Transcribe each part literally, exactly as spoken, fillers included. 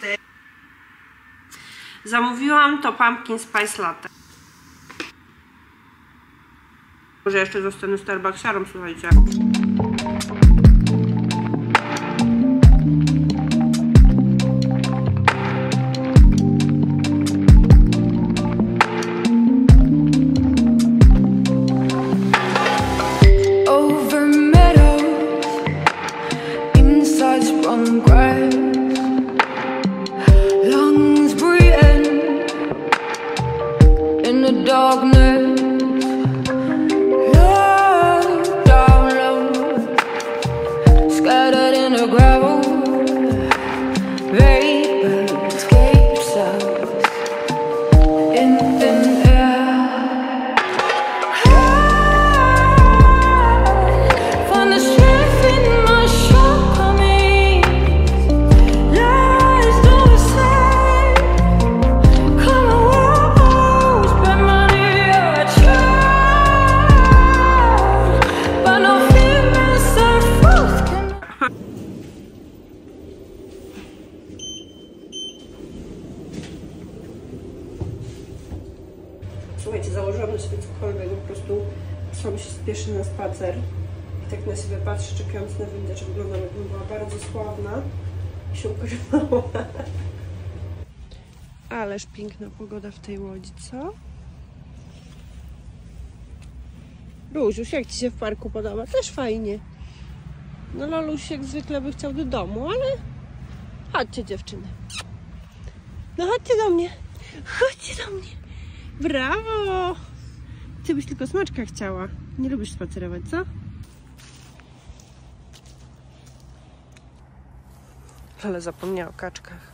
latte. Zamówiłam to pumpkin spice latte. Może jeszcze zostanę Starbucksarą, słuchajcie. Słuchajcie, założyłam na siebie cokolwiek, po prostu sam się spieszy na spacer i tak na siebie patrzę, czekając na windę, że wyglądam, jakbym była bardzo sławna i się ukrywała. Ależ piękna pogoda w tej łodzi, co? Luziuś, jak ci się w parku podoba? Też fajnie. No Loluś jak zwykle by chciał do domu, ale chodźcie dziewczyny. No chodźcie do mnie. Chodźcie do mnie. Brawo! Ty byś tylko smaczka chciała. Nie lubisz spacerować, co? Ale zapomniała o kaczkach.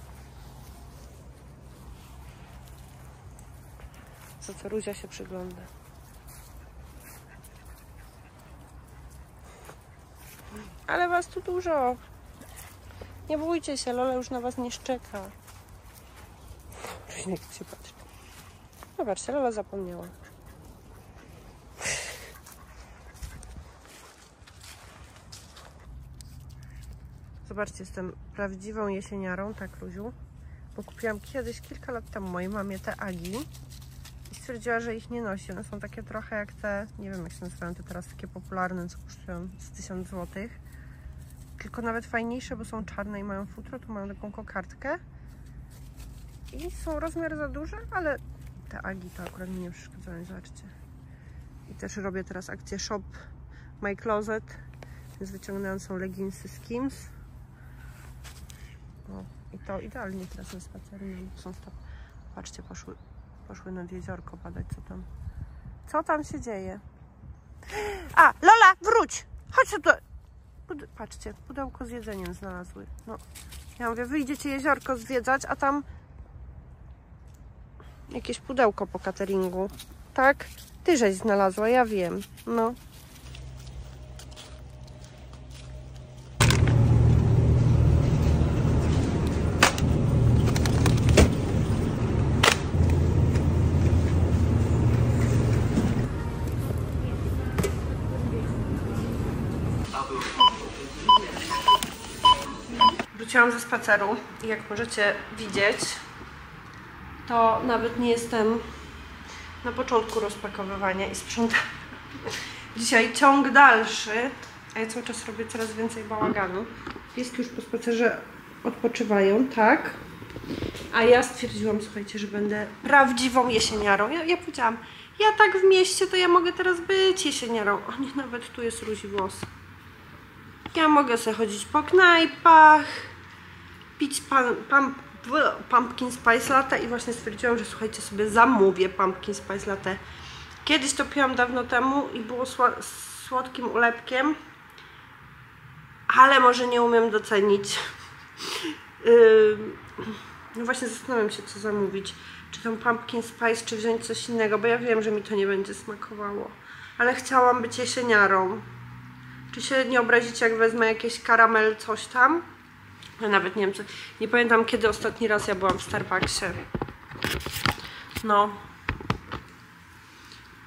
Za co Ruzia się przygląda. Ale was tu dużo. Nie bójcie się, Lola już na was nie szczeka. Nie chcę się patrzeć. Zobaczcie, Lola zapomniała. Zobaczcie, jestem prawdziwą jesieniarą, tak Luziu, bo kupiłam kiedyś, kilka lat temu mojej mamie te agi i stwierdziła, że ich nie nosi. One są takie trochę jak te, nie wiem jak się nazywają, te teraz takie popularne, co kosztują z tysiąc złotych. Tylko nawet fajniejsze, bo są czarne i mają futro, tu mają taką kokardkę i są rozmiar za duży, ale te agi to akurat mi nie przeszkadzają, zobaczcie. I też robię teraz akcję Shop My Closet, więc wyciągnęłam są leginsy Skims. O, i to idealnie teraz na spacery są stop. Patrzcie, poszły, poszły nad jeziorko badać, co tam. Co tam się dzieje? A, Lola, wróć! Chodź tu! Pud Patrzcie, pudełko z jedzeniem znalazły. No, ja mówię, wyjdziecie jeziorko zwiedzać, a tam jakieś pudełko po cateringu. Tak? Ty żeś znalazła, ja wiem. No. Wróciłam ze spaceru i jak możecie widzieć, to nawet nie jestem na początku rozpakowywania i sprzątania. Dzisiaj ciąg dalszy, a ja cały czas robię coraz więcej bałaganu. Pieski już po spacerze odpoczywają, tak? A ja stwierdziłam, słuchajcie, że będę prawdziwą jesieniarą. Ja, ja powiedziałam, ja tak w mieście, to ja mogę teraz być jesieniarą. O nie, nawet tu jest Ruzi włos. Ja mogę sobie chodzić po knajpach, pić pan, pan, pumpkin spice latte i właśnie stwierdziłam, że słuchajcie, sobie zamówię pumpkin spice latte. Kiedyś to piłam dawno temu i było słodkim ulepkiem, ale może nie umiem docenić. Yy, no właśnie zastanawiam się, co zamówić. Czy tą pumpkin spice, czy wziąć coś innego, bo ja wiem, że mi to nie będzie smakowało. Ale chciałam być jesieniarą. Czy się nie obrazicie, jak wezmę jakieś karamel, coś tam? Ja nawet nie wiem, co... Nie pamiętam, kiedy ostatni raz ja byłam w Starbucksie. No.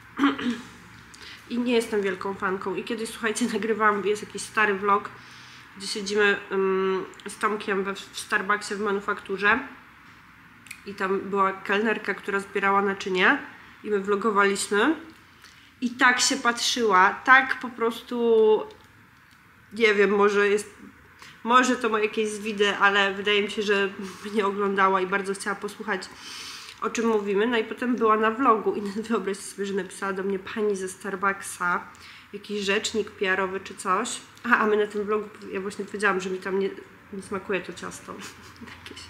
I nie jestem wielką fanką. I kiedyś, słuchajcie, nagrywałam, jest jakiś stary vlog, gdzie siedzimy um, z Tomkiem we, w Starbucksie w manufakturze i tam była kelnerka, która zbierała naczynia i my vlogowaliśmy i tak się patrzyła, tak po prostu, nie wiem, może jest, może to ma jakieś zwidy, ale wydaje mi się, że mnie oglądała i bardzo chciała posłuchać, o czym mówimy. No i potem była na vlogu i wyobraźcie sobie, że napisała do mnie pani ze Starbucksa, jakiś rzecznik P R-owy czy coś. A, a my na tym vlogu, ja właśnie powiedziałam, że mi tam nie, nie smakuje to ciasto. Jakieś.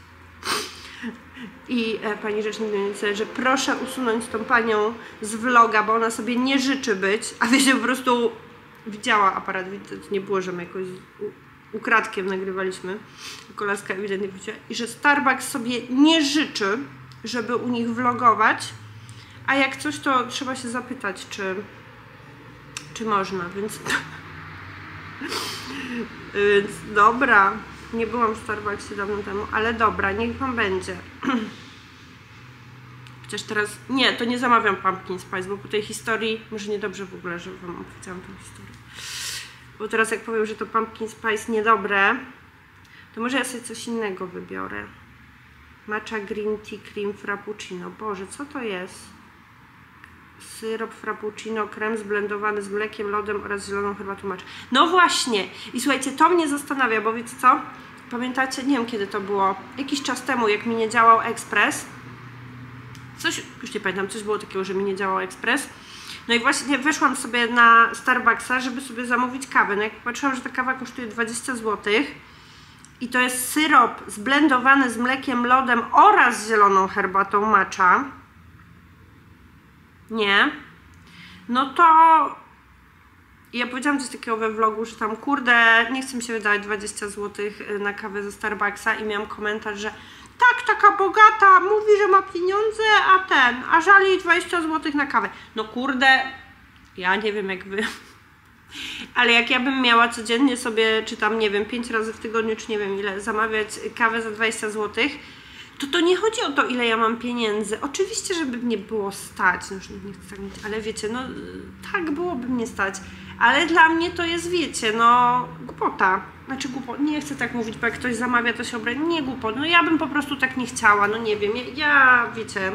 I e, pani rzecznik mówi, że proszę usunąć tą panią z vloga, bo ona sobie nie życzy być, a wiecie, po prostu widziała aparat, to nie było, że my jakoś ukradkiem nagrywaliśmy, kolaska ewidentnie widziała, i że Starbucks sobie nie życzy, żeby u nich vlogować, a jak coś, to trzeba się zapytać, czy, czy można, więc... więc dobra, nie byłam w Starbucksie dawno temu, ale dobra, niech wam będzie. Chociaż teraz, nie, to nie zamawiam pumpkin spice, bo po tej historii, może niedobrze w ogóle, że wam opowiedziałam tę historię, bo teraz jak powiem, że to pumpkin spice niedobre, to może ja sobie coś innego wybiorę. Matcha green tea cream frappuccino. Boże, co to jest? Syrop frappuccino, krem zblendowany z mlekiem, lodem oraz zieloną herbatą matcha. No właśnie! I słuchajcie, to mnie zastanawia, bo wiecie co? Pamiętacie, nie wiem kiedy to było, jakiś czas temu, jak mi nie działał ekspres. Coś, już nie pamiętam, coś było takiego, że mi nie działał ekspres. No i właśnie weszłam sobie na Starbucksa, żeby sobie zamówić kawę. No jak patrzyłam, że ta kawa kosztuje dwadzieścia złotych i to jest syrop zblendowany z mlekiem, lodem oraz zieloną herbatą matcha. Nie. No to ja powiedziałam coś takiego we vlogu, że tam kurde, nie chcę mi się wydać dwadzieścia złotych na kawę ze Starbucksa i miałam komentarz, że tak, taka bogata, mówi, że ma pieniądze, a ten, a żali dwadzieścia złotych na kawę. No kurde, ja nie wiem jak wy, ale jak ja bym miała codziennie sobie, czy tam nie wiem, pięć razy w tygodniu, czy nie wiem ile, zamawiać kawę za dwadzieścia złotych, to to nie chodzi o to, ile ja mam pieniędzy. Oczywiście, żeby mnie było stać, no już nie chcę tak mówić, ale wiecie, no tak byłoby mnie stać, ale dla mnie to jest, wiecie, no głupota. Znaczy głupota, nie chcę tak mówić, bo jak ktoś zamawia, to się obrazi. Nie głupota, no ja bym po prostu tak nie chciała, no nie wiem, ja, ja wiecie,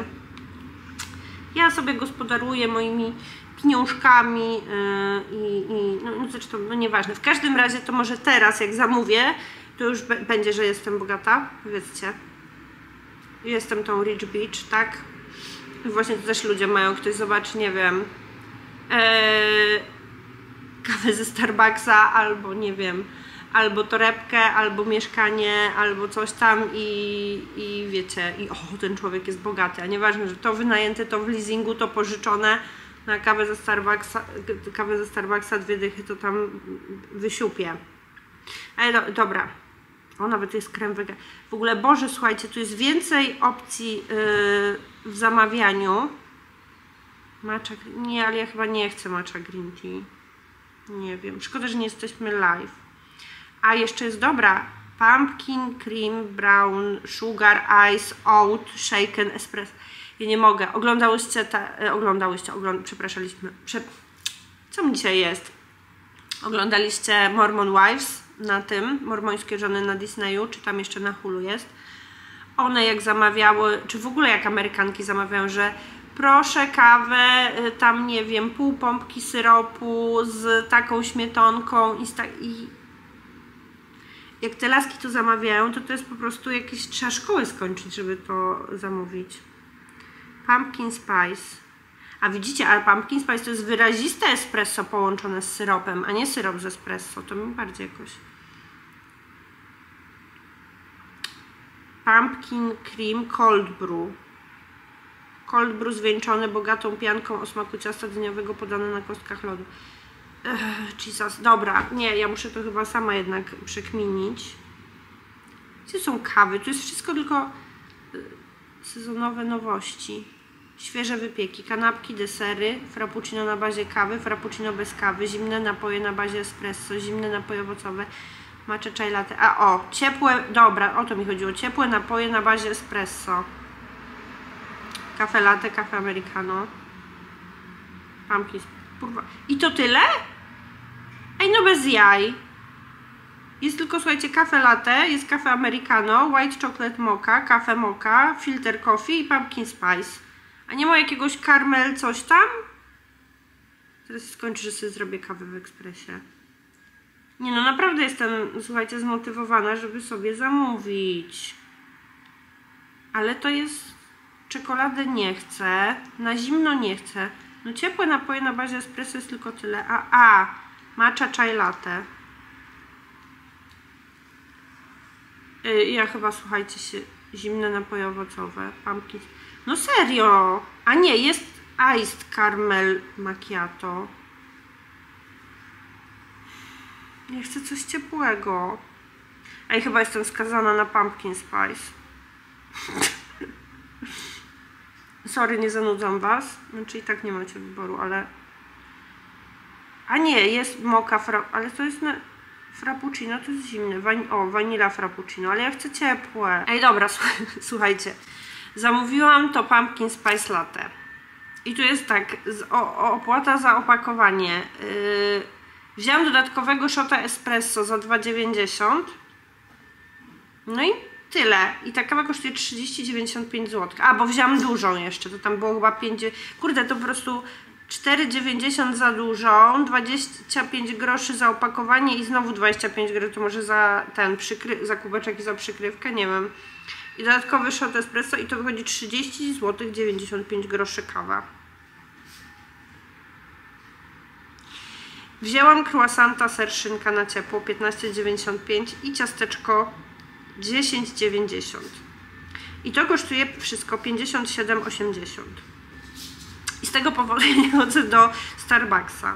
ja sobie gospodaruję moimi pieniążkami yy, i, i no, no zresztą, no nieważne. W każdym razie to może teraz, jak zamówię, to już będzie, że jestem bogata, powiedzcie. Jestem tą Rich Beach, tak? I właśnie to też ludzie mają, ktoś zobaczy, nie wiem, ee, kawę ze Starbucksa, albo nie wiem, albo torebkę, albo mieszkanie, albo coś tam i, i wiecie, i o, ten człowiek jest bogaty, a nieważne, że to wynajęte, to w leasingu, to pożyczone, na kawę ze Starbucksa, kawę ze Starbucksa dwie dychy to tam wysiupię. Ale do, dobra. O, nawet jest krem wegan. W ogóle, Boże, słuchajcie, tu jest więcej opcji yy, w zamawianiu. Matcha, nie, ale ja chyba nie chcę matcha green tea. Nie wiem, szkoda, że nie jesteśmy live. A jeszcze jest dobra. Pumpkin cream brown sugar ice oat shaken espresso. Ja nie mogę. Oglądałyście, ta, e, oglądałyście, ogląd, przepraszaliśmy. Prze, co mi dzisiaj jest? Oglądaliście Mormon Wives na tym, mormońskie żony na Disneyu, czy tam jeszcze na Hulu jest. One jak zamawiały, czy w ogóle jak Amerykanki zamawiają, że proszę kawę, tam nie wiem, pół pompki syropu z taką śmietonką i, sta i jak te laski to zamawiają, to to jest po prostu jakieś, trzeba szkołę skończyć, żeby to zamówić. Pumpkin spice. A widzicie, ale pumpkin spice to jest wyraziste espresso połączone z syropem, a nie syrop z espresso. To mi bardziej jakoś... Pumpkin cream cold brew. Cold brew zwieńczony bogatą pianką o smaku ciasta dyniowego podane na kostkach lodu. Ech, Jesus. Dobra, nie, ja muszę to chyba sama jednak przekminić. Gdzie są kawy? Tu jest wszystko tylko sezonowe nowości. Świeże wypieki, kanapki, desery, frappuccino na bazie kawy, frappuccino bez kawy, zimne napoje na bazie espresso, zimne napoje owocowe, matcha chai latte. A o, ciepłe, dobra, o to mi chodziło, ciepłe napoje na bazie espresso. Kafe latte, kafe americano. Pumpkin, kurwa. I to tyle? Ej, no bez jaj. Jest tylko, słuchajcie, kafe latte, jest kafe americano, white chocolate mocha, kafe mocha, filter coffee i pumpkin spice. A nie ma jakiegoś caramel coś tam? Teraz skończę, że sobie zrobię kawę w ekspresie. Nie no, naprawdę jestem, słuchajcie, zmotywowana, żeby sobie zamówić. Ale to jest... Czekoladę nie chcę, na zimno nie chcę. No ciepłe napoje na bazie espresso jest tylko tyle. A, a, matcha chai latte. Yy, ja chyba, słuchajcie, się, zimne napoje owocowe. Pumpkin. No serio! A nie, jest iced caramel macchiato. Ja chcę coś ciepłego. A ja chyba jestem skazana na pumpkin spice. Sorry, nie zanudzam was. Znaczy i tak nie macie wyboru, ale... A nie, jest mocha, fra... ale to jest na... frappuccino, to jest zimne. Wani... O, vanilla frappuccino, ale ja chcę ciepłe. Ej, dobra, słuchajcie. Zamówiłam to pumpkin spice latte. I tu jest tak, z... o, opłata za opakowanie. Yy... Wziąłam dodatkowego shota espresso za dwa dziewięćdziesiąt. No i tyle. I ta kawa kosztuje trzydzieści dziewięćdziesiąt pięć złotych. A, bo wziąłam dużą jeszcze. To tam było chyba pięć... Kurde, to po prostu cztery dziewięćdziesiąt za dużą, dwadzieścia pięć groszy za opakowanie i znowu dwadzieścia pięć groszy, to może za ten przykry... za kubeczek i za przykrywkę, nie wiem. I dodatkowy shot espresso i to wychodzi trzydzieści złotych dziewięćdziesiąt pięć groszy kawa. Wzięłam croissanta ser szynka na ciepło piętnaście dziewięćdziesiąt pięć i ciasteczko dziesięć dziewięćdziesiąt. I to kosztuje wszystko pięćdziesiąt siedem osiemdziesiąt. I z tego powodu ja nie chodzę do Starbucksa.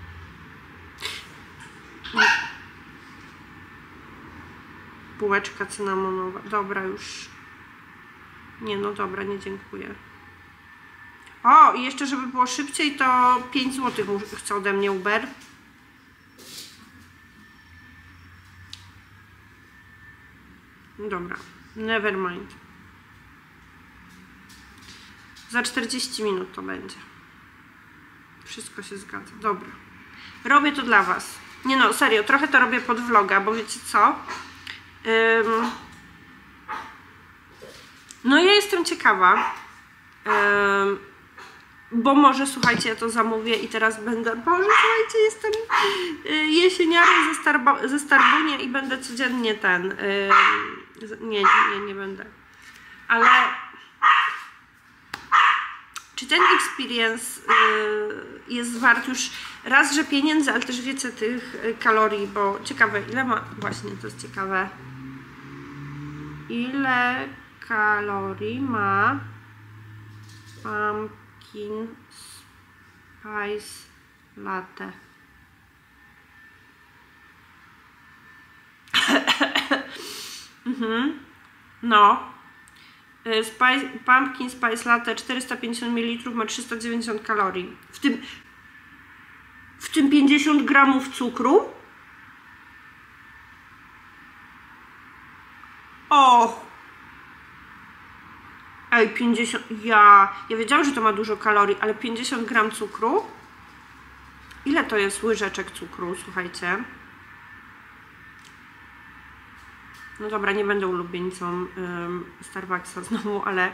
Bułeczka cynamonowa. Dobra, już. Nie, no dobra, nie dziękuję. O, i jeszcze żeby było szybciej, to pięć złotych chce ode mnie Uber. Dobra, never mind. Za czterdzieści minut to będzie. Wszystko się zgadza. Dobra. Robię to dla was. Nie no, serio, trochę to robię pod vloga, bo wiecie co? Ym... No ja jestem ciekawa. Ym... Bo może, słuchajcie, ja to zamówię i teraz będę... Boże, słuchajcie, jestem jesieniarą ze, Starba... ze Starbunia i będę codziennie ten... Yy... Nie, nie, nie będę. Ale... Czy ten experience yy, jest wart już raz, że pieniędzy, ale też wiecie tych kalorii, bo ciekawe, ile ma... Właśnie, to jest ciekawe. Ile kalorii ma pumpkin spice latte? mhm. No. Spice, pumpkin spice latte czterysta pięćdziesiąt mililitrów ma trzysta dziewięćdziesiąt kalorii. W tym, w tym pięćdziesiąt gramów cukru. O! Ej, pięćdziesiąt... Ja... Ja wiedziałam, że to ma dużo kalorii, ale pięćdziesiąt gram cukru? Ile to jest łyżeczek cukru, słuchajcie? No dobra, nie będę ulubieńcą um, Starbucksa znowu, ale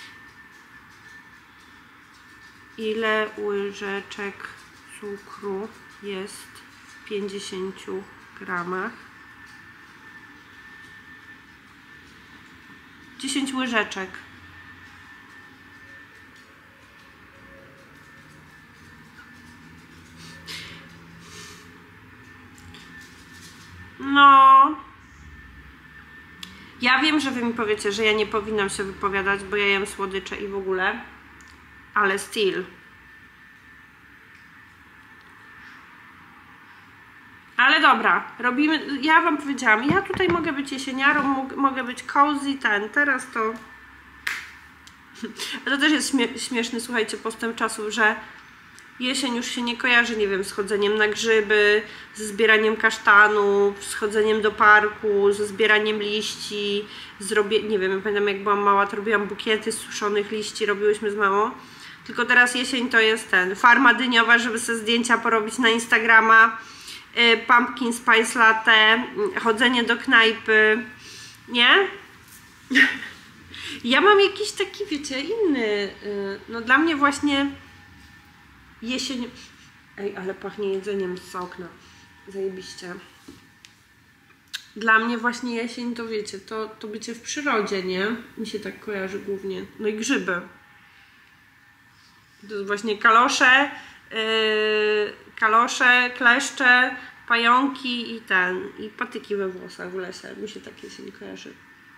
ile łyżeczek cukru jest w pięćdziesięciu gramach? dziesięć łyżeczek. No... Ja wiem, że wy mi powiecie, że ja nie powinnam się wypowiadać, bo ja jem słodycze i w ogóle, ale still. Ale dobra, robimy, ja wam powiedziałam, ja tutaj mogę być jesieniarą, mogę być cozy, ten, teraz to... A to też jest śmie śmieszny, słuchajcie, postęp czasu, że jesień już się nie kojarzy, nie wiem, z chodzeniem na grzyby, ze zbieraniem kasztanów, z chodzeniem do parku, ze zbieraniem liści, zrobię, nie wiem, ja pamiętam jak byłam mała, to robiłam bukiety z suszonych liści, robiłyśmy z mamą. Tylko teraz jesień to jest ten, farma dyniowa, żeby sobie zdjęcia porobić na Instagrama, pumpkin spice latte, chodzenie do knajpy, nie? Ja mam jakiś taki, wiecie, inny, no dla mnie właśnie jesień, ej, ale pachnie jedzeniem z okna, zajebiście. Dla mnie właśnie jesień to wiecie, to, to bycie w przyrodzie, nie? Mi się tak kojarzy głównie, no i grzyby. To jest właśnie kalosze, yy, kalosze, kleszcze, pająki i ten, i patyki we włosach w lesie. Mi się tak jesień kojarzy.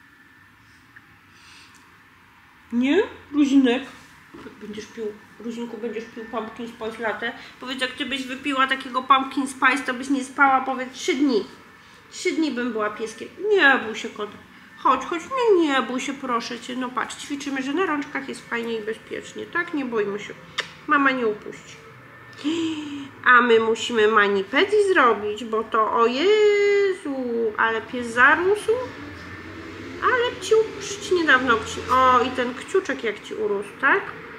Nie? Ruzinek. Będziesz pił, Ruzinku, będziesz pił pumpkin spice latte. Powiedz, jak ty byś wypiła takiego pumpkin spice, to byś nie spała, powiedz, trzy dni. Trzy dni bym była pieskiem. Nie bój się, kot. Chodź, chodź, nie, nie bój się, proszę cię. No patrz, ćwiczymy, że na rączkach jest fajnie i bezpiecznie, tak? Nie bójmy się. Mama nie upuści. A my musimy mani-pedi zrobić, bo to, o Jezu, ale pies zarósł. Ale ci upuści niedawno. O, i ten kciuczek jak ci urósł, tak?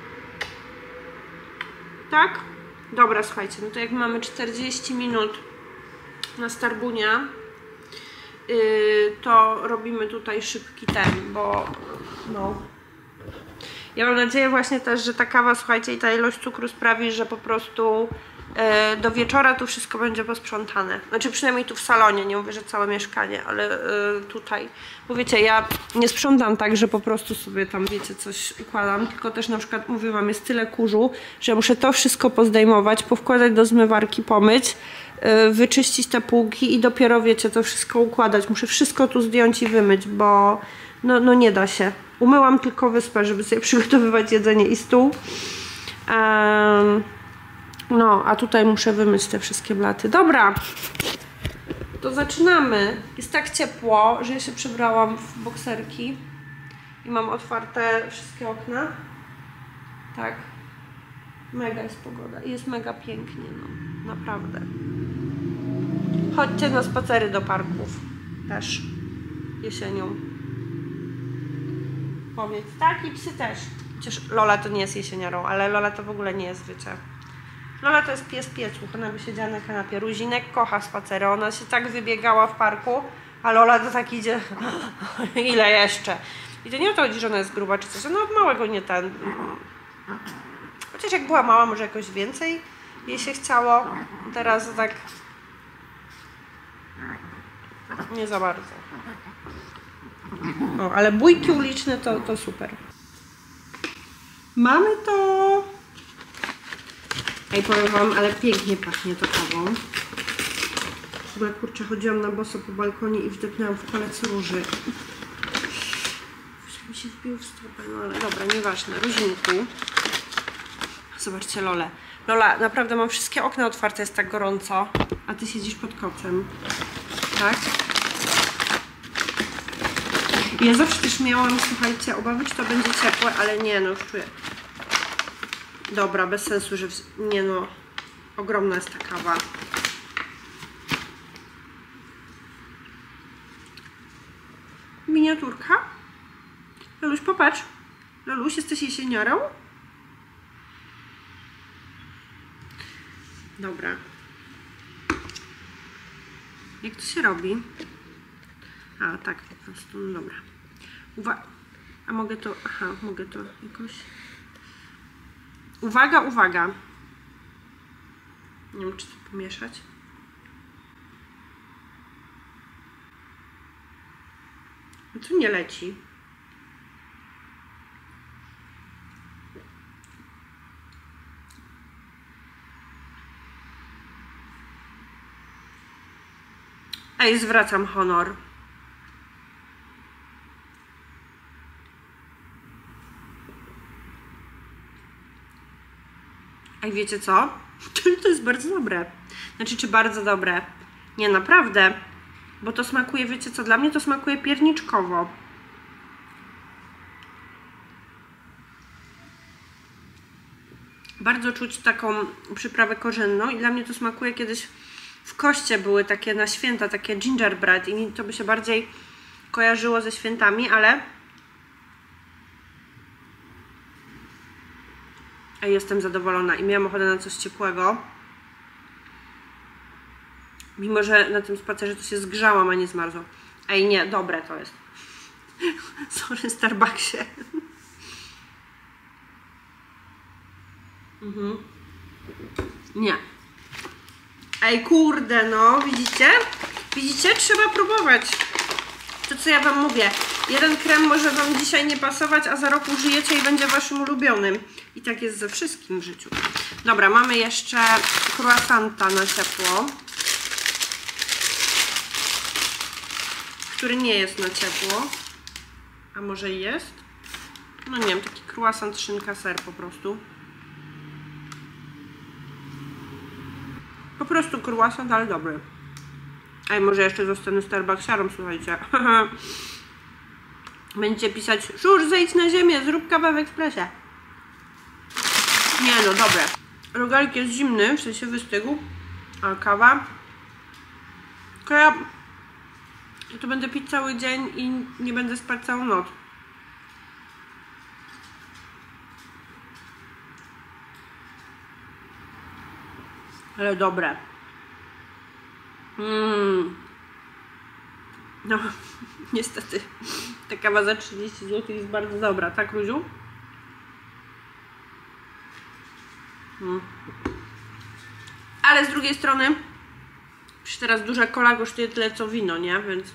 Tak? Dobra, słuchajcie, no to jak mamy czterdzieści minut na Starbunia, yy, to robimy tutaj szybki ten, bo no. Ja mam nadzieję właśnie też, że ta kawa, słuchajcie, i ta ilość cukru sprawi, że po prostu yy, do wieczora tu wszystko będzie posprzątane. Znaczy przynajmniej tu w salonie, nie mówię, że całe mieszkanie, ale yy, tutaj. Bo wiecie, ja nie sprzątam tak, że po prostu sobie tam, wiecie, coś układam, tylko też na przykład, mówię wam, jest tyle kurzu, że ja muszę to wszystko pozdejmować, powkładać do zmywarki, pomyć, yy, wyczyścić te półki i dopiero, wiecie, to wszystko układać. Muszę wszystko tu zdjąć i wymyć, bo no, no nie da się. Umyłam tylko wyspę, żeby sobie przygotowywać jedzenie i stół. Um, no, a tutaj muszę wymyć te wszystkie blaty. Dobra, to zaczynamy. Jest tak ciepło, że ja się przebrałam w bokserki i mam otwarte wszystkie okna. Tak. Mega jest pogoda. Jest mega pięknie, no. Naprawdę. Chodźcie na spacery do parków. Też. Jesienią. Powiedz, tak, i psy też. Chociaż Lola to nie jest jesieniarą, ale Lola to w ogóle nie jest, wiecie. Lola to jest pies piecuch, ona by siedziała na kanapie. Ruzinek kocha spacery, ona się tak wybiegała w parku, a Lola to tak idzie, ile jeszcze. I to nie o to chodzi, że ona jest gruba czy coś, no od małego nie ten. Chociaż jak była mała, może jakoś więcej jej się chciało, teraz tak nie za bardzo. O, ale bójki uliczne to, to super. Mamy to. Ej, powiem wam, ale pięknie pachnie to kawą. W ogóle, kurczę, chodziłam na boso po balkonie i wdepnęłam w palec róży. Już mi się wbił w stopę, no ale dobra, nieważne. Ruzinku. Zobaczcie Lolę. Lola, naprawdę mam wszystkie okna otwarte, jest tak gorąco. A ty siedzisz pod kocem. Tak? Ja zawsze też miałam, słuchajcie, obawy, czy to będzie ciepłe, ale nie, no już czuję. Dobra, bez sensu, że... W... Nie no, ogromna jest ta kawa. Miniaturka? Loluś, popatrz. Loluś, jesteś jesieniarą? Dobra. Jak to się robi? A, tak po prostu, no dobra. Uwa A mogę to, aha, mogę to jakoś... Uwaga, uwaga. Nie wiem, czy to pomieszać. No tu nie leci. Ej, zwracam honor. Ej, wiecie co? To jest bardzo dobre. Znaczy, czy bardzo dobre? Nie, naprawdę. Bo to smakuje, wiecie co? Dla mnie to smakuje pierniczkowo. Bardzo czuć taką przyprawę korzenną i dla mnie to smakuje, kiedyś w koście były takie na święta, takie gingerbread i mi to by się bardziej kojarzyło ze świętami, ale Ej, jestem zadowolona i miałam ochotę na coś ciepłego. Mimo że na tym spacerze to się zgrzałam, a nie zmarzłam. Ej, nie, dobre to jest. Sorry, Starbucksie. Mhm. Nie. Ej, kurde, no, widzicie? Widzicie? Trzeba próbować. To, co ja wam mówię. Jeden krem może wam dzisiaj nie pasować, a za rok użyjecie i będzie waszym ulubionym. I tak jest ze wszystkim w życiu. Dobra, mamy jeszcze croissanta na ciepło, który nie jest na ciepło. A może i jest? No nie wiem, taki croissant, szynka, ser po prostu. Po prostu croissant, ale dobry. Ej, może jeszcze zostanę Starbucksiarą, słuchajcie. Będziecie pisać: Żur, zejdź na ziemię, zrób kawę w ekspresie. Nie no, dobre. Rogalik jest zimny, w sensie wystygł. A kawa? Tylko ja to będę pić cały dzień i nie będę spać całą noc. Ale dobre. Mm. No, niestety ta kawa za trzydzieści złotych jest bardzo dobra, tak, Ludziu? Mm. Ale z drugiej strony, przecież teraz duża kola kosztuje tyle co wino, nie? Więc...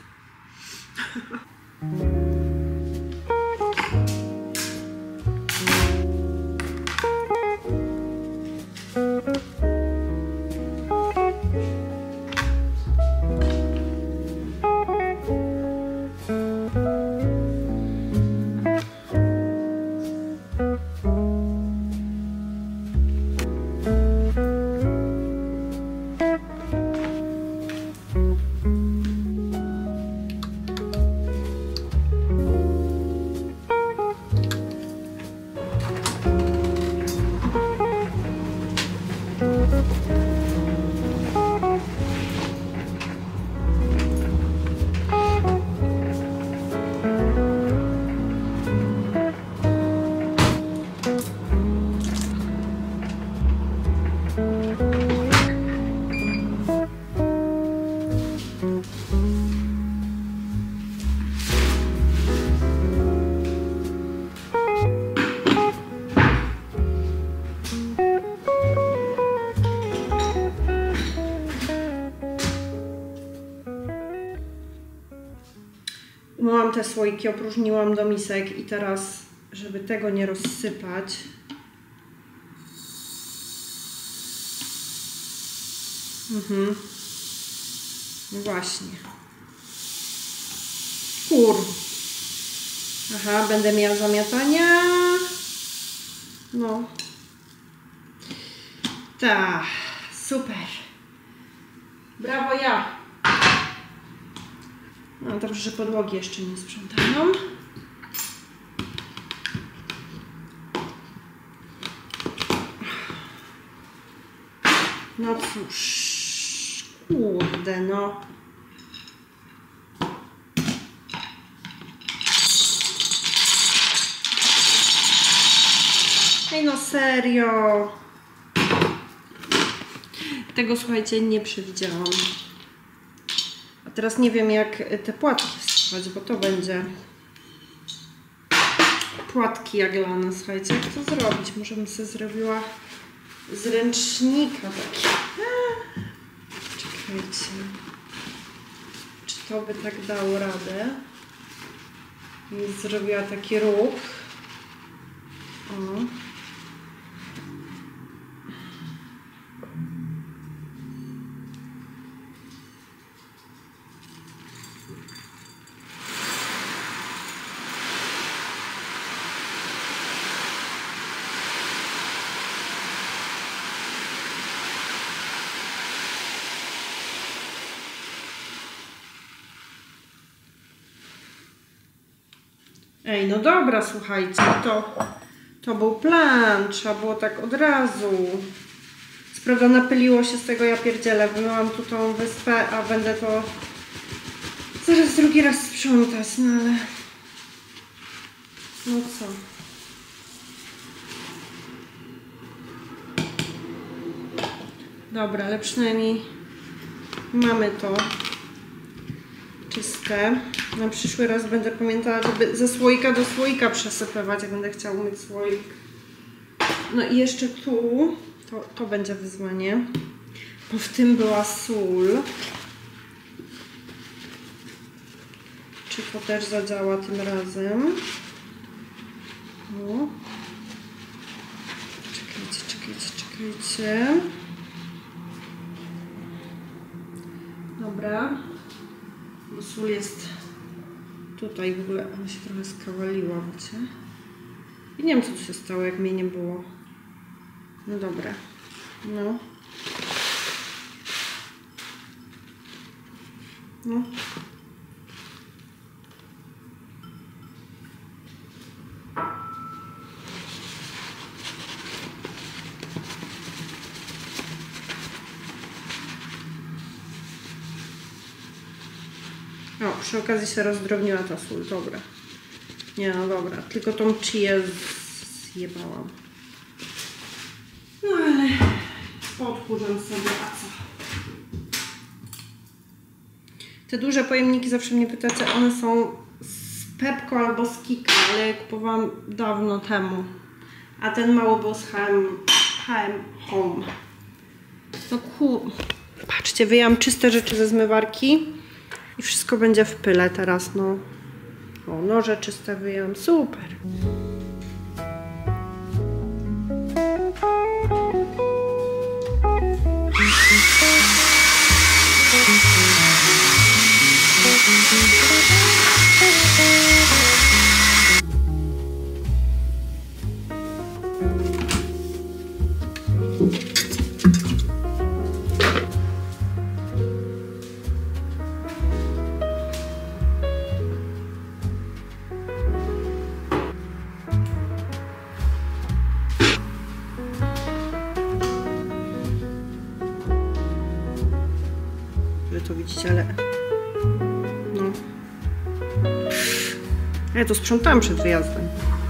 Umyłam te słoiki, opróżniłam do misek i teraz, żeby tego nie rozsypać, mhm. No właśnie. Kur. Aha, będę miała zamiatania. No. Tak, super. Brawo ja. No dobrze, że podłogi jeszcze nie sprzątają. No cóż, kurde no. Ej no serio. Tego, słuchajcie, nie przewidziałam. A teraz nie wiem, jak te płatki wsypać, bo to będzie płatki jaglane. Słuchajcie, jak to zrobić? Może bym sobie zrobiła z ręcznika taki. Czekajcie. Czy to by tak dało radę? I zrobiła taki ruch. O. Ej, no dobra, słuchajcie, to, to był plan, trzeba było tak od razu. Sprawda, napyliło się z tego, ja pierdzielę, wymiałam tu tą wyspę, a będę to zaraz drugi raz sprzątać, no ale... No co? Dobra, ale przynajmniej Mamy to czyste. Na przyszły raz będę pamiętała, żeby ze słoika do słoika przesypywać, jak będę chciała umyć słoik. No i jeszcze tu, to, to będzie wyzwanie, bo w tym była sól. Czy to też zadziała tym razem? O. Czekajcie, czekajcie, czekajcie. Dobra. Bo sól jest tutaj, w ogóle ona się trochę skawaliła, wiecie? I nie wiem, co tu się stało, jak mnie nie było. No dobra. No. No. O, przy okazji się rozdrobniła ta sól, dobra. Nie, no dobra, tylko tą chię zjebałam. No ale podkurzam sobie, a co? Te duże pojemniki, zawsze mnie pytacie, one są z Pepco albo z Kika, ale je kupowałam dawno temu. A ten mały był z H and M Home. No ku... Patrzcie, wyjęłam czyste rzeczy ze zmywarki i wszystko będzie w pyle teraz, no. O, noże czyste wyjęłam, super. Wy to widzicie, ale... No. Ja to sprzątałam przed wyjazdem.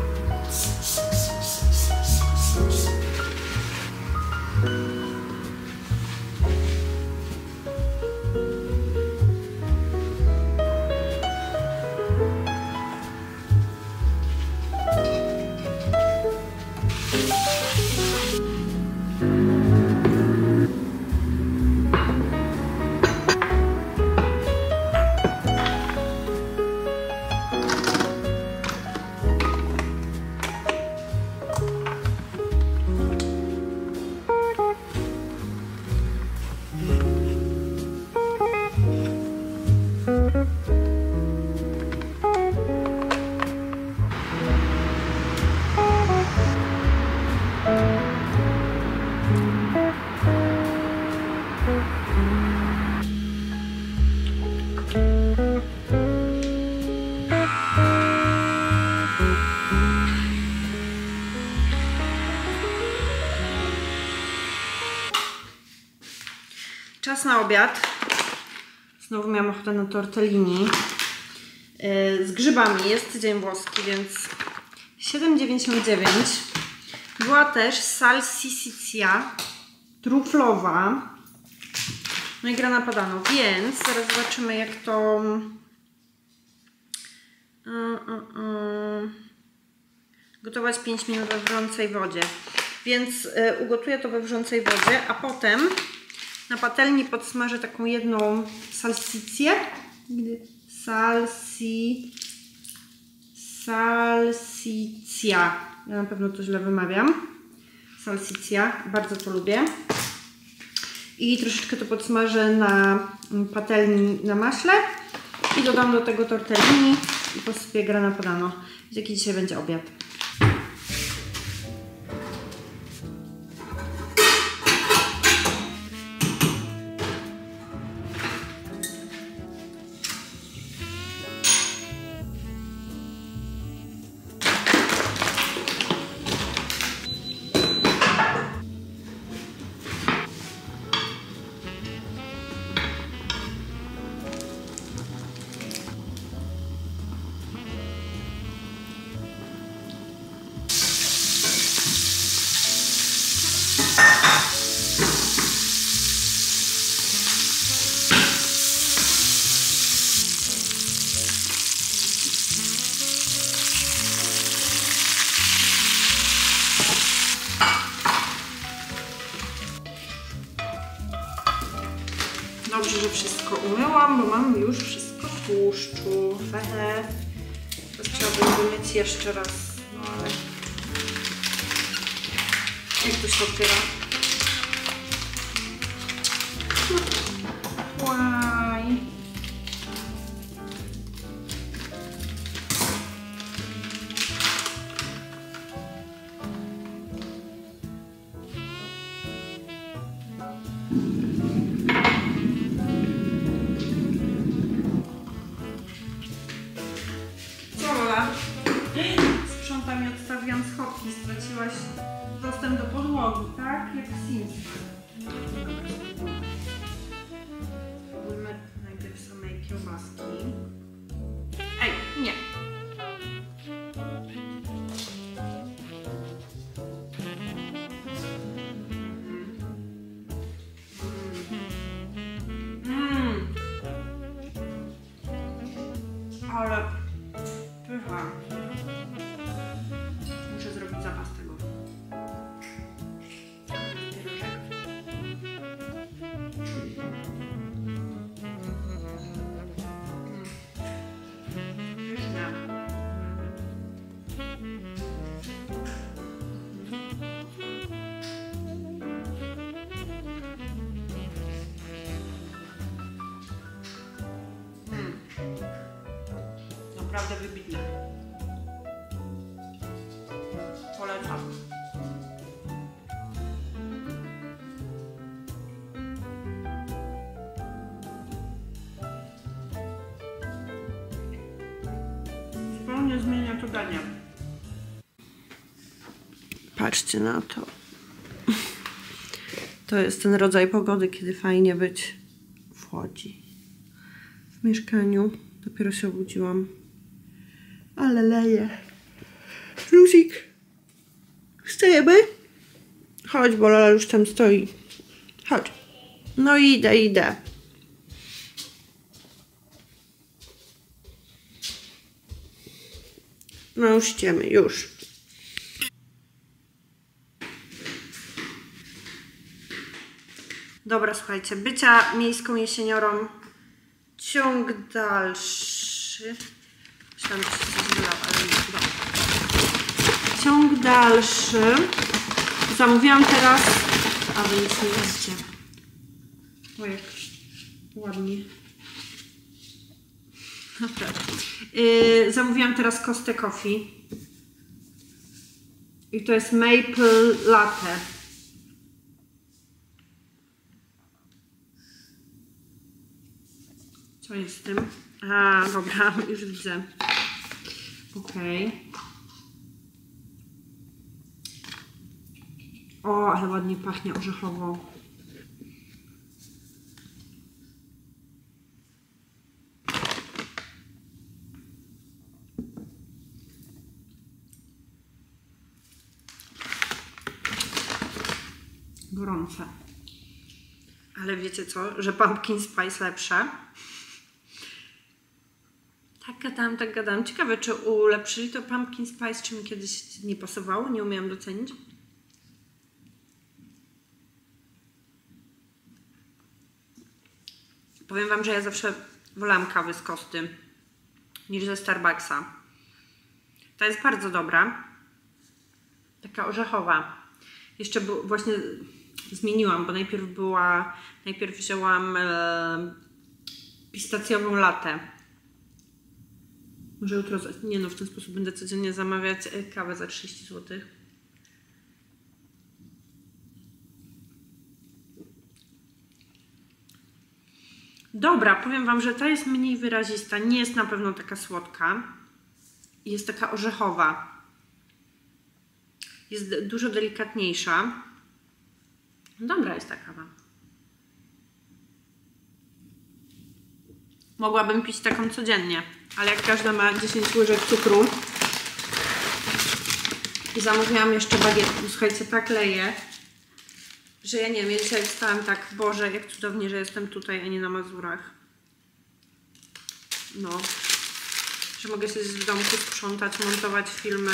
Czas na obiad. Znowu miałam ochotę na tortellini yy, z grzybami. Jest tydzień włoski, więc siedem dziewięćdziesiąt dziewięć. Była też salsiccia truflowa. No i grana padano, więc zaraz zobaczymy, jak to yy, yy, yy. gotować pięć minut we wrzącej wodzie. Więc yy, ugotuję to we wrzącej wodzie, a potem na patelni podsmażę taką jedną salsicję. Salsi... Salsiccia. Ja na pewno to źle wymawiam. Salsiccia. Bardzo to lubię. I troszeczkę to podsmażę na patelni na maśle. I dodam do tego tortellini i posypię grana padano. Jaki dzisiaj będzie obiad. że wszystko umyłam, bo mam już wszystko w tłuszczu. Hehe. Teraz trzeba będzie myć jeszcze raz. No ale... Jak to się otwiera? Łaj. Co, Lola? Sprzątam i odstawiam schodki. Straciłaś dostęp do podłogi, tak? Jak w Sims. Spróbujmy najpierw samej kiełbaski. Ej, nie. Mmm. Ale pycha. Muszę zrobić zapas tego. Naprawdę wybitne. Polecam. Zupełnie zmienia to danie. Patrzcie na to. To jest ten rodzaj pogody, kiedy fajnie być w Łodzi. W mieszkaniu. Dopiero się obudziłam. Ale leje. Luzik. Wstajemy? Chodź, bo Lola już tam stoi. Chodź. No idę, idę. No już idziemy, już. Dobra, słuchajcie. Bycia miejską jesieniorą. Ciąg dalszy. Myślałam, że się coś wylało, ale nie. Dobra. Ciąg dalszy. Zamówiłam teraz... A wy nic nie widzicie. O, jak ładnie. Naprawdę. Yy, zamówiłam teraz Costa Coffee. I to jest Maple Latte. Co jest z tym? A, dobra, już widzę. Okej. Okay. O, ale ładnie pachnie orzechowo. Gorące. Ale wiecie co? Że pumpkin spice lepsze. Tak gadałam, tak gadałam. Ciekawe, czy ulepszyli to pumpkin spice, czy mi kiedyś nie pasowało, nie umiałam docenić. Powiem wam, że ja zawsze wolałam kawy z Kosty niż ze Starbucksa. Ta jest bardzo dobra. Taka orzechowa. Jeszcze bu- właśnie zmieniłam, bo najpierw była, najpierw wzięłam e, pistacjową latte. Może jutro, nie no, w ten sposób będę codziennie zamawiać kawę za trzydzieści złotych. Dobra, powiem wam, że ta jest mniej wyrazista, nie jest na pewno taka słodka. Jest taka orzechowa. Jest dużo delikatniejsza. Dobra jest ta kawa. Mogłabym pić taką codziennie, ale jak każda ma dziesięć łyżek cukru. I zamówiłam jeszcze bagietki. Słuchajcie, tak leje, że ja nie wiem, ja dzisiaj wstałam tak, Boże, jak cudownie, że jestem tutaj, a nie na Mazurach. No. Że mogę siedzieć w domku, sprzątać, montować filmy.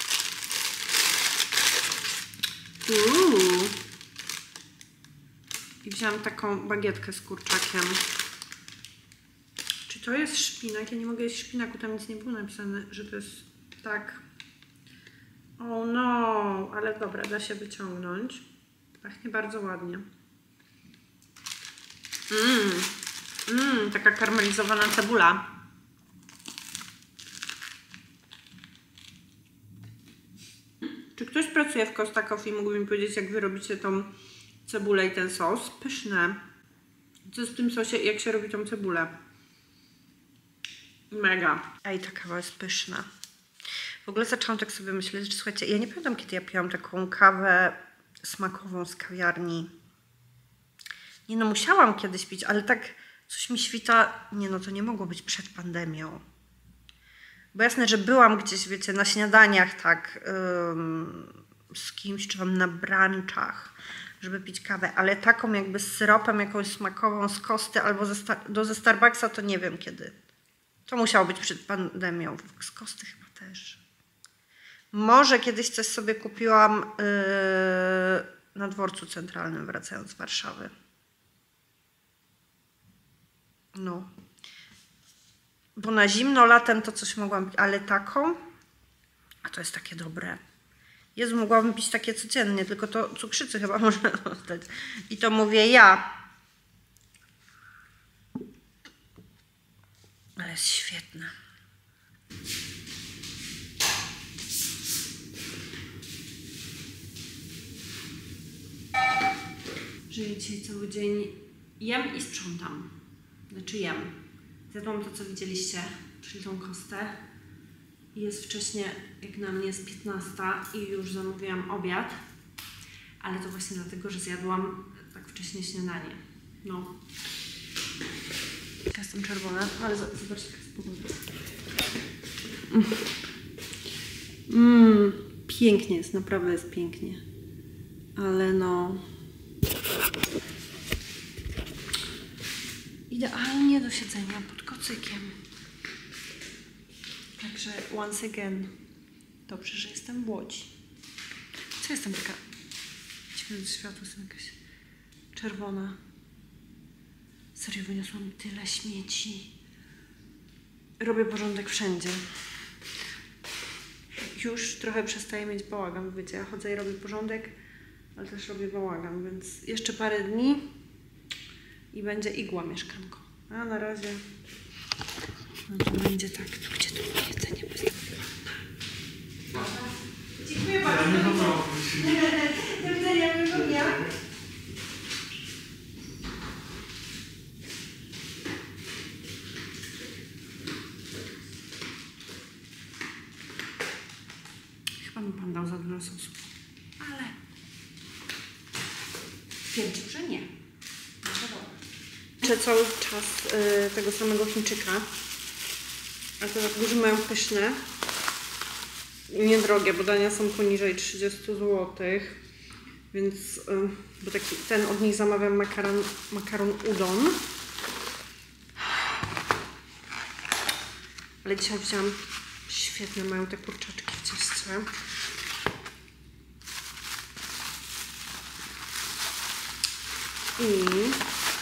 Uuu. I wzięłam taką bagietkę z kurczakiem. Czy to jest szpinak? Ja nie mogę jeść szpinaku, tam nic nie było napisane, że to jest tak. O no, ale dobra, da się wyciągnąć. Pachnie bardzo ładnie. Mmm, mm, taka karmelizowana cebula. Czy ktoś pracuje w Costa Coffee? Mógłby mi powiedzieć, jak wy robicie tą cebulę i ten sos? Pyszne. Co jest w tym sosie i jak się robi tą cebulę? Mega. Ej, ta kawa jest pyszna. W ogóle zaczęłam tak sobie myśleć, że słuchajcie, ja nie pamiętam, kiedy ja piłam taką kawę smakową z kawiarni. Nie no, musiałam kiedyś pić, ale tak coś mi świta. Nie no, to nie mogło być przed pandemią. Bo jasne, że byłam gdzieś, wiecie, na śniadaniach tak ym, z kimś, czy tam na brunchach, żeby pić kawę, ale taką jakby z syropem jakąś smakową z Kosty albo ze, do, ze Starbucksa, to nie wiem kiedy. To musiało być przed pandemią. Z Kosty chyba też. Może kiedyś coś sobie kupiłam yy, na dworcu centralnym, wracając z Warszawy. No. Bo na zimno latem to coś mogłam pić, ale taką, a to jest takie dobre. Jezu, mogłabym pić takie codziennie, tylko to cukrzycy chyba można dostać. I to mówię ja. Ale jest świetne. Żyję dzisiaj cały dzień, jem i sprzątam. Znaczy jem. Zjadłam to, co widzieliście, czyli tą kostę. Jest wcześnie, jak na mnie, jest piętnasta i już zamówiłam obiad. Ale to właśnie dlatego, że zjadłam tak wcześnie śniadanie. No. Ja jestem czerwona, ale zobaczcie, jaka jest pogoda. Mm, pięknie jest, naprawdę jest pięknie. Ale no... Idealnie do siedzenia pod kocykiem. Także once again, dobrze, że jestem w Łodzi. Co jestem taka... Ciekawe światło, jestem jakaś czerwona. Serio, wyniosłam tyle śmieci. Robię porządek wszędzie. Już trochę przestaję mieć bałagan, wiecie, ja chodzę i robię porządek, ale też robię bałagan, więc jeszcze parę dni i będzie igła mieszkanko. A na razie no to będzie tak, tu gdzie tu jedzenie bez. Dziękuję bardzo. Do widzenia, miłego dnia. Chyba mi pan dał za dużo sosu, ale twierdził, że nie. Jeszcze cały czas y, tego samego Chińczyka, a te duże mają pyszne i niedrogie, bo dania są poniżej trzydzieści złotych, więc y, bo taki, ten od nich zamawiam makaron, makaron udon, ale dzisiaj wziąłam świetne, mają te kurczaczki w cieście. I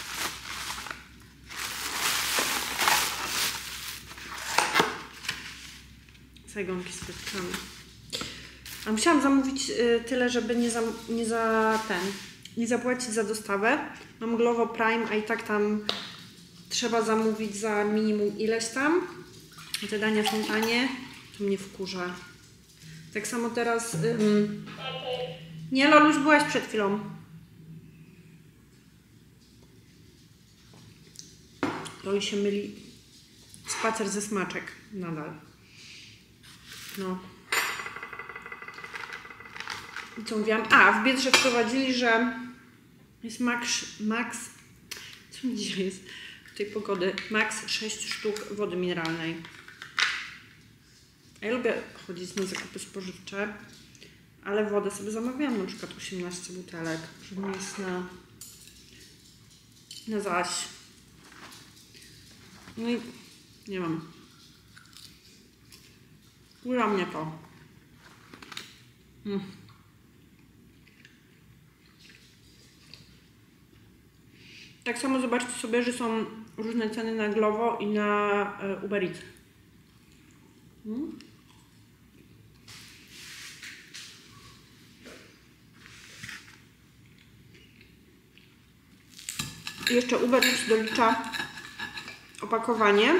sajgonki z frytkami. A musiałam zamówić y, tyle, żeby nie za, nie za ten, nie zapłacić za dostawę. Mam Glovo Prime, a i tak tam trzeba zamówić za minimum ileś tam. I te dania są tanie, to mnie wkurza. Tak samo teraz... Ym... Nie, Loluś, byłaś przed chwilą. To się myli spacer ze smaczek nadal. No. I co mówiłam? A, w Biedrze wprowadzili, że jest max, max co dzisiaj jest w tej pogody? Max sześć sztuk wody mineralnej. Ja lubię chodzić na zakupy spożywcze, ale wodę sobie zamawiam, na przykład osiemnaście butelek, żeby mieć na, na zaś. No i nie mam. Ura mnie to. Mm. Tak samo zobaczcie sobie, że są różne ceny na Glovo i na y, Uber Eats. Hmm? I jeszcze Uber Eats dolicza opakowanie.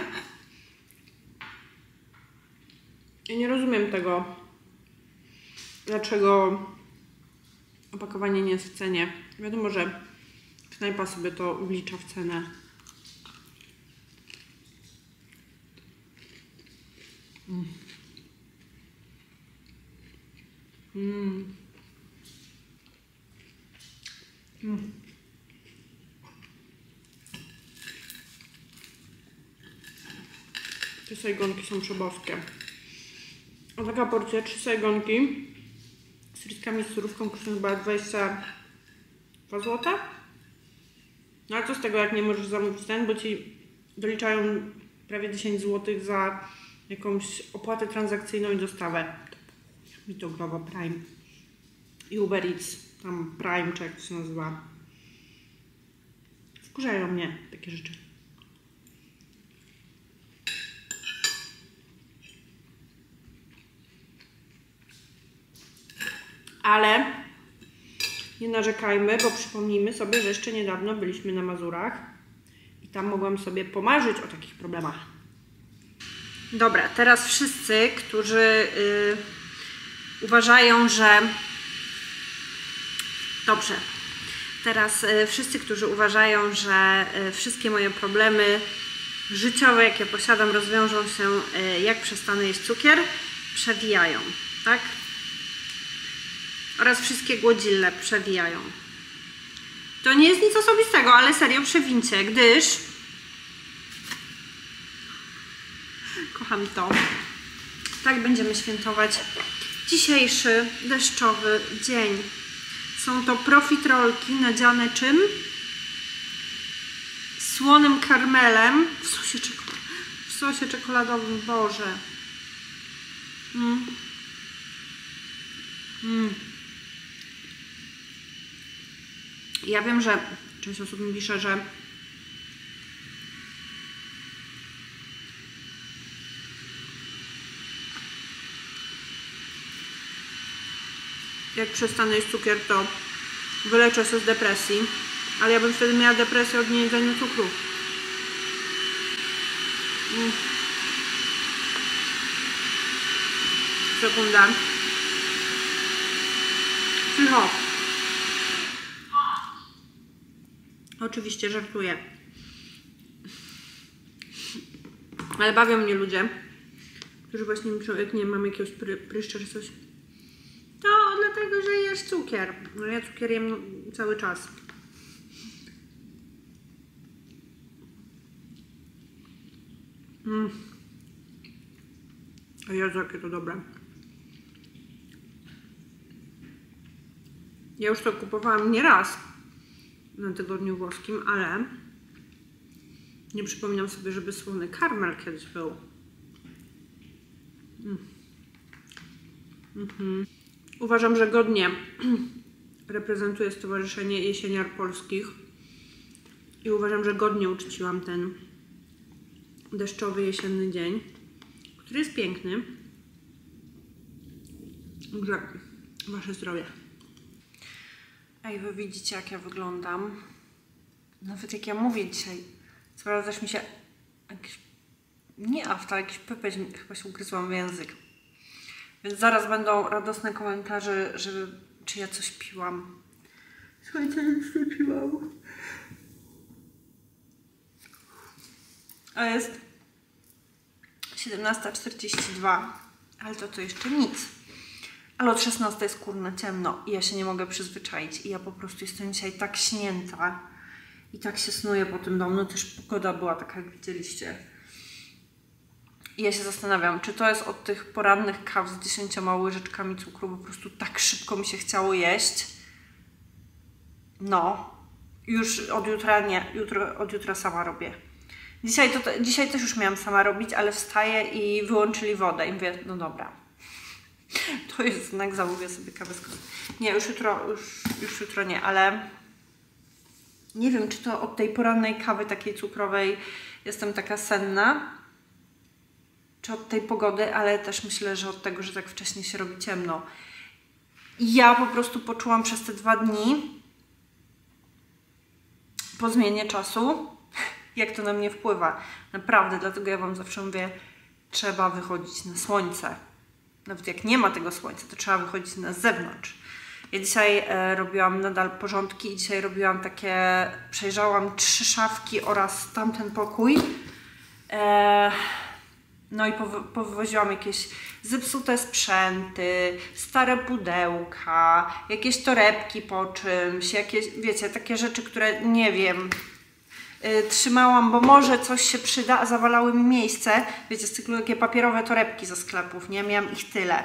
I nie rozumiem tego, dlaczego opakowanie nie jest w cenie. Wiadomo, że knajpa sobie to wlicza w cenę. Mm. Mm. Mm. Te sajgonki są przeboskie. A taka porcja, trzy sajgonki z frytkami z surówką kosztuje chyba dwadzieścia dwa złote. No ale co z tego, jak nie możesz zamówić ten, bo ci doliczają prawie dziesięć złotych za jakąś opłatę transakcyjną i dostawę. Mi to Glovo Prime i Uber Eats, tam Prime, czy jak to się nazywa. Wkurzają mnie takie rzeczy. Ale nie narzekajmy, bo przypomnijmy sobie, że jeszcze niedawno byliśmy na Mazurach i tam mogłam sobie pomarzyć o takich problemach. Dobra, teraz wszyscy, którzy yy, uważają, że... Dobrze. Teraz yy, wszyscy, którzy uważają, że yy, wszystkie moje problemy życiowe, jakie posiadam, rozwiążą się, yy, jak przestanę jeść cukier, przewijają, tak? Oraz wszystkie głodzille przewijają. To nie jest nic osobistego, ale serio przewincie, gdyż kocham to. Tak będziemy świętować dzisiejszy deszczowy dzień. Są to profiterolki nadziane czym? Słonym karmelem w sosie, czekol w sosie czekoladowym. Boże. Mm. Mm. Ja wiem, że część osób mi pisze, że jak przestanę jeść cukier, to wyleczę się z depresji, ale ja bym wtedy miała depresję od niejedzenia cukru. Mm. Sekunda. Cicho. Oczywiście żartuję. Ale bawią mnie ludzie, którzy właśnie myślą, jak nie mam jakiegoś pry, pryszcza czy coś. To dlatego, że jesz cukier. No ja cukier jem cały czas. Mm. O Jezu, jakie to dobre. Ja już to kupowałam nie raz na tygodniu włoskim, ale nie przypominam sobie, żeby słony karmel kiedyś był. Mm. Mm-hmm. Uważam, że godnie reprezentuje Stowarzyszenie Jesieniar Polskich i uważam, że godnie uczciłam ten deszczowy, jesienny dzień, który jest piękny. Także wasze zdrowie. Ej, wy widzicie, jak ja wyglądam. Nawet jak ja mówię dzisiaj, coraz też mi się jakiś, nie afta, jakiś pypeć, chyba się ugryzłam w język. Więc zaraz będą radosne komentarze, że czy ja coś piłam. Słuchajcie, nic nie piłam. A jest siedemnasta czterdzieści dwa, ale to to jeszcze nic. Ale od szesnastej jest kurna ciemno i ja się nie mogę przyzwyczaić i ja po prostu jestem dzisiaj tak śnięta i tak się snuję po tym domu. No też pogoda była taka, jak widzieliście. I ja się zastanawiam, czy to jest od tych porannych kaw z dziesięcioma łyżeczkami cukru, po prostu tak szybko mi się chciało jeść. No, już od jutra nie, jutro, od jutra sama robię. Dzisiaj, to, dzisiaj też już miałam sama robić, ale wstaję i wyłączyli wodę i mówię, no dobra. To jest znak, zamówię sobie kawę z kawą. Nie, już jutro, już, już jutro nie, ale Nie wiem, czy to od tej porannej kawy takiej cukrowej jestem taka senna, czy od tej pogody, ale też myślę, że od tego, że tak wcześnie się robi ciemno. I ja po prostu poczułam przez te dwa dni po zmianie czasu, jak to na mnie wpływa. Naprawdę, dlatego ja Wam zawsze mówię, trzeba wychodzić na słońce. Nawet jak nie ma tego słońca, to trzeba wychodzić na zewnątrz. Ja dzisiaj e, robiłam nadal porządki i dzisiaj robiłam takie, przejrzałam trzy szafki oraz tamten pokój. E, no i powy, powywoziłam jakieś zepsute sprzęty, stare pudełka, jakieś torebki po czymś, jakieś, wiecie, takie rzeczy, które nie wiem, y, trzymałam, bo może coś się przyda, a zawalały mi miejsce. Wiecie, z cyklu takie papierowe torebki ze sklepów, nie? Miałam ich tyle.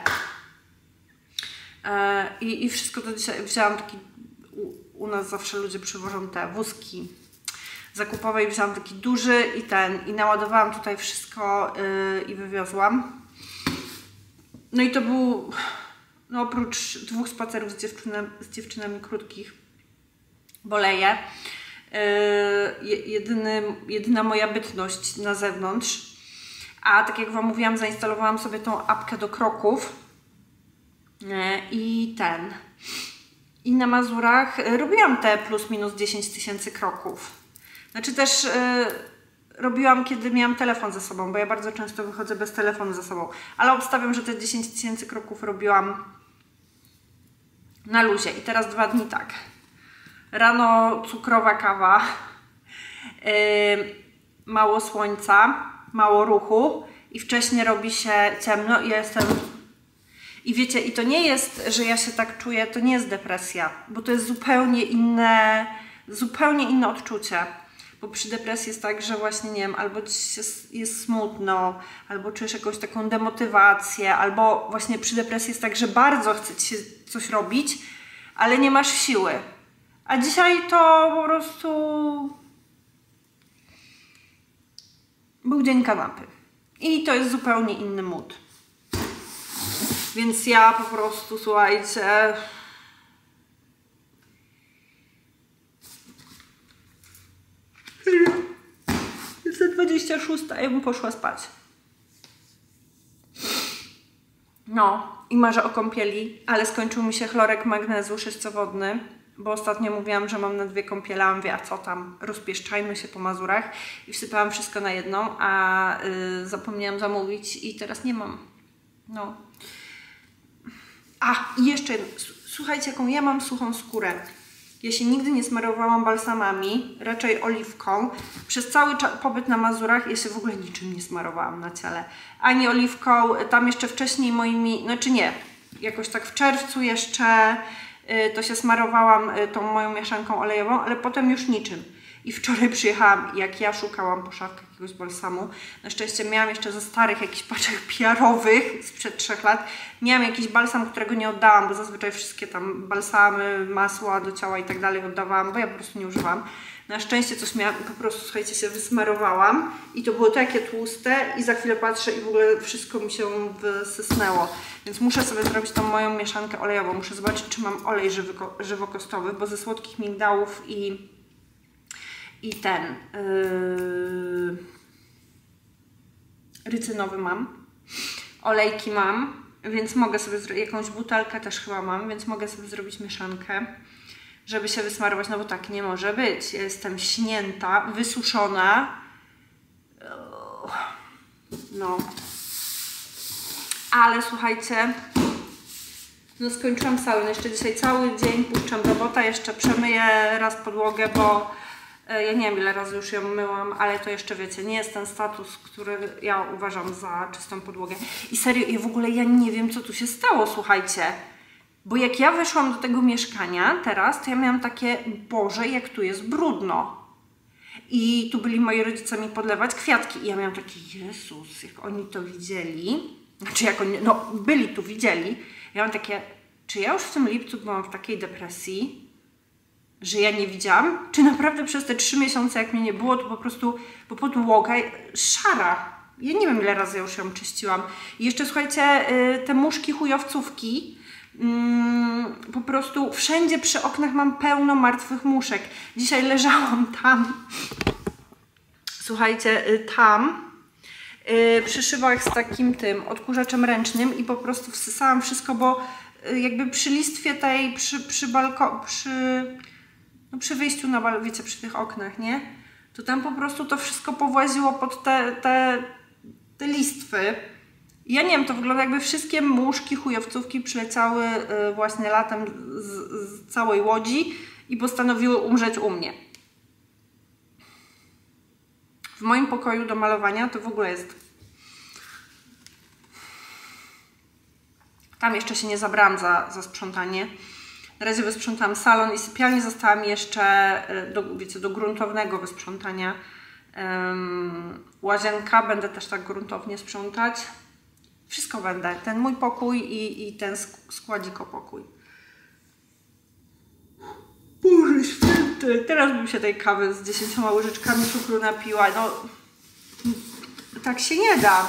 E, i, I wszystko to dzisiaj wzięłam taki, u, u nas zawsze ludzie przywożą te wózki zakupowe i wzięłam taki duży i ten, i naładowałam tutaj wszystko yy, i wywiozłam. No i to był, no oprócz dwóch spacerów z, dziewczyna, z dziewczynami krótkich, boleję, yy, jedyny, jedyna moja bytność na zewnątrz. A tak jak Wam mówiłam, zainstalowałam sobie tą apkę do kroków yy, i ten. I na Mazurach robiłam te plus minus dziesięć tysięcy kroków. Znaczy też yy, robiłam, kiedy miałam telefon ze sobą, bo ja bardzo często wychodzę bez telefonu ze sobą. Ale obstawiam, że te dziesięć tysięcy kroków robiłam na luzie. I teraz dwa dni tak. Rano cukrowa kawa, yy, mało słońca, mało ruchu i wcześniej robi się ciemno i ja jestem... I wiecie, i to nie jest, że ja się tak czuję, to nie jest depresja, bo to jest zupełnie inne, zupełnie inne odczucie. Bo przy depresji jest tak, że właśnie, nie wiem, albo ci jest, jest smutno, albo czujesz jakąś taką demotywację, albo właśnie przy depresji jest tak, że bardzo chce ci się coś robić, ale nie masz siły. A dzisiaj to po prostu był dzień kanapy. I to jest zupełnie inny mood. Więc ja po prostu, słuchajcie... Jest dwadzieścia szósta, ja bym poszła spać. No, i marzę o kąpieli, ale skończył mi się chlorek magnezu sześciowodny, bo ostatnio mówiłam, że mam na dwie kąpiele, a mówię, a co tam, rozpieszczajmy się po Mazurach i wsypałam wszystko na jedną, a yy, zapomniałam zamówić i teraz nie mam. No. A, i jeszcze jedno. Słuchajcie, jaką ja mam suchą skórę. Ja się nigdy nie smarowałam balsamami, raczej oliwką. Przez cały pobyt na Mazurach ja się w ogóle niczym nie smarowałam na ciele. Ani oliwką, tam jeszcze wcześniej moimi, znaczy nie, jakoś tak w czerwcu jeszcze y, to się smarowałam y, tą moją mieszanką olejową, ale potem już niczym. I wczoraj przyjechałam, jak ja szukałam po szafkach jakiegoś balsamu. Na szczęście miałam jeszcze ze starych jakichś paczek P R-owych sprzed trzech lat. Miałam jakiś balsam, którego nie oddałam, bo zazwyczaj wszystkie tam balsamy, masła do ciała i tak dalej oddawałam, bo ja po prostu nie używam. Na szczęście coś miałam i po prostu, słuchajcie, się wysmarowałam. I to było takie tłuste i za chwilę patrzę i w ogóle wszystko mi się wysysnęło. Więc muszę sobie zrobić tą moją mieszankę olejową. Muszę zobaczyć, czy mam olej żywo żywokostowy, bo ze słodkich migdałów i I ten yy, rycynowy mam, olejki mam, więc mogę sobie zrobić, jakąś butelkę też chyba mam, więc mogę sobie zrobić mieszankę, żeby się wysmarować, no bo tak nie może być. Ja jestem śnięta, wysuszona, no, ale słuchajcie, no skończyłam saunę, jeszcze dzisiaj cały dzień puszczam robota, jeszcze przemyję raz podłogę, bo ja nie wiem, ile razy już ją myłam, ale to jeszcze, wiecie, nie jest ten status, który ja uważam za czystą podłogę. I serio, i w ogóle ja nie wiem, co tu się stało, słuchajcie. Bo jak ja weszłam do tego mieszkania teraz, to ja miałam takie, Boże, jak tu jest brudno. I tu byli moi rodzice mi podlewać kwiatki. I ja miałam takie, Jezus, jak oni to widzieli. Znaczy, jak oni, no, byli tu, widzieli. Ja mam takie, czy ja już w tym lipcu byłam w takiej depresji, że ja nie widziałam? Czy naprawdę przez te trzy miesiące, jak mnie nie było, to po prostu, bo podłoga szara. Ja nie wiem, ile razy już ją czyściłam. I jeszcze, słuchajcie, te muszki chujowcówki, mm, po prostu wszędzie przy oknach mam pełno martwych muszek. Dzisiaj leżałam tam, słuchajcie, tam, przy szybach z takim tym odkurzaczem ręcznym i po prostu wsysałam wszystko, bo jakby przy listwie tej, przy, przy balkonie, przy, no przy wyjściu na bal, wiecie, przy tych oknach, nie? To tam po prostu to wszystko powłaziło pod te, te, te listwy. Ja nie wiem, to wygląda jakby wszystkie muszki, chujowcówki przyleciały y, właśnie latem z, z całej Łodzi i postanowiły umrzeć u mnie. W moim pokoju do malowania to w ogóle jest... Tam jeszcze się nie zabrałam za, za sprzątanie. Na razie wysprzątałam salon i sypialnię. Została mi jeszcze do, wiecie, do gruntownego wysprzątania um, łazienka. Będę też tak gruntownie sprzątać. Wszystko będę. Ten mój pokój i, i ten składziko pokój. Boże święty! Teraz bym się tej kawy z dziesięcioma łyżeczkami cukru napiła. No, tak się nie da.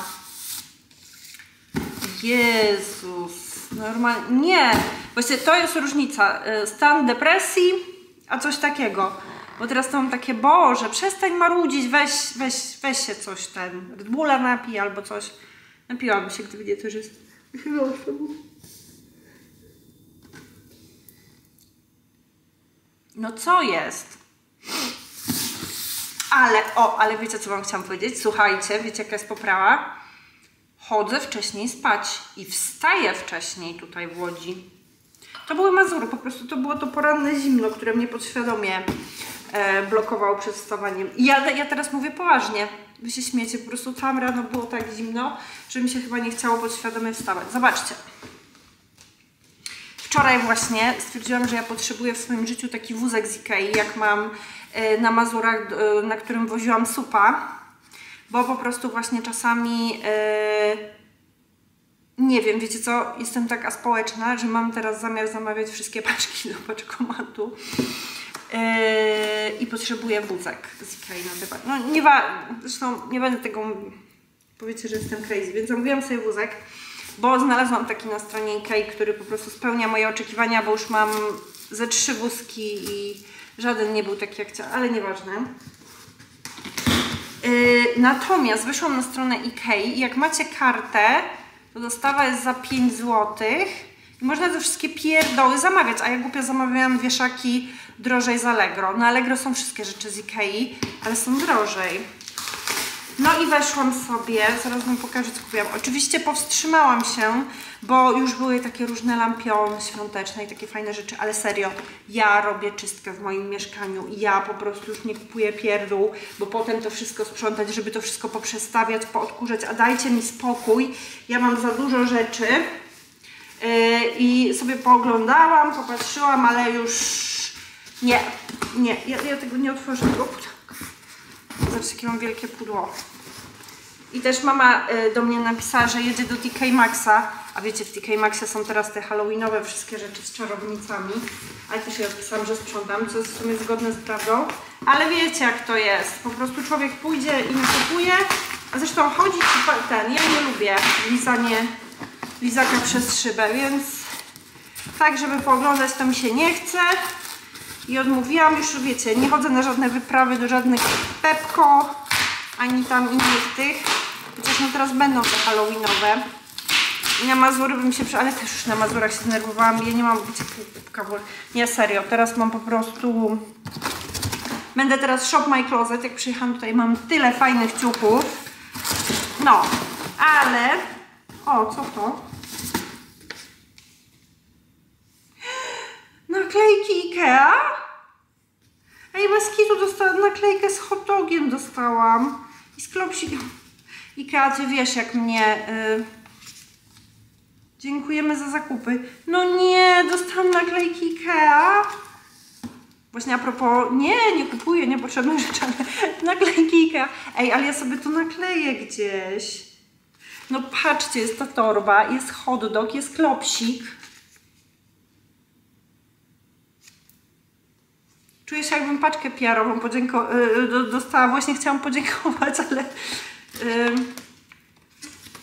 Jezus, normalnie, nie, właśnie to jest różnica, stan depresji, a coś takiego, bo teraz to mam takie, Boże, przestań marudzić, weź, weź, weź się coś, ten, Red Bulla napij albo coś, napiłabym się, gdyby nie to, że jest, no co jest, ale, o, ale wiecie, co wam chciałam powiedzieć, słuchajcie, wiecie, jaka jest poprawa? Chodzę wcześniej spać i wstaję wcześniej tutaj w Łodzi. To były Mazury, po prostu to było to poranne zimno, które mnie podświadomie e, blokowało przed wstawaniem. I ja, ja teraz mówię poważnie, wy się śmiecie, po prostu tam rano było tak zimno, że mi się chyba nie chciało podświadomie wstawać. Zobaczcie. Wczoraj właśnie stwierdziłam, że ja potrzebuję w swoim życiu taki wózek z Ikei, jak mam e, na Mazurach, e, na którym woziłam supa. Bo po prostu właśnie czasami, yy, nie wiem, wiecie co, jestem taka społeczna, że mam teraz zamiar zamawiać wszystkie paczki do paczkomatu yy, i potrzebuję wózek z Ikei na te paczki. No nie wa, zresztą nie będę tego, powiecie, że jestem crazy, więc zamówiłam sobie wózek, bo znalazłam taki na stronie Ikei, który po prostu spełnia moje oczekiwania, bo już mam ze trzy wózki i żaden nie był taki jak chciałam, ale nieważne. Yy, natomiast wyszłam na stronę Ikei i jak macie kartę, to dostawa jest za pięć złotych i można te wszystkie pierdoły zamawiać, a ja głupio zamawiałam wieszaki drożej z Allegro. Na Allegro są wszystkie rzeczy z Ikei, ale są drożej. No i weszłam sobie, zaraz wam pokażę, co kupiłam. Oczywiście powstrzymałam się, bo już były takie różne lampiony świąteczne i takie fajne rzeczy, ale serio, ja robię czystkę w moim mieszkaniu i ja po prostu już nie kupuję pierdół, bo potem to wszystko sprzątać, żeby to wszystko poprzestawiać, poodkurzać, a dajcie mi spokój, ja mam za dużo rzeczy yy, i sobie pooglądałam, popatrzyłam, ale już nie, nie, ja, ja tego nie otworzę, tego pudełka. Zobaczcie, jakie mam wielkie pudło. I też mama y, do mnie napisała, że jedzie do T K Maxa, a wiecie, w T K Maxie są teraz te halloweenowe wszystkie rzeczy z czarownicami, ale też ja odpisałam, że sprzątam, co jest w sumie zgodne z prawdą, ale wiecie, jak to jest, po prostu człowiek pójdzie i nie kupuje, a zresztą chodzi ten, ja nie lubię lizanie, lizaka przez szybę, więc tak, żeby pooglądać, to mi się nie chce. I odmówiłam, już wiecie, nie chodzę na żadne wyprawy, do żadnych Pepko, ani tam innych tych. Chociaż no teraz będą te halloweenowe. I na Mazury bym się, ale też już na Mazurach się zdenerwowałam. Ja nie mam, wiecie, półka, bo nie, serio, teraz mam po prostu... Będę teraz shop my closet, jak przyjechałam tutaj, mam tyle fajnych ciuchów. No, ale... O, co to? Naklejki Ikea? Ej, bez kitu dostałam naklejkę z hot dogiem dostałam. I z klopsikiem. Ikea, ty wiesz jak mnie... Yy... Dziękujemy za zakupy. No nie, dostałam naklejki Ikea. Właśnie a propos... Nie, nie kupuję niepotrzebnych rzeczy, ale naklejki Ikea. Ej, ale ja sobie to nakleję gdzieś. No patrzcie, jest ta torba, jest hot dog, jest klopsik. Czuję się, jakbym paczkę P R-ową yy, dostała. Właśnie chciałam podziękować, ale yy,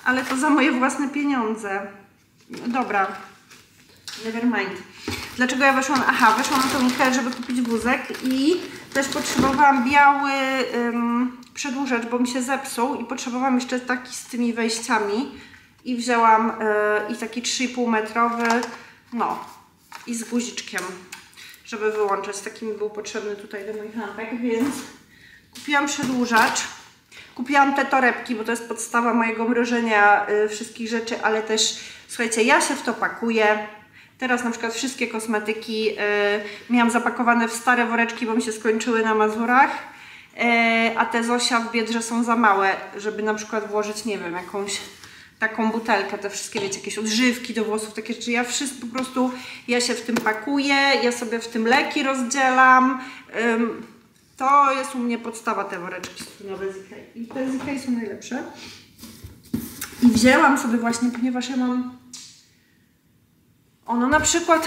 ale to za moje własne pieniądze. Dobra, never mind. Dlaczego ja weszłam? Aha, weszłam na tą Ikeę, żeby kupić wózek i też potrzebowałam biały ym, przedłużacz, bo mi się zepsuł i potrzebowałam jeszcze taki z tymi wejściami i wzięłam yy, i taki trzy i pół metrowy, no i z guziczkiem, żeby wyłączać. Taki mi był potrzebny tutaj do moich lampek, więc kupiłam przedłużacz. Kupiłam te torebki, bo to jest podstawa mojego mrożenia yy, wszystkich rzeczy, ale też, słuchajcie, ja się w to pakuję. Teraz na przykład wszystkie kosmetyki yy, miałam zapakowane w stare woreczki, bo mi się skończyły na Mazurach, yy, a te Zosia w Biedrze są za małe, żeby na przykład włożyć, nie wiem, jakąś taką butelkę, te wszystkie, wiecie, jakieś odżywki do włosów, takie rzeczy. Ja wszystko po prostu, ja się w tym pakuję, ja sobie w tym leki rozdzielam. Yy, to jest u mnie podstawa, te woreczki nowe z Ikei. I te z Ikei są najlepsze. I wzięłam sobie właśnie, ponieważ ja mam ono na przykład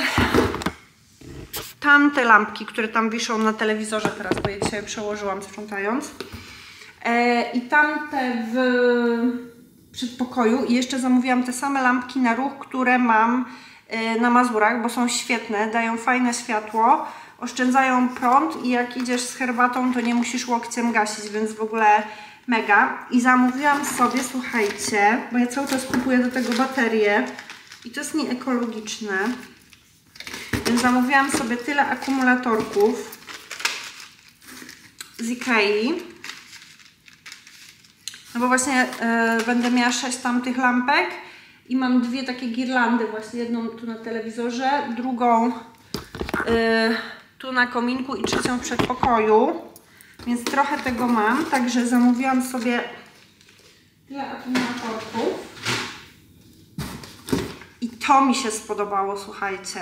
tamte lampki, które tam wiszą na telewizorze teraz, bo je dzisiaj przełożyłam sprzątając. E, I tamte w przedpokoju. I jeszcze zamówiłam te same lampki na ruch, które mam e, na Mazurach, bo są świetne, dają fajne światło, oszczędzają prąd i jak idziesz z herbatą, to nie musisz łokciem gasić, więc w ogóle mega. I zamówiłam sobie, słuchajcie, bo ja cały czas kupuję do tego baterię, i to jest nieekologiczne, więc zamówiłam sobie tyle akumulatorków z Ikei, no bo właśnie yy, będę miała sześć tamtych lampek i mam dwie takie girlandy, właśnie jedną tu na telewizorze, drugą yy, tu na kominku i trzecią w przedpokoju, więc trochę tego mam, także zamówiłam sobie tyle akumulatorków. I to mi się spodobało, słuchajcie.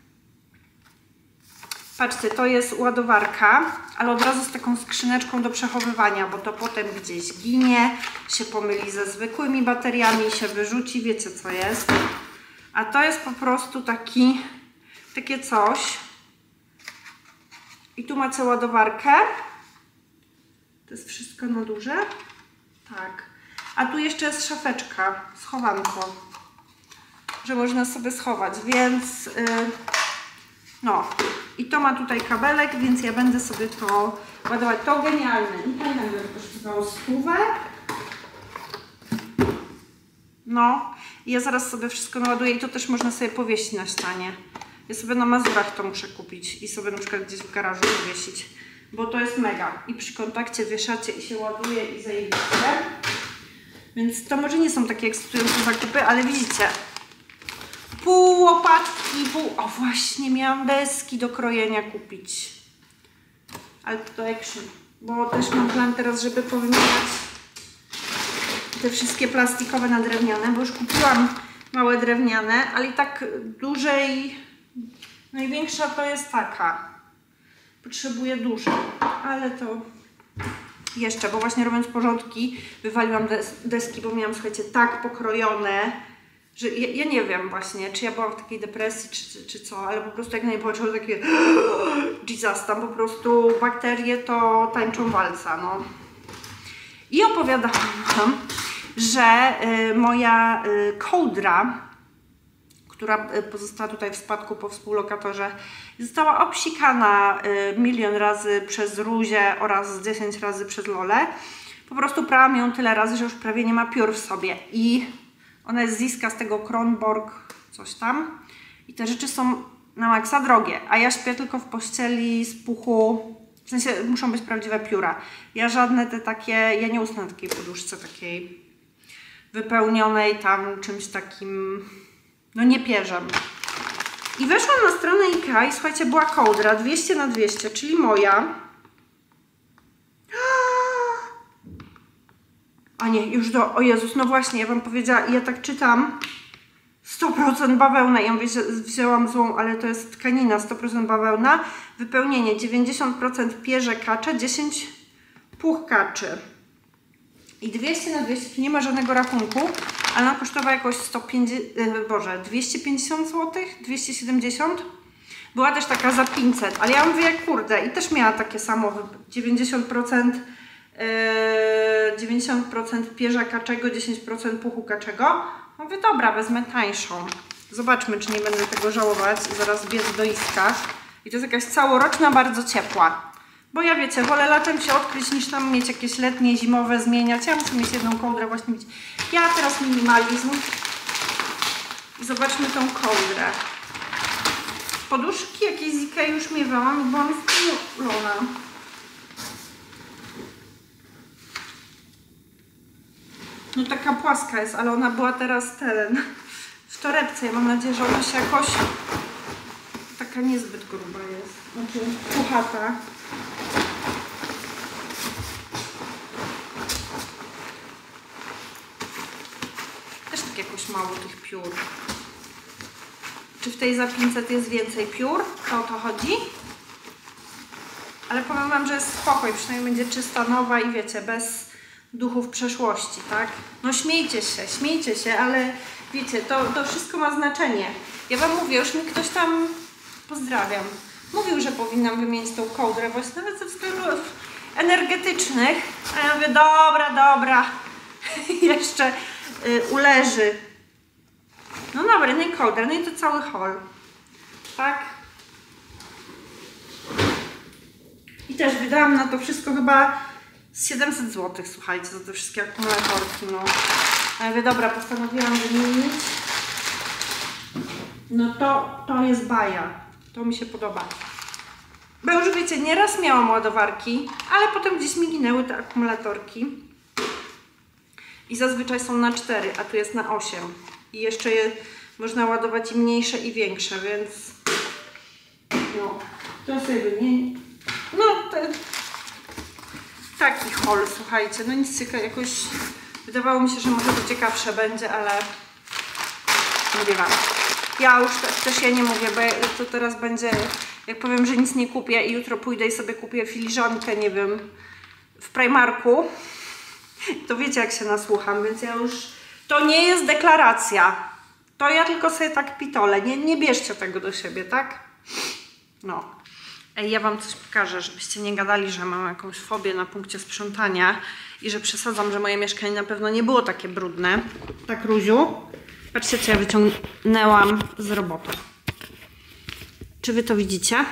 Patrzcie, to jest ładowarka, ale od razu z taką skrzyneczką do przechowywania, bo to potem gdzieś ginie, się pomyli ze zwykłymi bateriami, się wyrzuci, wiecie co jest. A to jest po prostu taki, takie coś. I tu macie ładowarkę. To jest wszystko na duże. Tak. A tu jeszcze jest szafeczka, schowanko, że można sobie schować, więc yy, no i to ma tutaj kabelek, więc ja będę sobie to ładować. To genialne. I pamiętam, że to kosztowało stówę. No i ja zaraz sobie wszystko naładuję i to też można sobie powiesić na ścianie. Ja sobie na Mazurach to muszę kupić i sobie na przykład gdzieś w garażu powiesić, bo to jest mega. I przy kontakcie wieszacie i się ładuje i zajebiście. Więc to może nie są takie ekscytujące zakupy, ale widzicie, pół łopatki, pół... O właśnie, miałam deski do krojenia kupić. Ale to action, bo też mam plan teraz, żeby powymieniać te wszystkie plastikowe na drewniane, bo już kupiłam małe drewniane, ale i tak dużej, największa to jest taka. Potrzebuję dużej, ale to jeszcze, bo właśnie robiąc porządki wywaliłam des deski, bo miałam, słuchajcie, tak pokrojone, że ja, ja nie wiem właśnie, czy ja byłam w takiej depresji, czy, czy, czy co, ale po prostu jak najbardziej takie Jesus, tam po prostu bakterie to tańczą walca, no. I opowiadałam wam, że y, moja y, kołdra, która pozostała tutaj w spadku po współlokatorze, została obsikana y, milion razy przez Ruzię oraz dziesięć razy przez Lolę. Po prostu prałam ją tyle razy, że już prawie nie ma piór w sobie. I ona jest z Ziska, z tego Kronborg, coś tam. I te rzeczy są na maksa drogie. A ja śpię tylko w pościeli z puchu, w sensie muszą być prawdziwe pióra. Ja żadne te takie, ja nie usnę na takiej poduszce takiej wypełnionej tam czymś takim, no nie pierzem. I weszłam na stronę Ikea i słuchajcie, była kołdra dwieście na dwieście, czyli moja. A nie, już do... O Jezus, no właśnie, ja wam powiedziała, ja tak czytam sto procent bawełna. Ja mówię, że wzięłam złą, ale to jest tkanina, sto procent bawełna. Wypełnienie dziewięćdziesiąt procent pierze kacze, dziesięć procent puch kaczy. I dwieście na dwieście, tu nie ma żadnego rachunku, ale ona kosztowała jakoś sto pięćdziesiąt, boże, dwieście pięćdziesiąt złotych, dwieście siedemdziesiąt. Była też taka za pięćset, ale ja mówię, jak kurde, i też miała takie samo, dziewięćdziesiąt procent dziewięćdziesiąt procent pierza kaczego, dziesięć procent puchu kaczego. Mówię, dobra, wezmę tańszą. Zobaczmy, czy nie będę tego żałować. Zaraz biec do Iska. I to jest jakaś całoroczna, bardzo ciepła. Bo ja wiecie, wolę latem się odkryć, niż tam mieć jakieś letnie, zimowe, zmieniać. Ja muszę mieć jedną kołdrę właśnie mieć. Ja teraz minimalizm. I zobaczmy tą kołdrę. Poduszki jakieś z Ikei już miewałam, bo on jest kulona. No taka płaska jest, ale ona była teraz teren w torebce. Ja mam nadzieję, że ona się jakoś taka niezbyt gruba jest. Znaczy puchata. Też tak jakoś mało tych piór. Czy w tej za pięćset jest więcej piór? To o to chodzi? Ale powiem wam, że jest spokój. Przynajmniej będzie czysta, nowa i wiecie, bez duchów przeszłości, tak? No śmiejcie się, śmiejcie się, ale wiecie, to, to wszystko ma znaczenie. Ja wam mówię, już mi ktoś tam, pozdrawiam, mówił, że powinnam wymienić tą kołdrę, właśnie nawet ze względów energetycznych. A ja mówię, dobra, dobra, jeszcze y, uleży. No dobra, no i kołdra, no i to cały haul, tak? I też wydałam na to wszystko chyba siedemset złotych, słuchajcie, za te wszystkie akumulatorki, no. A ja mówię, dobra, postanowiłam wymienić. No to, to jest baja. To mi się podoba. Bo już wiecie, nieraz miałam ładowarki, ale potem gdzieś mi ginęły te akumulatorki. I zazwyczaj są na cztery, a tu jest na osiem. I jeszcze je można ładować i mniejsze, i większe, więc no, to sobie wymienię. No, te, taki haul, słuchajcie, no nic ciekawe, jakoś wydawało mi się, że może to ciekawsze będzie, ale mówię wam. Ja już te, też ja nie mówię, bo to teraz będzie, jak powiem, że nic nie kupię i jutro pójdę i sobie kupię filiżankę, nie wiem, w Primarku, to wiecie, jak się nasłucham, więc ja już, to nie jest deklaracja, to ja tylko sobie tak pitolę, nie, nie bierzcie tego do siebie, tak? No. Ej, ja wam coś pokażę, żebyście nie gadali, że mam jakąś fobię na punkcie sprzątania i że przesadzam, że moje mieszkanie na pewno nie było takie brudne. Tak, Ruziu? Patrzcie, co ja wyciągnęłam z roboty. Czy wy to widzicie?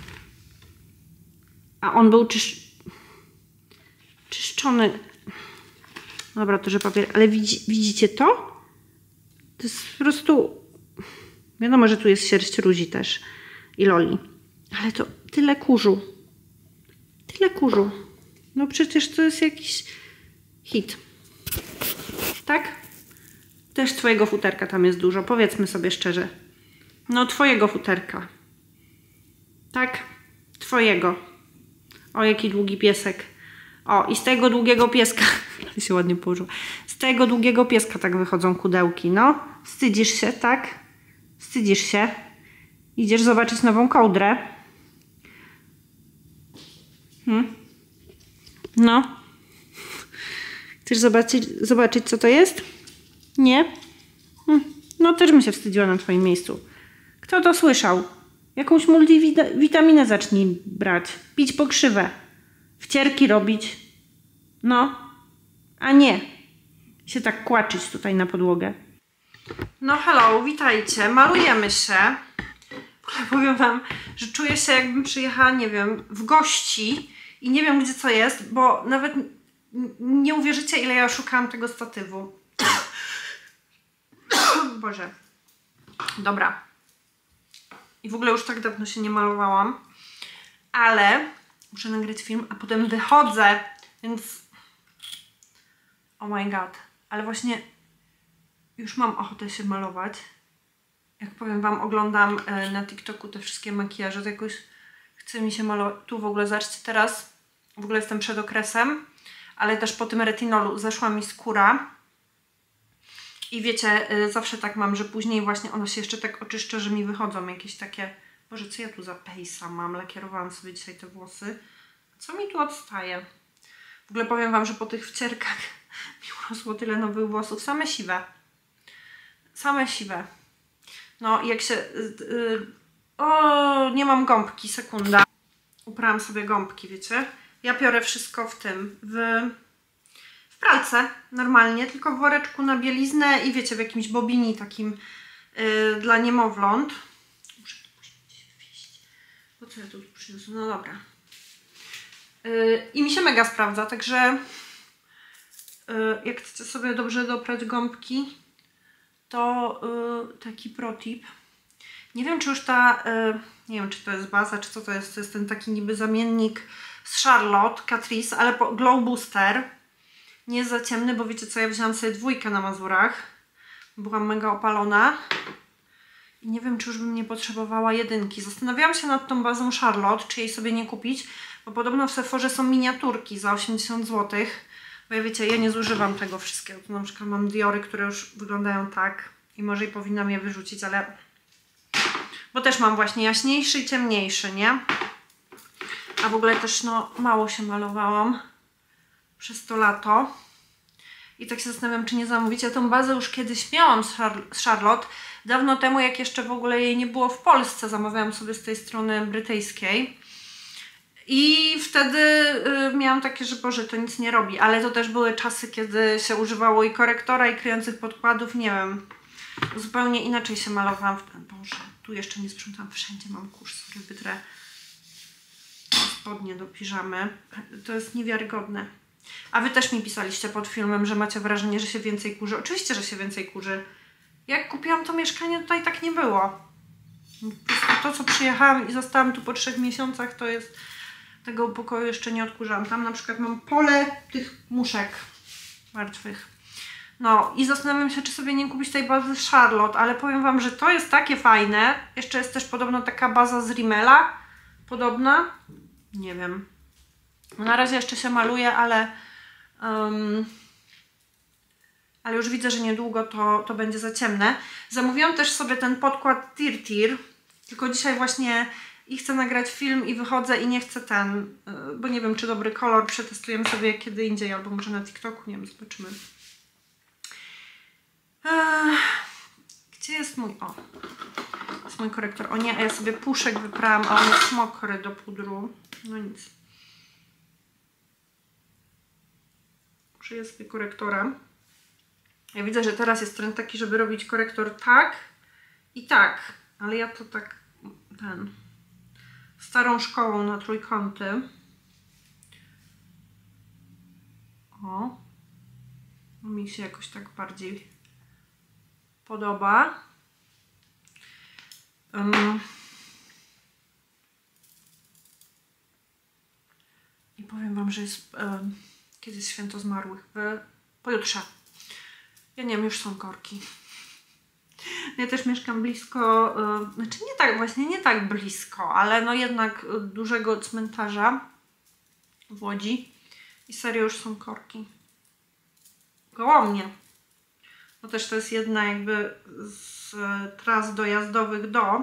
A on był czysz... czyszczony. Dobra, to że papier, ale widzi, widzicie to? To jest po prostu... Wiadomo, że tu jest sierść Ruzi też i Loli. Ale to tyle kurzu. Tyle kurzu. No przecież to jest jakiś hit. Tak? Też twojego futerka tam jest dużo. Powiedzmy sobie szczerze. No twojego futerka. Tak? Twojego. O, jaki długi piesek. O, i z tego długiego pieska. Ale się ładnie położył. Z tego długiego pieska tak wychodzą kudełki. No. Wstydzisz się, tak? Wstydzisz się. Idziesz zobaczyć nową kołdrę. Hmm? No. Chcesz zobaczyć, zobaczyć, co to jest? Nie? Hmm. No też bym się wstydziła na twoim miejscu. Kto to słyszał? Jakąś multivitaminę zacznij brać. Pić pokrzywę. Wcierki robić. No. A nie. Się tak kłaczyć tutaj na podłogę. No hello, witajcie. Malujemy się. Powiem wam, że czuję się, jakbym przyjechała, nie wiem, w gości i nie wiem, gdzie co jest, bo nawet nie uwierzycie, ile ja szukałam tego statywu. Boże. Dobra. I w ogóle już tak dawno się nie malowałam, ale muszę nagrać film, a potem wychodzę, więc oh my god. Ale właśnie już mam ochotę się malować. Jak powiem wam, oglądam e, na TikToku te wszystkie makijaże, to jakoś chce mi się malować. Tu w ogóle, zobaczcie, teraz w ogóle jestem przed okresem, ale też po tym retinolu zeszła mi skóra. I wiecie, e, zawsze tak mam, że później właśnie ono się jeszcze tak oczyszcza, że mi wychodzą jakieś takie... Boże, co ja tu za pejsa mam? Lakierowałam sobie dzisiaj te włosy. Co mi tu odstaje? W ogóle powiem wam, że po tych wcierkach mi urosło tyle nowych włosów. Same siwe. Same siwe. No, jak się... Yy, o, nie mam gąbki, sekunda. Uprałam sobie gąbki, wiecie? Ja piorę wszystko w tym, w, w pralce normalnie, tylko w woreczku na bieliznę i wiecie, w jakimś bobini takim yy, dla niemowląt. Muszę to później wieść. Po co ja tu przyniosę? No dobra. Yy, I mi się mega sprawdza, także yy, jak chcecie sobie dobrze doprać gąbki, to yy, taki protip. Nie wiem, czy już ta, yy, nie wiem, czy to jest baza, czy co to jest, to jest ten taki niby zamiennik z Charlotte, Catrice, ale po, Glow Booster. Nie jest za ciemny, bo wiecie co, ja wzięłam sobie dwójkę na Mazurach. Byłam mega opalona. I nie wiem, czy już bym nie potrzebowała jedynki. Zastanawiałam się nad tą bazą Charlotte, czy jej sobie nie kupić, bo podobno w Sephorze są miniaturki za osiemdziesiąt złotych. Bo ja wiecie, ja nie zużywam tego wszystkiego. Tu na przykład mam Diory, które już wyglądają tak i może i powinnam je wyrzucić, ale... Bo też mam właśnie jaśniejszy i ciemniejszy, nie? A w ogóle też no mało się malowałam przez to lato. I tak się zastanawiam, czy nie zamówić. Ja tą bazę już kiedyś miałam z, Char z Charlotte. Dawno temu, jak jeszcze w ogóle jej nie było w Polsce, zamawiałam sobie z tej strony brytyjskiej. I wtedy y, miałam takie, że Boże, to nic nie robi. Ale to też były czasy, kiedy się używało i korektora, i kryjących podkładów. Nie wiem. Zupełnie inaczej się malowałam. W ten Boże, tu jeszcze nie sprzątam. Wszędzie mam kurz, sorry, wytrę spodnie do piżamy. To jest niewiarygodne. A wy też mi pisaliście pod filmem, że macie wrażenie, że się więcej kurzy. Oczywiście, że się więcej kurzy. Jak kupiłam to mieszkanie, tutaj tak nie było. To, co przyjechałam i zostałam tu po trzech miesiącach, to jest... Tego pokoju jeszcze nie odkurzałam. Tam na przykład mam pole tych muszek martwych. No i zastanawiam się, czy sobie nie kupić tej bazy z Charlotte, ale powiem wam, że to jest takie fajne. Jeszcze jest też podobno taka baza z Rimmela. Podobna. Nie wiem. Na razie jeszcze się maluje, ale um, ale już widzę, że niedługo to, to będzie za ciemne. Zamówiłam też sobie ten podkład Tir Tir, tylko dzisiaj właśnie i chcę nagrać film i wychodzę i nie chcę ten, bo nie wiem, czy dobry kolor, przetestujemy sobie kiedy indziej, albo może na TikToku, nie wiem, zobaczymy. Eee, gdzie jest mój, o, jest mój korektor, o nie, a ja sobie puszek wyprałam, a on jest mokry do pudru, no nic. Użyję sobie korektora. Ja widzę, że teraz jest trend taki, żeby robić korektor tak i tak, ale ja to tak, ten, starą szkołą na trójkąty. O, mi się jakoś tak bardziej podoba. Um, I powiem wam, że jest um, kiedyś święto zmarłych, w, pojutrze. Ja nie wiem, już są korki. Ja też mieszkam blisko, yy, znaczy nie tak, właśnie nie tak blisko, ale no jednak yy, dużego cmentarza w Łodzi i serio już są korki. Koło mnie. No też to jest jedna jakby z y, tras dojazdowych do,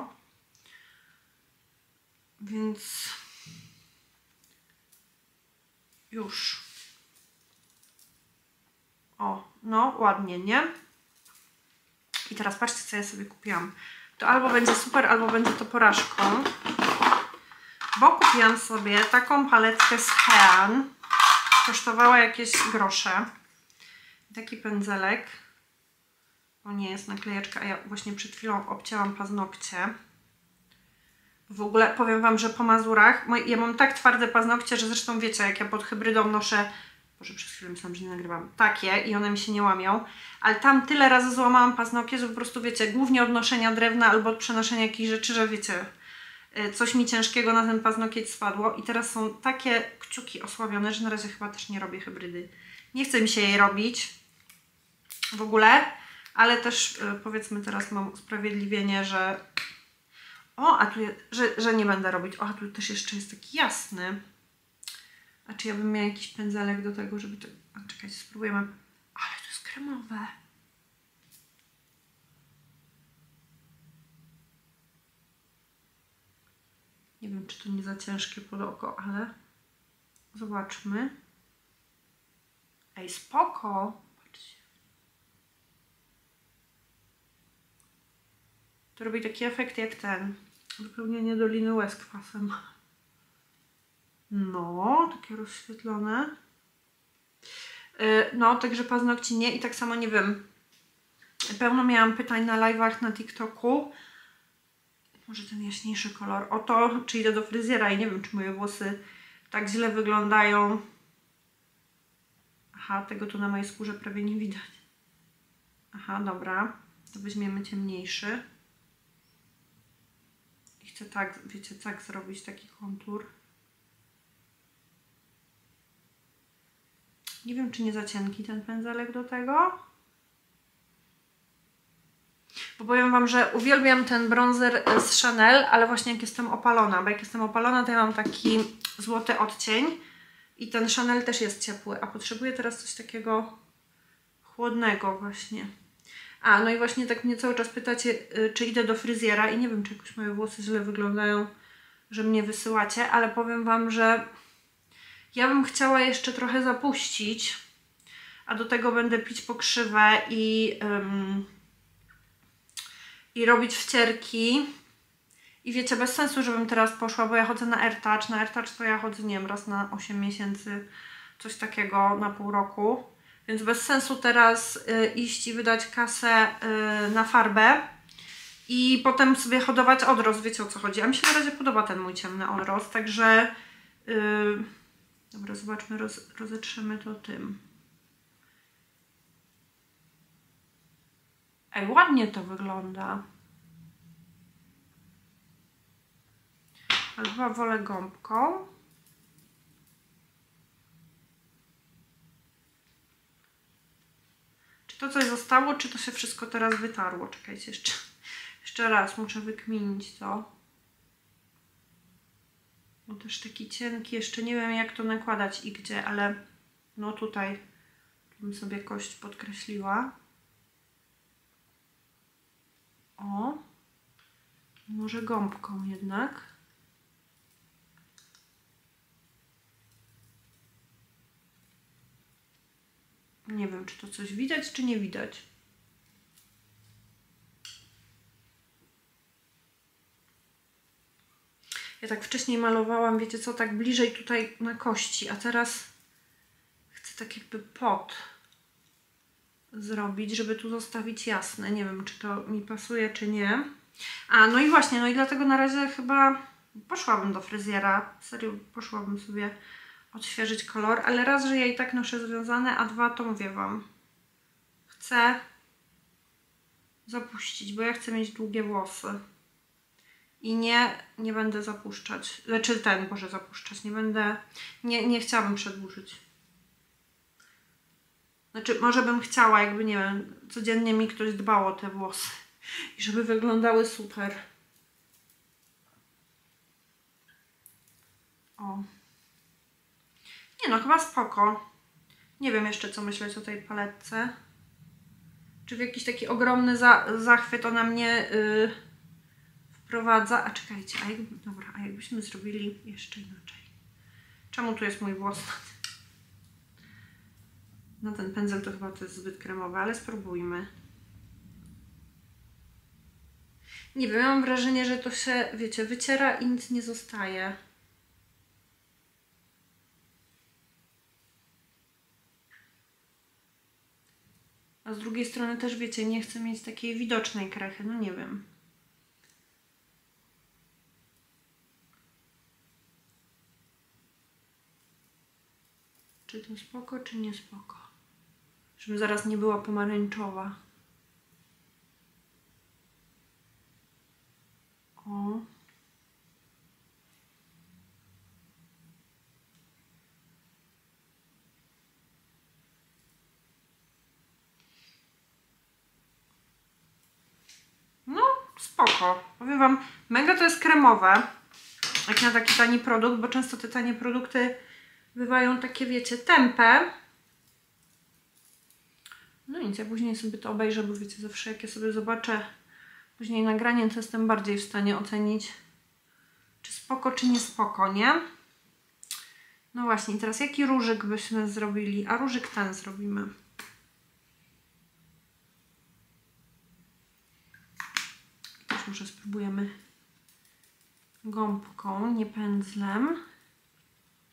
więc już. O, no ładnie, nie? I teraz patrzcie, co ja sobie kupiłam. To albo będzie super, albo będzie to porażką. Bo kupiłam sobie taką paletkę z Hean. Kosztowała jakieś grosze. Taki pędzelek. O nie, jest naklejeczka, a ja właśnie przed chwilą obcięłam paznokcie. W ogóle powiem wam, że po Mazurach, ja mam tak twarde paznokcie, że zresztą wiecie, jak ja pod hybrydą noszę, Boże, przez chwilę myślałam, że nie nagrywam, takie i one mi się nie łamią, ale tam tyle razy złamałam paznokcie, że po prostu wiecie, głównie od noszenia drewna albo od przenoszenia jakichś rzeczy, że wiecie, coś mi ciężkiego na ten paznokieć spadło i teraz są takie kciuki osłabione, że na razie chyba też nie robię hybrydy. Nie chce mi się jej robić w ogóle, ale też powiedzmy teraz mam usprawiedliwienie, że o, a tu je, że, że nie będę robić. O, a tu też jeszcze jest taki jasny. A czy ja bym miała jakiś pędzelek do tego, żeby to... A czekajcie, spróbujemy. Ale to jest kremowe. Nie wiem, czy to nie za ciężkie pod oko, ale zobaczmy. Ej, spoko. Patrzcie. To robi taki efekt jak ten. Wypełnienie doliny łez kwasem. No, takie rozświetlone. No, także paznokci nie i tak samo nie wiem. Pełno miałam pytań na live'ach na TikToku. Może ten jaśniejszy kolor. O to, czy idę do fryzjera i nie wiem, czy moje włosy tak źle wyglądają. Aha, tego tu na mojej skórze prawie nie widać. Aha, dobra. To weźmiemy ciemniejszy. I chcę tak, wiecie, tak zrobić taki kontur. Nie wiem, czy nie za cienki ten pędzelek do tego. Bo powiem wam, że uwielbiam ten bronzer z Chanel, ale właśnie jak jestem opalona, bo jak jestem opalona, to ja mam taki złoty odcień i ten Chanel też jest ciepły, a potrzebuję teraz coś takiego chłodnego właśnie. A, no i właśnie tak mnie cały czas pytacie, czy idę do fryzjera i nie wiem, czy jakoś moje włosy źle wyglądają, że mnie wysyłacie, ale powiem wam, że ja bym chciała jeszcze trochę zapuścić, a do tego będę pić pokrzywę i... Um, i robić wcierki. I wiecie, bez sensu, żebym teraz poszła, bo ja chodzę na AirTouch. Na AirTouch to ja chodzę, nie wiem, raz na osiem miesięcy, coś takiego, na pół roku. Więc bez sensu teraz y, iść i wydać kasę y, na farbę i potem sobie hodować odrost. Wiecie, o co chodzi. A mi się na razie podoba ten mój ciemny odrost, także... Y, dobra, zobaczmy, roz, rozetrzemy to tym. Ej, ładnie to wygląda. Ale chyba wolę gąbką. Czy to coś zostało, czy to się wszystko teraz wytarło? Czekajcie, jeszcze, jeszcze raz muszę wykminić to. Bo też taki cienki, jeszcze nie wiem, jak to nakładać i gdzie, ale no tutaj bym sobie kość podkreśliła. O, może gąbką jednak. Nie wiem, czy to coś widać, czy nie widać. Ja tak wcześniej malowałam, wiecie co, tak bliżej tutaj na kości, a teraz chcę tak jakby pod zrobić, żeby tu zostawić jasne. Nie wiem, czy to mi pasuje, czy nie. A, no i właśnie, no i dlatego na razie chyba poszłabym do fryzjera. Serio, poszłabym sobie odświeżyć kolor, ale raz, że ja i tak noszę związane, a dwa, to mówię wam, chcę zapuścić, bo ja chcę mieć długie włosy. I nie, nie będę zapuszczać. Znaczy ten, Boże, zapuszczać. Nie będę, nie, nie chciałabym przedłużyć. Znaczy, może bym chciała, jakby, nie wiem, codziennie mi ktoś dbał o te włosy. I żeby wyglądały super. O. Nie no, chyba spoko. Nie wiem jeszcze, co myśleć o tej paletce. Czy w jakiś taki ogromny za zachwyt ona mnie yy, wprowadza. A czekajcie, a jakby, dobra, a jakbyśmy zrobili jeszcze inaczej. Czemu tu jest mój włos? No ten pędzel to chyba to jest zbyt kremowy, ale spróbujmy. Nie wiem, mam wrażenie, że to się, wiecie, wyciera i nic nie zostaje. A z drugiej strony też, wiecie, nie chcę mieć takiej widocznej krechy, no nie wiem. Czy to spoko, czy nie spoko? Żebym zaraz nie była pomarańczowa. O. No, spoko. Powiem wam, mega to jest kremowe. Jak na taki tani produkt, bo często te tanie produkty bywają takie, wiecie, tępe. No nic, ja później sobie to obejrzę, bo wiecie, zawsze jak ja sobie zobaczę później nagranie, to jestem bardziej w stanie ocenić, czy spoko, czy nie spoko, nie? No właśnie, i teraz jaki różyk byśmy zrobili? A różyk ten zrobimy. Też może spróbujemy gąbką, nie pędzlem.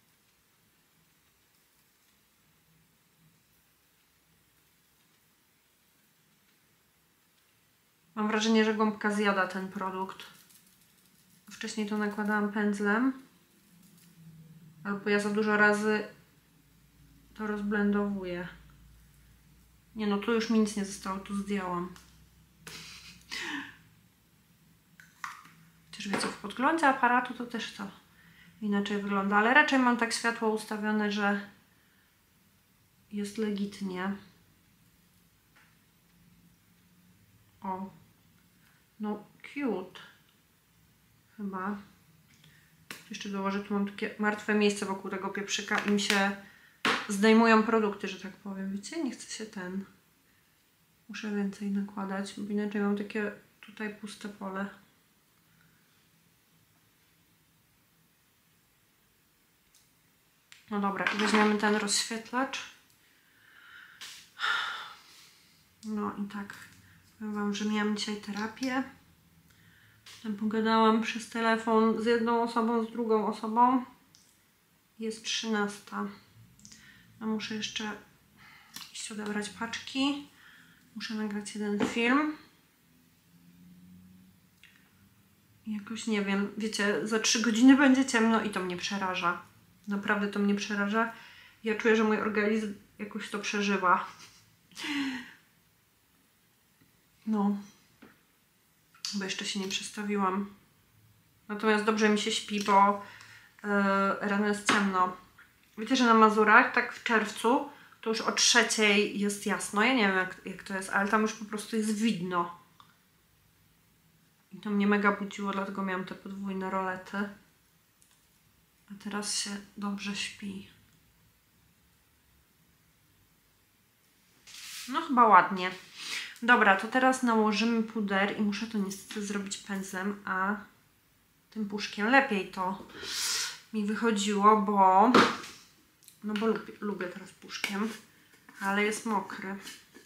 wrażenie, że gąbka zjada ten produkt. Wcześniej to nakładałam pędzlem. Albo ja za dużo razy to rozblendowuję. Nie no, tu już mi nic nie zostało, tu zdjęłam. Chociaż wiecie, w podglądzie aparatu to też to inaczej wygląda, ale raczej mam tak światło ustawione, że jest legitnie. O, no cute. Chyba. Jeszcze dołożę, tu mam takie martwe miejsce wokół tego pieprzyka i mi się zdejmują produkty, że tak powiem. Wiecie, nie chce się ten. Muszę więcej nakładać, bo inaczej mam takie tutaj puste pole. No dobra, i weźmiemy ten rozświetlacz. No i tak, powiem wam, że miałam dzisiaj terapię. Potem pogadałam przez telefon z jedną osobą, z drugą osobą. Jest trzynasta. No muszę jeszcze iść odebrać paczki. Muszę nagrać jeden film. I jakoś nie wiem, wiecie, za trzy godziny będzie ciemno i to mnie przeraża. Naprawdę to mnie przeraża. Ja czuję, że mój organizm jakoś to przeżywa. No. Bo jeszcze się nie przestawiłam. Natomiast dobrze mi się śpi, bo yy, rano jest ciemno. Wiecie, że na Mazurach, tak w czerwcu, to już o trzeciej jest jasno. Ja nie wiem, jak, jak to jest, ale tam już po prostu jest widno. I to mnie mega budziło, dlatego miałam te podwójne rolety. A teraz się dobrze śpi. No chyba ładnie. Dobra, to teraz nałożymy puder i muszę to niestety zrobić pędzlem, a tym puszkiem lepiej to mi wychodziło, bo no bo lubię, lubię teraz puszkiem, ale jest mokry.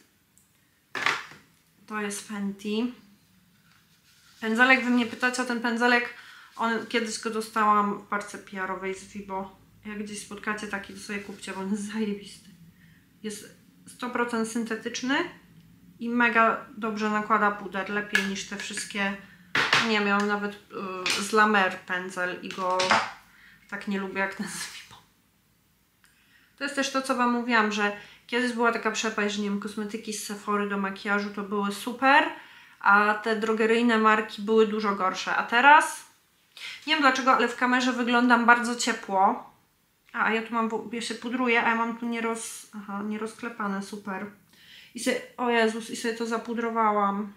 To jest Fenty. Pędzelek, wy mnie pytacie o ten pędzelek, on kiedyś go dostałam w parce P R-owej z Vibo. Jak gdzieś spotkacie taki, to sobie kupcie, bo on jest zajebisty. Jest sto procent syntetyczny i mega dobrze nakłada puder, lepiej niż te wszystkie. Nie, miałam nawet yy, z La Mer pędzel i go tak nie lubię jak ten z Vibo. To jest też to, co wam mówiłam, że kiedyś była taka przepaść, że nie wiem, kosmetyki z Sephory do makijażu to były super, a te drogeryjne marki były dużo gorsze. A teraz, nie wiem dlaczego, ale w kamerze wyglądam bardzo ciepło. A, a ja tu mam, ja się pudruję, a ja mam tu nieroz, aha, nierozklepane, super. I sobie, o Jezus, i sobie to zapudrowałam.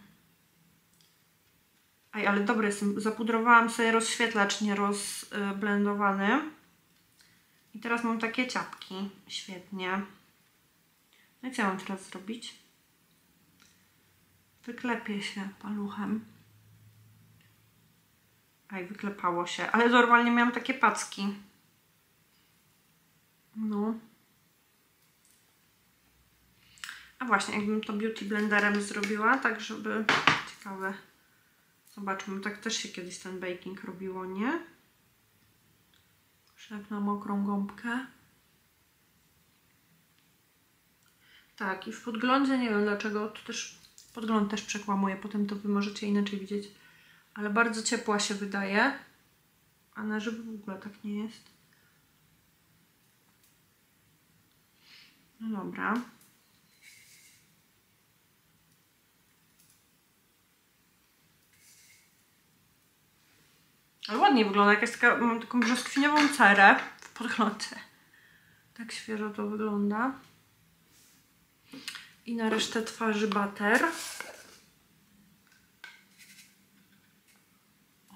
Aj, ale dobre jestem, zapudrowałam sobie rozświetlacz nierozblendowany. I teraz mam takie ciapki, świetnie. No i co ja mam teraz zrobić? Wyklepię się paluchem. Aj, wyklepało się, ale normalnie miałam takie packi. No. A właśnie, jakbym to beauty blenderem zrobiła, tak żeby... Ciekawe. Zobaczmy, tak też się kiedyś ten baking robiło, nie? Jak na mokrą gąbkę. Tak, i w podglądzie, nie wiem dlaczego, to też podgląd też przekłamuje, potem to wy możecie inaczej widzieć, ale bardzo ciepła się wydaje, a na żywo w ogóle tak nie jest. No dobra. Ale ładnie wygląda, jakaś taka, mam taką brzoskwiniową cerę w podglądzie. Tak świeżo to wygląda. I na resztę twarzy bater. O.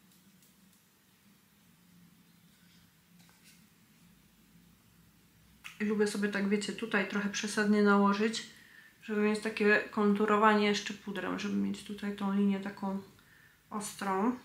I lubię sobie tak, wiecie, tutaj trochę przesadnie nałożyć, żeby mieć takie konturowanie jeszcze pudrem, żeby mieć tutaj tą linię taką ostrą.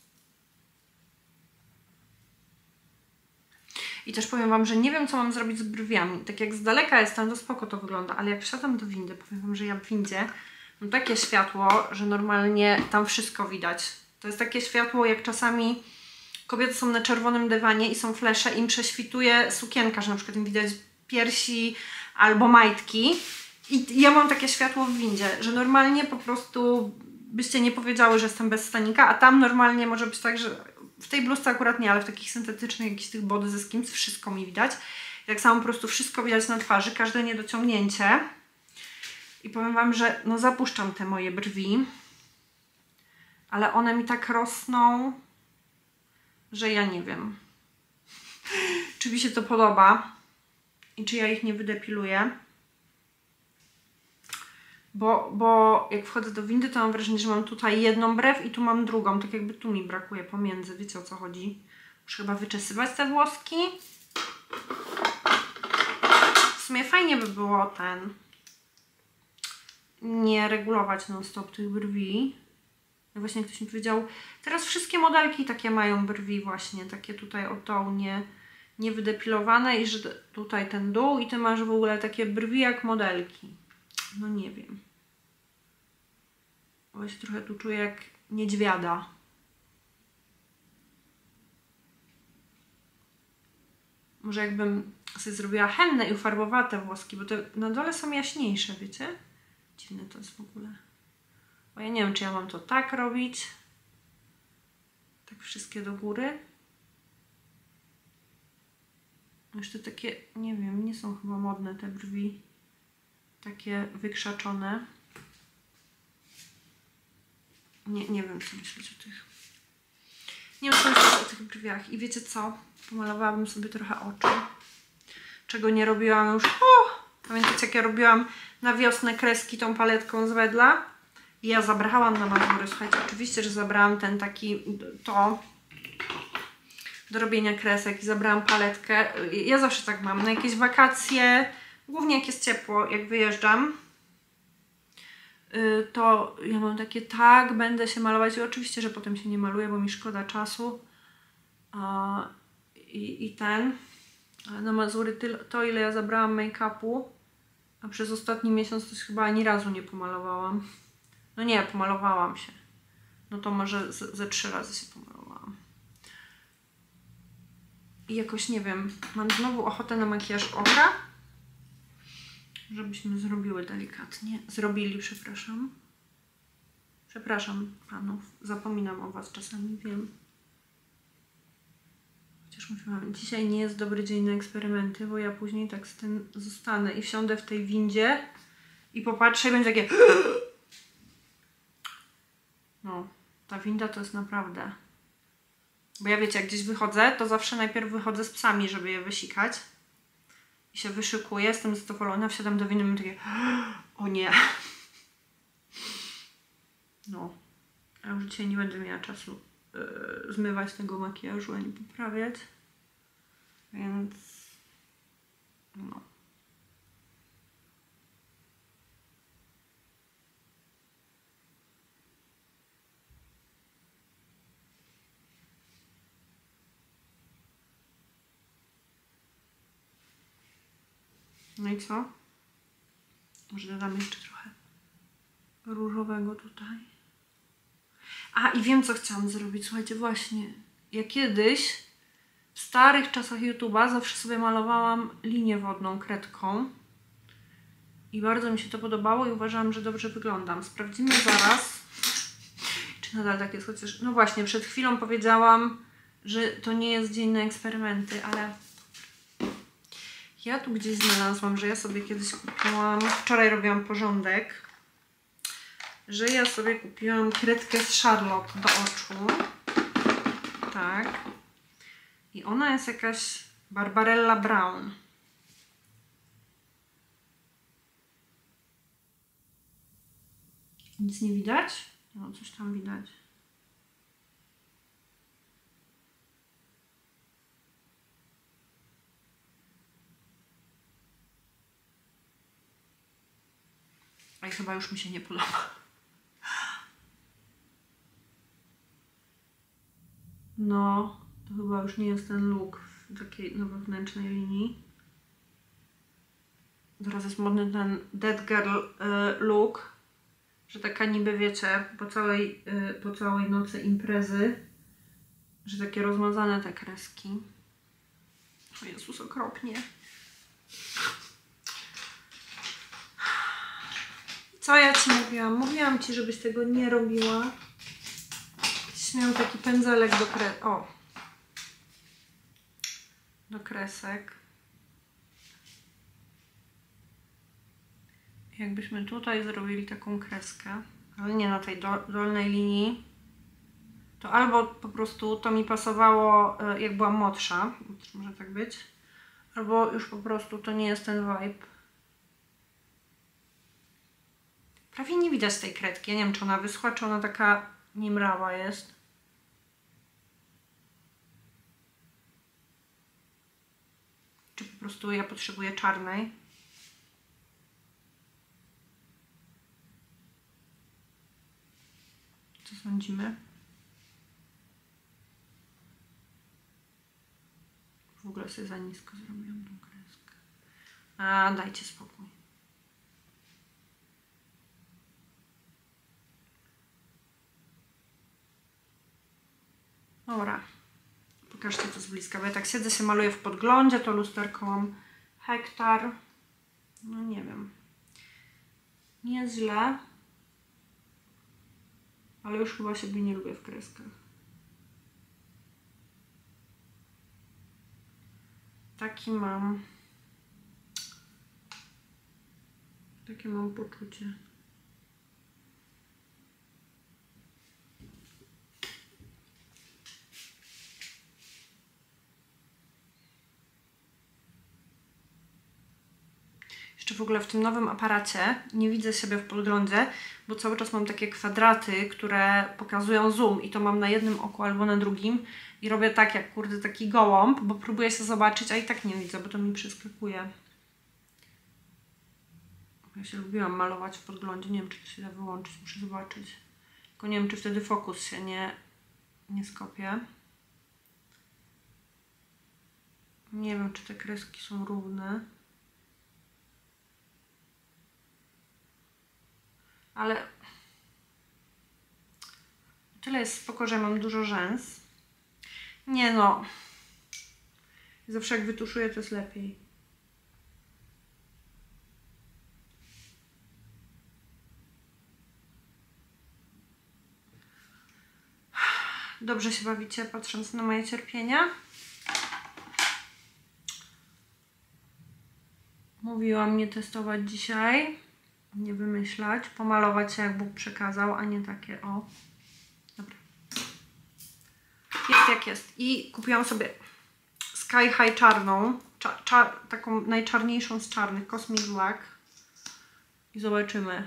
I też powiem wam, że nie wiem, co mam zrobić z brwiami. Tak jak z daleka jestem, to spoko to wygląda, ale jak wsiadam do windy, powiem wam, że ja w windzie mam takie światło, że normalnie tam wszystko widać. To jest takie światło, jak czasami kobiety są na czerwonym dywanie i są flesze i im prześwituje sukienka, że na przykład im widać piersi albo majtki. I ja mam takie światło w windzie, że normalnie po prostu byście nie powiedziały, że jestem bez stanika, a tam normalnie może być tak, że w tej bluzce akurat nie, ale w takich syntetycznych, jakichś tych body ze Skims wszystko mi widać. Tak samo po prostu wszystko widać na twarzy, każde niedociągnięcie. I powiem wam, że no zapuszczam te moje brwi, ale one mi tak rosną, że ja nie wiem, czy mi się to podoba i czy ja ich nie wydepiluję. Bo, bo jak wchodzę do windy, to mam wrażenie, że mam tutaj jedną brew i tu mam drugą. Tak jakby tu mi brakuje pomiędzy. Wiecie, o co chodzi? Muszę chyba wyczesywać te włoski. W sumie fajnie by było ten... nie regulować non stop tych brwi. No właśnie ktoś mi powiedział, teraz wszystkie modelki takie mają brwi właśnie. Takie tutaj o tą nie, niewydepilowane i że tutaj ten dół i ty masz w ogóle takie brwi jak modelki. No nie wiem. Bo ja się trochę tu czuję jak niedźwiada. Może jakbym sobie zrobiła hennę i ufarbowała te włoski, bo te na dole są jaśniejsze, wiecie? Dziwne to jest w ogóle. Bo ja nie wiem, czy ja mam to tak robić. Tak wszystkie do góry. Jeszcze takie, nie wiem, nie są chyba modne te brwi. Takie wykrzaczone. Nie, nie wiem, co myśleć o tych. Nie wiem, co myśleć o tych brwiach. I wiecie co? Pomalowałabym sobie trochę oczy. Czego nie robiłam już. Uh, pamiętacie, jak ja robiłam na wiosnę kreski tą paletką z Wedla? I ja zabrałam na Mazury. Słuchajcie, oczywiście, że zabrałam ten taki, to do robienia kresek i zabrałam paletkę. Ja zawsze tak mam. Na jakieś wakacje, głównie jak jest ciepło, jak wyjeżdżam, to ja mam takie, tak, będę się malować i oczywiście, że potem się nie maluję, bo mi szkoda czasu a, i, i ten, ale na Mazury tyle, to ile ja zabrałam make-upu, a przez ostatni miesiąc to chyba ani razu nie pomalowałam. No nie, pomalowałam się, no to może ze, ze trzy razy się pomalowałam i jakoś nie wiem, mam znowu ochotę na makijaż oka. Żebyśmy zrobiły delikatnie. Zrobili, przepraszam. Przepraszam panów. Zapominam o was czasami, wiem. Chociaż mówiłam, dzisiaj nie jest dobry dzień na eksperymenty, bo ja później tak z tym zostanę i wsiądę w tej windzie i popatrzę i będzie takie... No, ta winda to jest naprawdę... Bo ja wiecie, jak gdzieś wychodzę, to zawsze najpierw wychodzę z psami, żeby je wysikać. I się wyszykuję, jestem zadowolona, wsiadam do windy i mam takie, o nie. No, a już dzisiaj nie będę miała czasu yy, zmywać tego makijażu ani poprawiać, więc no. No i co? Może dodam jeszcze trochę różowego tutaj. A i wiem, co chciałam zrobić. Słuchajcie, właśnie. Ja kiedyś w starych czasach YouTube'a zawsze sobie malowałam linię wodną kredką. I bardzo mi się to podobało i uważałam, że dobrze wyglądam. Sprawdzimy zaraz, czy nadal tak jest. Chociaż, no właśnie, przed chwilą powiedziałam, że to nie jest dzień na eksperymenty, ale... Ja tu gdzieś znalazłam, że ja sobie kiedyś kupiłam, wczoraj robiłam porządek, że ja sobie kupiłam kredkę z Charlotte do oczu. Tak. I ona jest jakaś Barbarella Brown. Nic nie widać? No, coś tam widać. A i chyba już mi się nie podoba. No, to chyba już nie jest ten look w takiej no, wewnętrznej linii. Teraz jest modny ten Dead Girl y, look, że taka niby, wiecie, po całej, y, po całej nocy imprezy, że takie rozmazane te kreski. O Jezus, okropnie. Co ja Ci mówiłam? Mówiłam Ci, żebyś tego nie robiła. Miał taki pędzelek do kres... O! Do kresek. Jakbyśmy tutaj zrobili taką kreskę, ale nie na tej do, dolnej linii, to albo po prostu to mi pasowało, jak byłam młodsza, może tak być, albo już po prostu to nie jest ten vibe. Prawie nie widać tej kredki. Ja nie wiem, czy ona wyschła, czy ona taka niemrawa jest. Czy po prostu ja potrzebuję czarnej. Co sądzimy? W ogóle sobie za nisko zrobiłam tą kreskę. A, dajcie spokój. Dobra. Pokażcie to z bliska, bo ja tak siedzę, się maluję w podglądzie, to lusterko mam hektar. No nie wiem. Nie źle. Ale już chyba siebie nie lubię w kreskach. Taki mam. Takie mam poczucie. Jeszcze w ogóle w tym nowym aparacie nie widzę siebie w podglądzie, bo cały czas mam takie kwadraty, które pokazują zoom i to mam na jednym oku albo na drugim i robię tak jak kurde taki gołąb, bo próbuję się zobaczyć, a i tak nie widzę, bo to mi przeskakuje. Ja się lubiłam malować w podglądzie, nie wiem czy to się da wyłączyć, muszę zobaczyć. Tylko nie wiem czy wtedy fokus się nie, nie skopie. Nie wiem czy te kreski są równe. Ale tyle jest spoko, że mam dużo rzęs. Nie no. Zawsze jak wytuszuję, to jest lepiej. Dobrze się bawicie, patrząc na moje cierpienia? Mówiłam nie testować dzisiaj. Nie wymyślać. Pomalować się jak Bóg przekazał, a nie takie o. Dobra. Jest jak jest. I kupiłam sobie Sky High czarną. Cza, cza, taką najczarniejszą z czarnych. Cosmic Black. I zobaczymy.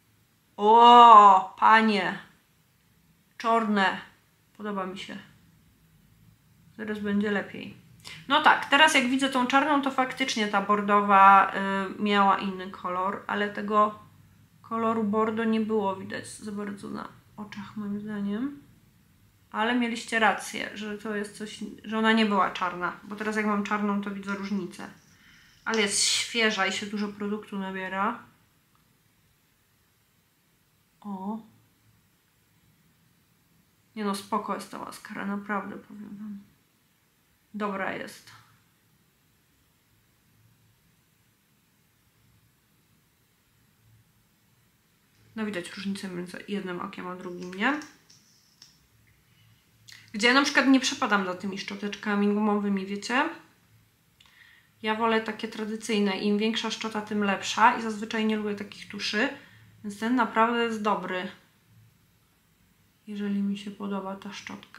O, panie. Czarne. Podoba mi się. Zaraz będzie lepiej. No tak, teraz jak widzę tą czarną, to faktycznie ta bordowa y, miała inny kolor, ale tego koloru bordo nie było widać za bardzo na oczach moim zdaniem. Ale mieliście rację, że to jest coś, że ona nie była czarna, bo teraz jak mam czarną, to widzę różnicę. Ale jest świeża i się dużo produktu nabiera. O. Nie no, spoko jest ta maskara, naprawdę powiem wam. Dobra jest. No widać różnicę między jednym okiem a drugim, nie? Gdzie ja na przykład nie przepadam za tymi szczoteczkami gumowymi, wiecie? Ja wolę takie tradycyjne. Im większa szczota, tym lepsza. I zazwyczaj nie lubię takich tuszy. Więc ten naprawdę jest dobry. Jeżeli mi się podoba ta szczotka.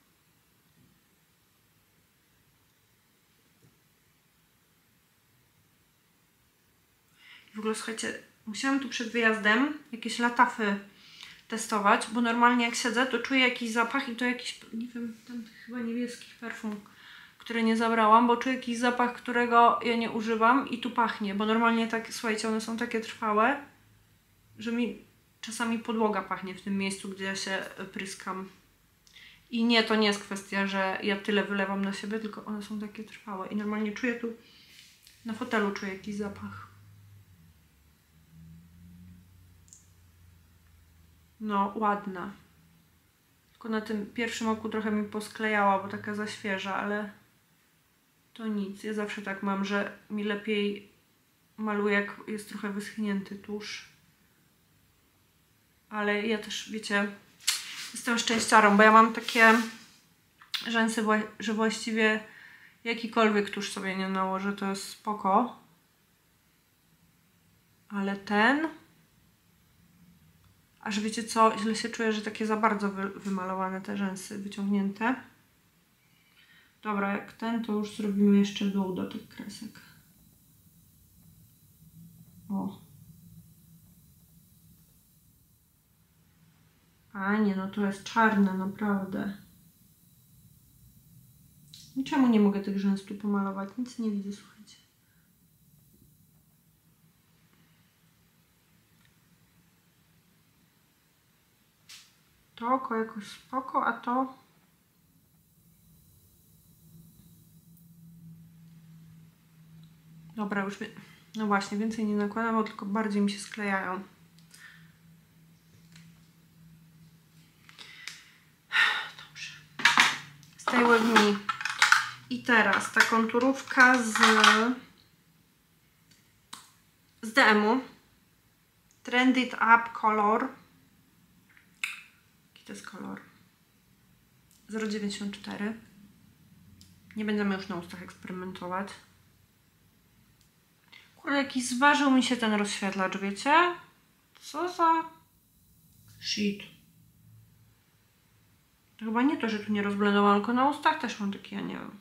W ogóle słuchajcie, musiałam tu przed wyjazdem jakieś latafy testować, bo normalnie jak siedzę, to czuję jakiś zapach i to jakiś, nie wiem, tam chyba niebieskich perfum, które nie zabrałam, bo czuję jakiś zapach, którego ja nie używam i tu pachnie, bo normalnie tak, słuchajcie, one są takie trwałe, że mi czasami podłoga pachnie w tym miejscu, gdzie ja się pryskam. I nie, to nie jest kwestia, że ja tyle wylewam na siebie, tylko one są takie trwałe i normalnie czuję tu, na fotelu czuję jakiś zapach. No, ładna. Tylko na tym pierwszym oku trochę mi posklejała, bo taka za świeża, ale to nic. Ja zawsze tak mam, że mi lepiej maluje, jak jest trochę wyschnięty tusz. ale ja też, wiecie, jestem szczęściarą, bo ja mam takie rzęsy, że właściwie jakikolwiek tusz sobie nie nałożę, to jest spoko. Ale ten... Aż wiecie co, źle się czuję, że takie za bardzo wy, wymalowane te rzęsy, wyciągnięte. Dobra, jak ten, to już zrobimy jeszcze dół do tych kresek. O. A nie, no to jest czarne, naprawdę. I czemu nie mogę tych rzęs tu pomalować? Nic nie widzę, słuchajcie. To oko jakoś spoko, a to... Dobra, już... No właśnie, więcej nie nakładam, bo tylko bardziej mi się sklejają. Dobrze. Stay with me. I teraz ta konturówka z... z D M-u. Trended Up Color. Jaki to jest kolor? zero dziewięćdziesiąt cztery. Nie będziemy już na ustach eksperymentować. Kurde, jakiś zważył mi się ten rozświetlacz, wiecie? Co za... shit. To chyba nie to, że tu nie rozblendowałam, tylko na ustach też mam taki, ja nie wiem.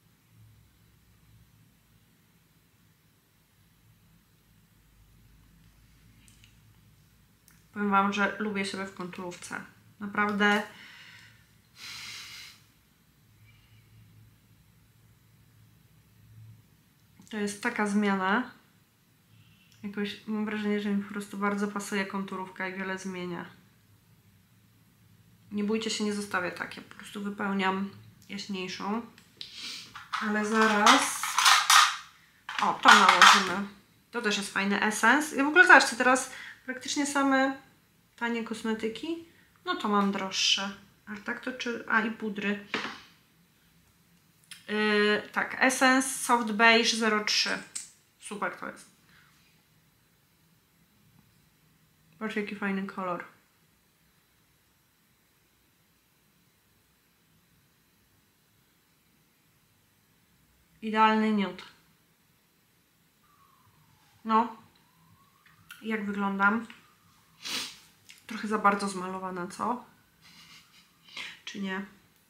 Powiem wam, że lubię siebie w konturówce. Naprawdę... To jest taka zmiana. Jakoś mam wrażenie, że mi po prostu bardzo pasuje konturówka i wiele zmienia. Nie bójcie się, nie zostawię tak. Ja po prostu wypełniam jaśniejszą. Ale zaraz... O, to nałożymy. To też jest fajny Essence. I w ogóle zobaczcie, teraz praktycznie same tanie kosmetyki. No to mam droższe. Ale tak to czy... A, i pudry. Yy, tak, Essence Soft Beige zero trzy. Super to jest. Patrzcie, jaki fajny kolor. Idealny nude. No. Jak wyglądam? Trochę za bardzo zmalowana, co? Czy nie?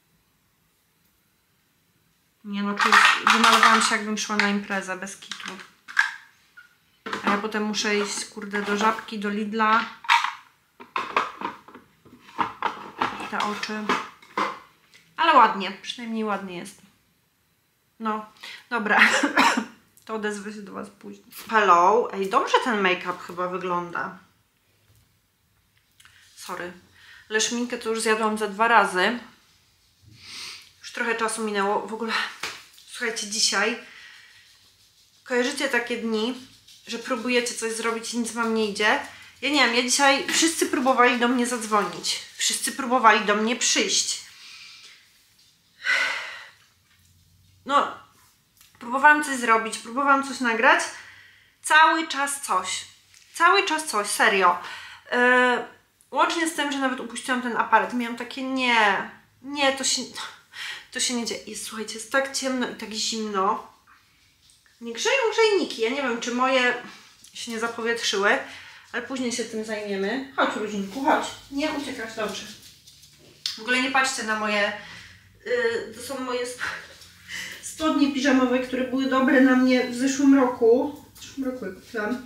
Nie no, czuję, wymalowałam się, jakbym szła na imprezę bez kitu. A ja potem muszę iść, kurde, do Żabki, do Lidla. Te oczy. Ale ładnie, przynajmniej ładnie jest. No, dobra. To odezwę się do was później. Hello. Ej, dobrze ten make-up chyba wygląda. Sorry. Ale szminkę to już zjadłam za dwa razy. Już trochę czasu minęło. W ogóle, słuchajcie, dzisiaj kojarzycie takie dni, że próbujecie coś zrobić i nic wam nie idzie? Ja nie wiem, ja dzisiaj wszyscy próbowali do mnie zadzwonić. Wszyscy próbowali do mnie przyjść. No, próbowałam coś zrobić, próbowałam coś nagrać. Cały czas coś. Cały czas coś, serio. Yy, łącznie z tym, że nawet upuściłam ten aparat. Miałam takie, nie, nie, to się, to się nie dzieje. Jest, słuchajcie, jest tak ciemno i tak zimno. Nie grzeją grzejniki. Ja nie wiem, czy moje się nie zapowietrzyły, ale później się tym zajmiemy. Chodź, Ruzinku, chodź. Nie uciekasz, dobrze. W ogóle nie patrzcie na moje... Yy, to są moje spodnie piżamowe, które były dobre na mnie w zeszłym roku. W zeszłym roku je kupiłam.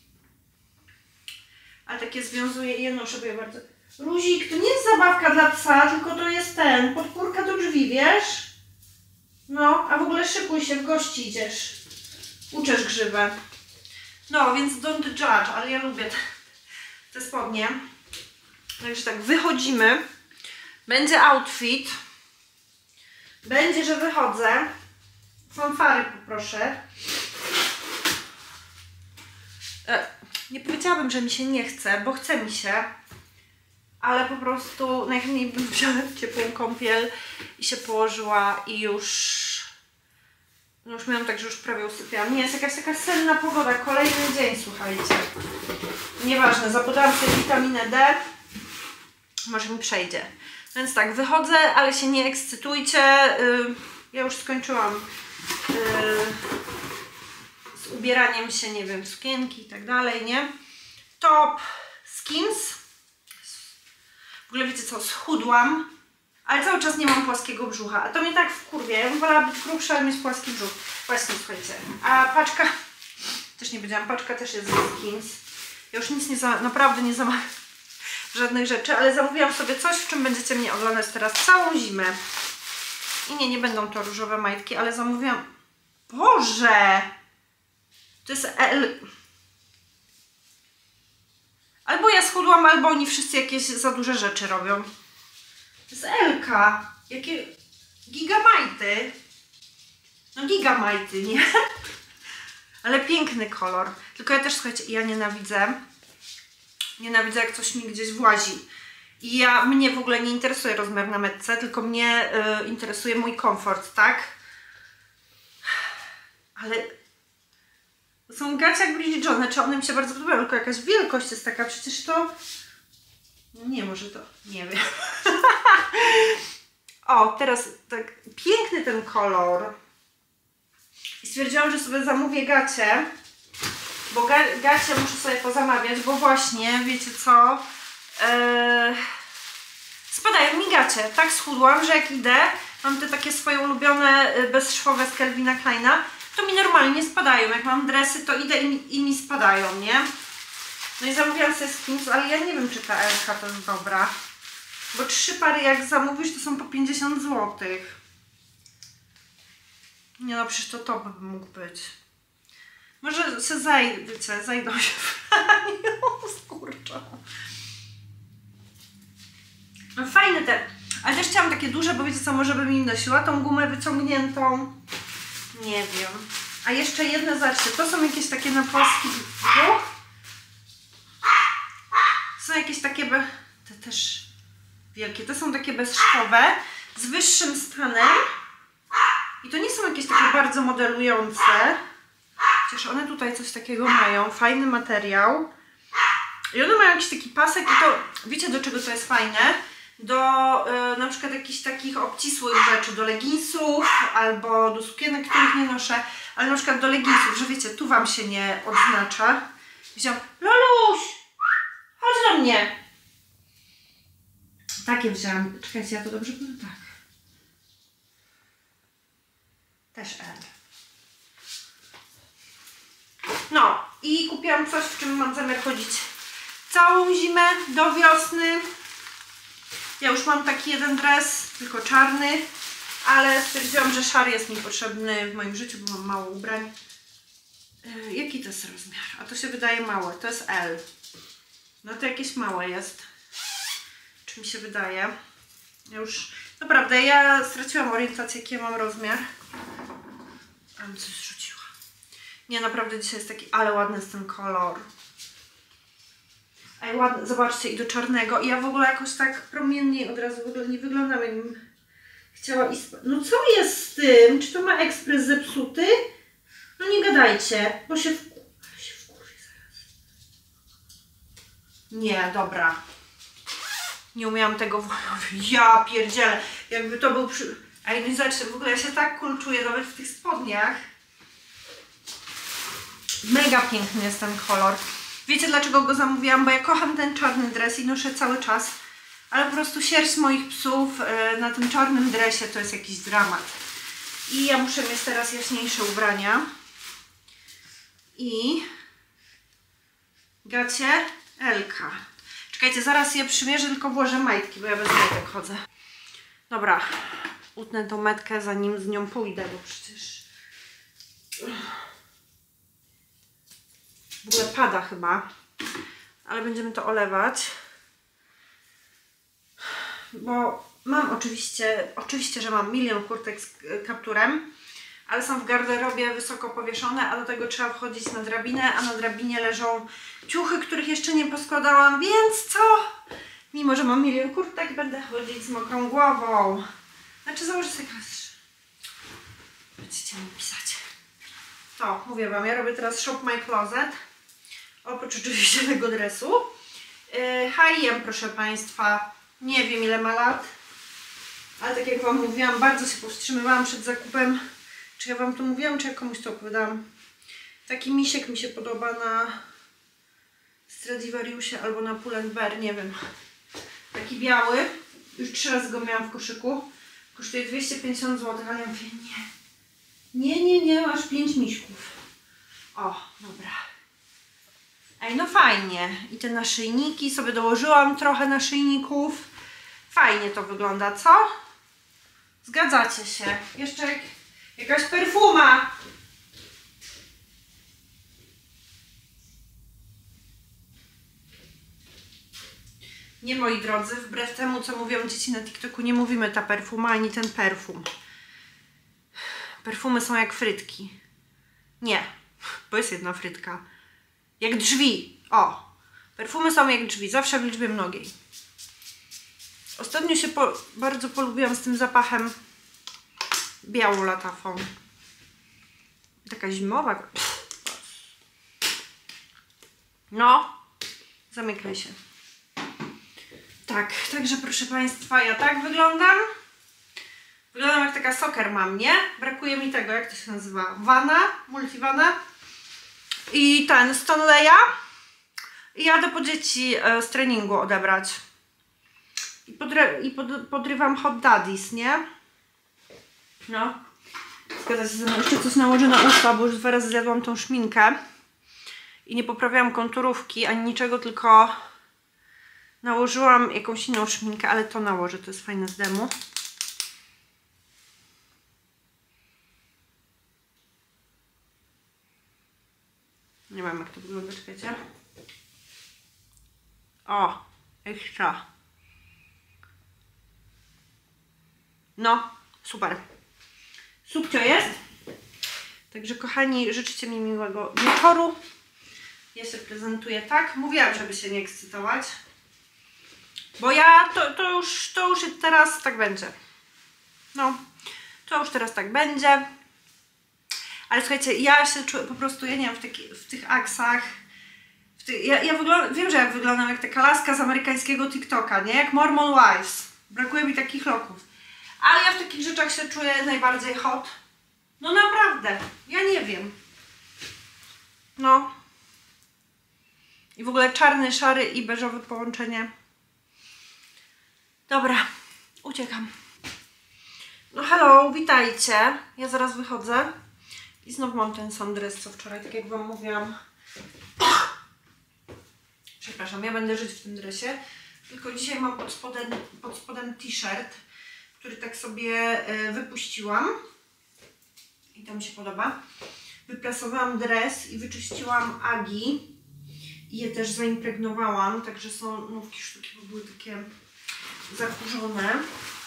Ale takie związuję i je noszę, bo ja bardzo... Ruzik, to nie jest zabawka dla psa, tylko to jest ten, podpórka do drzwi, wiesz? No, a w ogóle szykuj się, w gości idziesz. Uczesz grzywę. No, więc don't judge, ale ja lubię te, te spodnie. Także tak, wychodzimy. Będzie outfit. Będzie, że wychodzę. Fanfary poproszę. E, nie powiedziałabym, że mi się nie chce, bo chce mi się. Ale po prostu najchętniej bym wzięła ciepłą kąpiel i się położyła i już... No już miałam tak, że już prawie usypiałam. Nie, jest jakaś taka senna pogoda, kolejny dzień, słuchajcie. Nieważne, zapodałam sobie witaminę D. może mi przejdzie. Więc tak, wychodzę, ale się nie ekscytujcie. Yy, ja już skończyłam yy, z ubieraniem się, nie wiem, sukienki i tak dalej, nie? Top Skims. W ogóle wiecie co, schudłam, ale cały czas nie mam płaskiego brzucha. A to mnie tak wkurwia. Ja bym wolała być grubsza, ale mieć płaski brzuch. Właśnie, słuchajcie. A paczka, też nie wiedziałam, paczka też jest z Skims. Ja już nic nie za, naprawdę nie zamawiam żadnych rzeczy, ale zamówiłam sobie coś, w czym będziecie mnie oglądać teraz całą zimę. I nie, nie będą to różowe majtki, ale zamówiłam... Boże! To jest L... Albo ja schudłam, albo oni wszyscy jakieś za duże rzeczy robią. To jest L-ka. Jakie... Gigamajty. No gigamajty, nie? Ale piękny kolor. Tylko ja też, słuchajcie, ja nienawidzę. Nienawidzę, jak coś mi gdzieś włazi. I ja, mnie w ogóle nie interesuje rozmiar na metce, tylko mnie y, interesuje mój komfort, tak? Ale to są gacie jak Bridget Jones, znaczy one mi się bardzo podobają, tylko jakaś wielkość jest taka, przecież to... No nie, może to... nie wiem. O, teraz tak piękny ten kolor. I stwierdziłam, że sobie zamówię gacie. Bo ga gacie muszę sobie pozamawiać, bo właśnie, wiecie co, eee, spadają mi gacie. Tak schudłam, że jak idę, mam te takie swoje ulubione bezszwowe z Calvina Kleina, to mi normalnie spadają. Jak mam dresy, to idę i, i mi spadają, nie? No i zamówiłam sobie Skims, ale ja nie wiem, czy ta L-ka to jest dobra. Bo trzy pary jak zamówisz, to są po pięćdziesiąt złotych. Nie no, przecież to top by mógł być. Może się zajdziecie, zajdą się skurczą. No fajne te, ale też chciałam takie duże, bo wiecie co, może bym im nosiła tą gumę wyciągniętą. Nie wiem. A jeszcze jedne, zobaczcie, to są jakieś takie na płaski brzuch. Są jakieś takie, be... te też wielkie, to są takie bezszwowe, z wyższym stanem. I to nie są jakieś takie bardzo modelujące. Chociaż one tutaj coś takiego mają, fajny materiał. I one mają jakiś taki pasek i to, wiecie do czego to jest fajne? Do y, na przykład jakichś takich obcisłych rzeczy, do leginsów albo do sukienek, których nie noszę, ale na przykład do leginsów, że wiecie, tu wam się nie odznacza. Wziąłam, Loluś, chodź do mnie. Takie wziąłam, czekajcie, ja to dobrze powiem, tak. Też L. No i kupiłam coś, w czym mam zamiar chodzić całą zimę do wiosny. Ja już mam taki jeden dres, tylko czarny, ale stwierdziłam, że szary jest mi potrzebny w moim życiu, bo mam mało ubrań. Yy, jaki to jest rozmiar? A to się wydaje małe, to jest L. No to jakieś małe jest. Czy mi się wydaje? Ja już, naprawdę, ja straciłam orientację, jaki ja mam rozmiar. Ale coś rzuciła. Nie, naprawdę dzisiaj jest taki, ale ładny jest ten kolor. Ej, ładny, zobaczcie, i do czarnego. I ja w ogóle jakoś tak promiennie od razu w ogóle nie wyglądam, jakbym chciała iść. No co jest z tym? Czy to ma ekspres zepsuty? No nie gadajcie, bo się wkurwi. się wkurwi zaraz. Nie, dobra. Nie umiałam tego włożyć. Ja pierdzielę. Jakby to był przy... Ej, no zobaczcie, w ogóle ja się tak cool czuję nawet w tych spodniach. Mega piękny jest ten kolor. Wiecie dlaczego go zamówiłam? Bo ja kocham ten czarny dres i noszę cały czas. Ale po prostu sierść moich psów yy, na tym czarnym dresie to jest jakiś dramat. I ja muszę mieć teraz jaśniejsze ubrania. I gacie L-ka. Czekajcie, zaraz je przymierzę, tylko włożę majtki, bo ja bez majtek chodzę. Dobra, utnę tą metkę, zanim z nią pójdę, bo przecież... W ogóle pada chyba, ale będziemy to olewać. Bo mam oczywiście, oczywiście, że mam milion kurtek z kapturem, ale są w garderobie wysoko powieszone, a do tego trzeba wchodzić na drabinę, a na drabinie leżą ciuchy, których jeszcze nie poskładałam, więc co? Mimo że mam milion kurtek, będę chodzić z mokrą głową. Znaczy założę sobie kastrz. Będziecie mi pisać. To, mówię wam, ja robię teraz Shop My Closet. Oprócz oczywiście tego dresu. Yy, H i M, proszę państwa. Nie wiem ile ma lat, ale tak jak wam mówiłam, bardzo się powstrzymywałam przed zakupem. Czy ja wam to mówiłam, czy ja komuś to opowiadałam? Taki misiek mi się podoba na Stradivariusie albo na Pull and Bear, nie wiem. Taki biały. Już trzy razy go miałam w koszyku. Kosztuje dwieście pięćdziesiąt złotych, ale ja mówię nie. Nie, nie, nie, masz pięć miśków. O, dobra. Ej, no fajnie. I te naszyjniki, sobie dołożyłam trochę naszyjników. Fajnie to wygląda, co? Zgadzacie się. Jeszcze jak, jakaś perfuma. Nie, moi drodzy, wbrew temu, co mówią dzieci na TikToku, nie mówimy ta perfuma, ani ten perfum. Perfumy są jak frytki. Nie, bo jest jedna frytka. Jak drzwi. O, perfumy są jak drzwi, zawsze w liczbie mnogiej. Ostatnio się po, bardzo polubiłam z tym zapachem białą latafą. Taka zimowa. No, zamykaj się. Tak, także proszę Państwa, ja tak wyglądam. Wyglądam jak taka soccer mam, nie? Brakuje mi tego, jak to się nazywa? Vana, multivana. I ten, Stoneleya. I jadę po dzieci e, z treningu odebrać. I, podry i pod podrywam Hot Daddies, nie? No. Zgadza się ze mną. Jeszcze coś nałożę na usta, bo już dwa razy zjadłam tą szminkę. I nie poprawiałam konturówki, ani niczego, tylko nałożyłam jakąś inną szminkę, ale to nałożę, to jest fajne z demu. Nie wiem jak to wygląda, czekajcie. O, ekstra. No, super. Subcio jest. Także kochani, życzcie mi miłego wieczoru. Ja się prezentuję tak. Mówiłam, żeby się nie ekscytować. Bo ja, to, to, już, to już teraz tak będzie. No, to już teraz tak będzie. Ale słuchajcie, ja się czuję po prostu, ja nie wiem, w, taki, w tych aksach. W ty, ja ja wyglądam, wiem, że ja wyglądam jak taka laska z amerykańskiego TikToka, nie? Jak Mormon Wives. Brakuje mi takich loków. Ale ja w takich rzeczach się czuję najbardziej hot. No naprawdę, ja nie wiem. No. I w ogóle czarny, szary i beżowe połączenie. Dobra, uciekam. No hello, witajcie. Ja zaraz wychodzę. I znowu mam ten sam dres, co wczoraj, tak jak wam mówiłam. Przepraszam, ja będę żyć w tym dresie. Tylko dzisiaj mam pod spodem, pod spodem t-shirt, który tak sobie y, wypuściłam. I to mi się podoba. Wyprasowałam dres i wyczyściłam agi. I je też zaimpregnowałam, także są nówki sztuki, bo były takie zakurzone.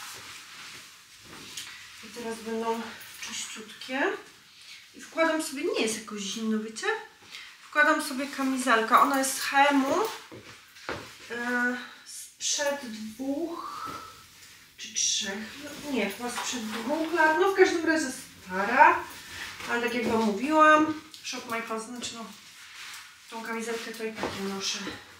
I teraz będą czyściutkie. I wkładam sobie, nie jest jakoś zimno, wiecie? Wkładam sobie kamizelkę, ona jest z H M u yy, sprzed dwóch czy trzech, no, nie, chyba sprzed dwóch lat, no w każdym razie stara, ale tak jak wam mówiłam, Shop My Clothes, znaczy no, tą kamizelkę to i tak nie noszę.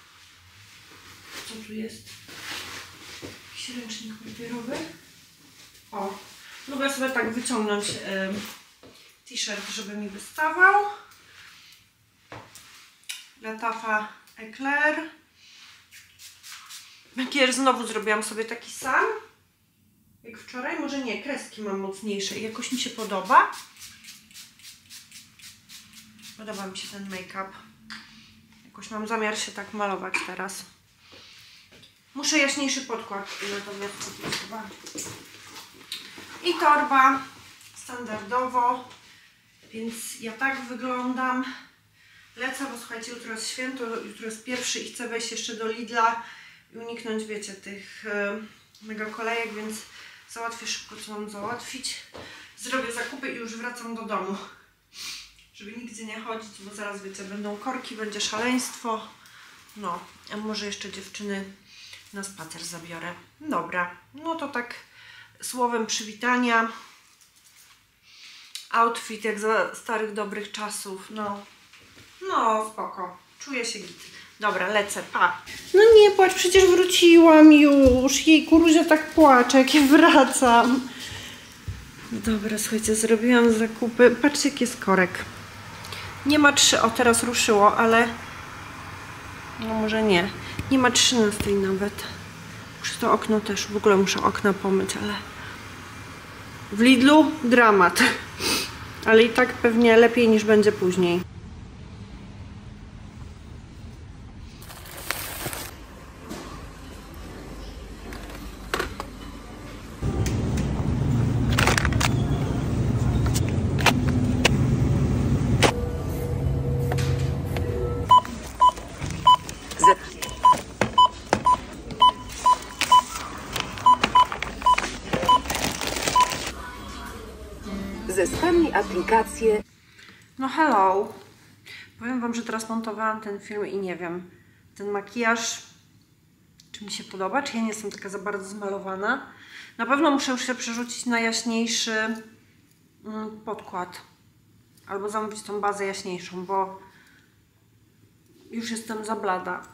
Co tu jest? Jakiś ręcznik papierowy. O, lubię sobie tak wyciągnąć yy, t-shirt, żeby mi wystawał. Latafa Eclair. Makijaż znowu zrobiłam sobie taki sam jak wczoraj. Może nie, kreski mam mocniejsze i jakoś mi się podoba. Podoba mi się ten make-up. Jakoś mam zamiar się tak malować teraz. Muszę jaśniejszy podkład natomiast kupić chyba. I torba standardowo. Więc ja tak wyglądam. Lecę, bo słuchajcie, jutro jest święto, jutro jest pierwszy i chcę wejść jeszcze do Lidla i uniknąć, wiecie, tych yy, mega kolejek, więc załatwię szybko, co mam załatwić. Zrobię zakupy i już wracam do domu. Żeby nigdzie nie chodzić, bo zaraz, wiecie, będą korki, będzie szaleństwo. No, a może jeszcze dziewczyny na spacer zabiorę. Dobra, no to tak słowem przywitania. Outfit jak za starych, dobrych czasów, no. No, spoko. Czuję się git. Dobra, lecę, pa. No nie płacz, przecież wróciłam już. Jej Ruzia tak płacze, jak ja wracam. Dobra, słuchajcie, zrobiłam zakupy. Patrzcie, jaki jest korek. Nie ma trzy, o teraz ruszyło, ale... No może nie. Nie ma trzynastej nawet. Muszę to okno też, w ogóle muszę okna pomyć, ale... W Lidlu dramat. Ale i tak pewnie lepiej niż będzie później. Zeskanij aplikację. No hello. Powiem wam, że teraz montowałam ten film i nie wiem, ten makijaż, czy mi się podoba, czy ja nie jestem taka za bardzo zmalowana. Na pewno muszę już się przerzucić na jaśniejszy mm, podkład. Albo zamówić tą bazę jaśniejszą, bo już jestem za blada.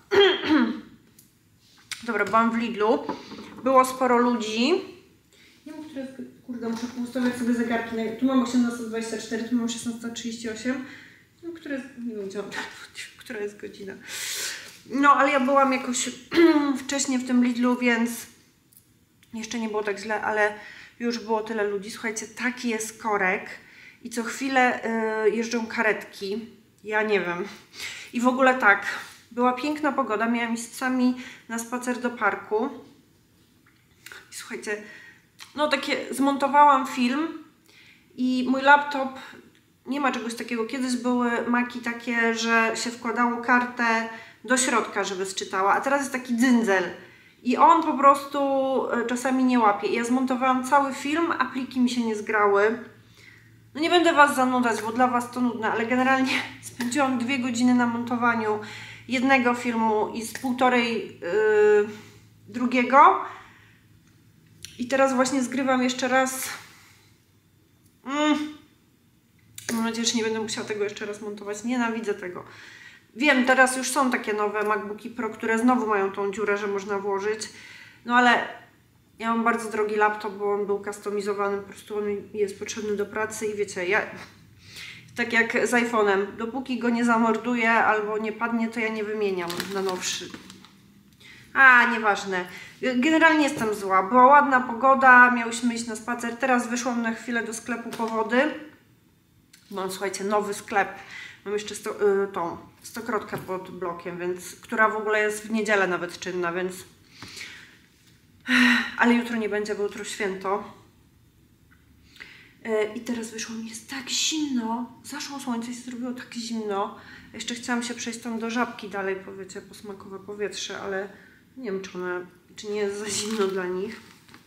Dobra, byłam w Lidlu. Było sporo ludzi. Nie wiem, które... Kurde, muszę poustawiać sobie zegarki. Tu mam osiemnasta dwadzieścia cztery, tu mam szesnasta trzydzieści osiem. No, które jest... Nie wiem, gdzie mam która jest godzina. No, ale ja byłam jakoś wcześniej w tym Lidlu, więc jeszcze nie było tak źle, ale już było tyle ludzi. Słuchajcie, taki jest korek i co chwilę yy, jeżdżą karetki. Ja nie wiem. I w ogóle tak, była piękna pogoda, miałam iść z psami na spacer do parku. I słuchajcie, no takie, zmontowałam film i mój laptop, nie ma czegoś takiego. Kiedyś były Maki takie, że się wkładało kartę do środka, żeby zczytała, a teraz jest taki dzyndzel. I on po prostu czasami nie łapie. I ja zmontowałam cały film, a pliki mi się nie zgrały. No nie będę was zanudzać, bo dla was to nudne, ale generalnie spędziłam dwie godziny na montowaniu jednego filmu i z półtorej yy, drugiego. I teraz właśnie zgrywam jeszcze raz. Mm. Mam nadzieję, że nie będę musiała tego jeszcze raz montować. Nienawidzę tego. Wiem, teraz już są takie nowe MacBooki Pro, które znowu mają tą dziurę, że można włożyć. No ale ja mam bardzo drogi laptop, bo on był customizowany, po prostu on mi jest potrzebny do pracy i wiecie, ja tak jak z iPhone'em, dopóki go nie zamorduję albo nie padnie, to ja nie wymieniam na nowszy. A, nieważne. Generalnie jestem zła. Była ładna pogoda, miałyśmy iść na spacer. Teraz wyszłam na chwilę do sklepu po wody. Mam, słuchajcie, nowy sklep. Mam jeszcze sto, y, tą stokrotkę pod blokiem, więc, która w ogóle jest w niedzielę nawet czynna, więc... Ale jutro nie będzie, bo jutro święto. Y, I teraz wyszłam, jest tak zimno. Zaszło słońce i się zrobiło tak zimno. Jeszcze chciałam się przejść tam do Żabki dalej, powiecie, po smakowe powietrze, ale nie wiem, czy one, czy nie jest za zimno dla nich.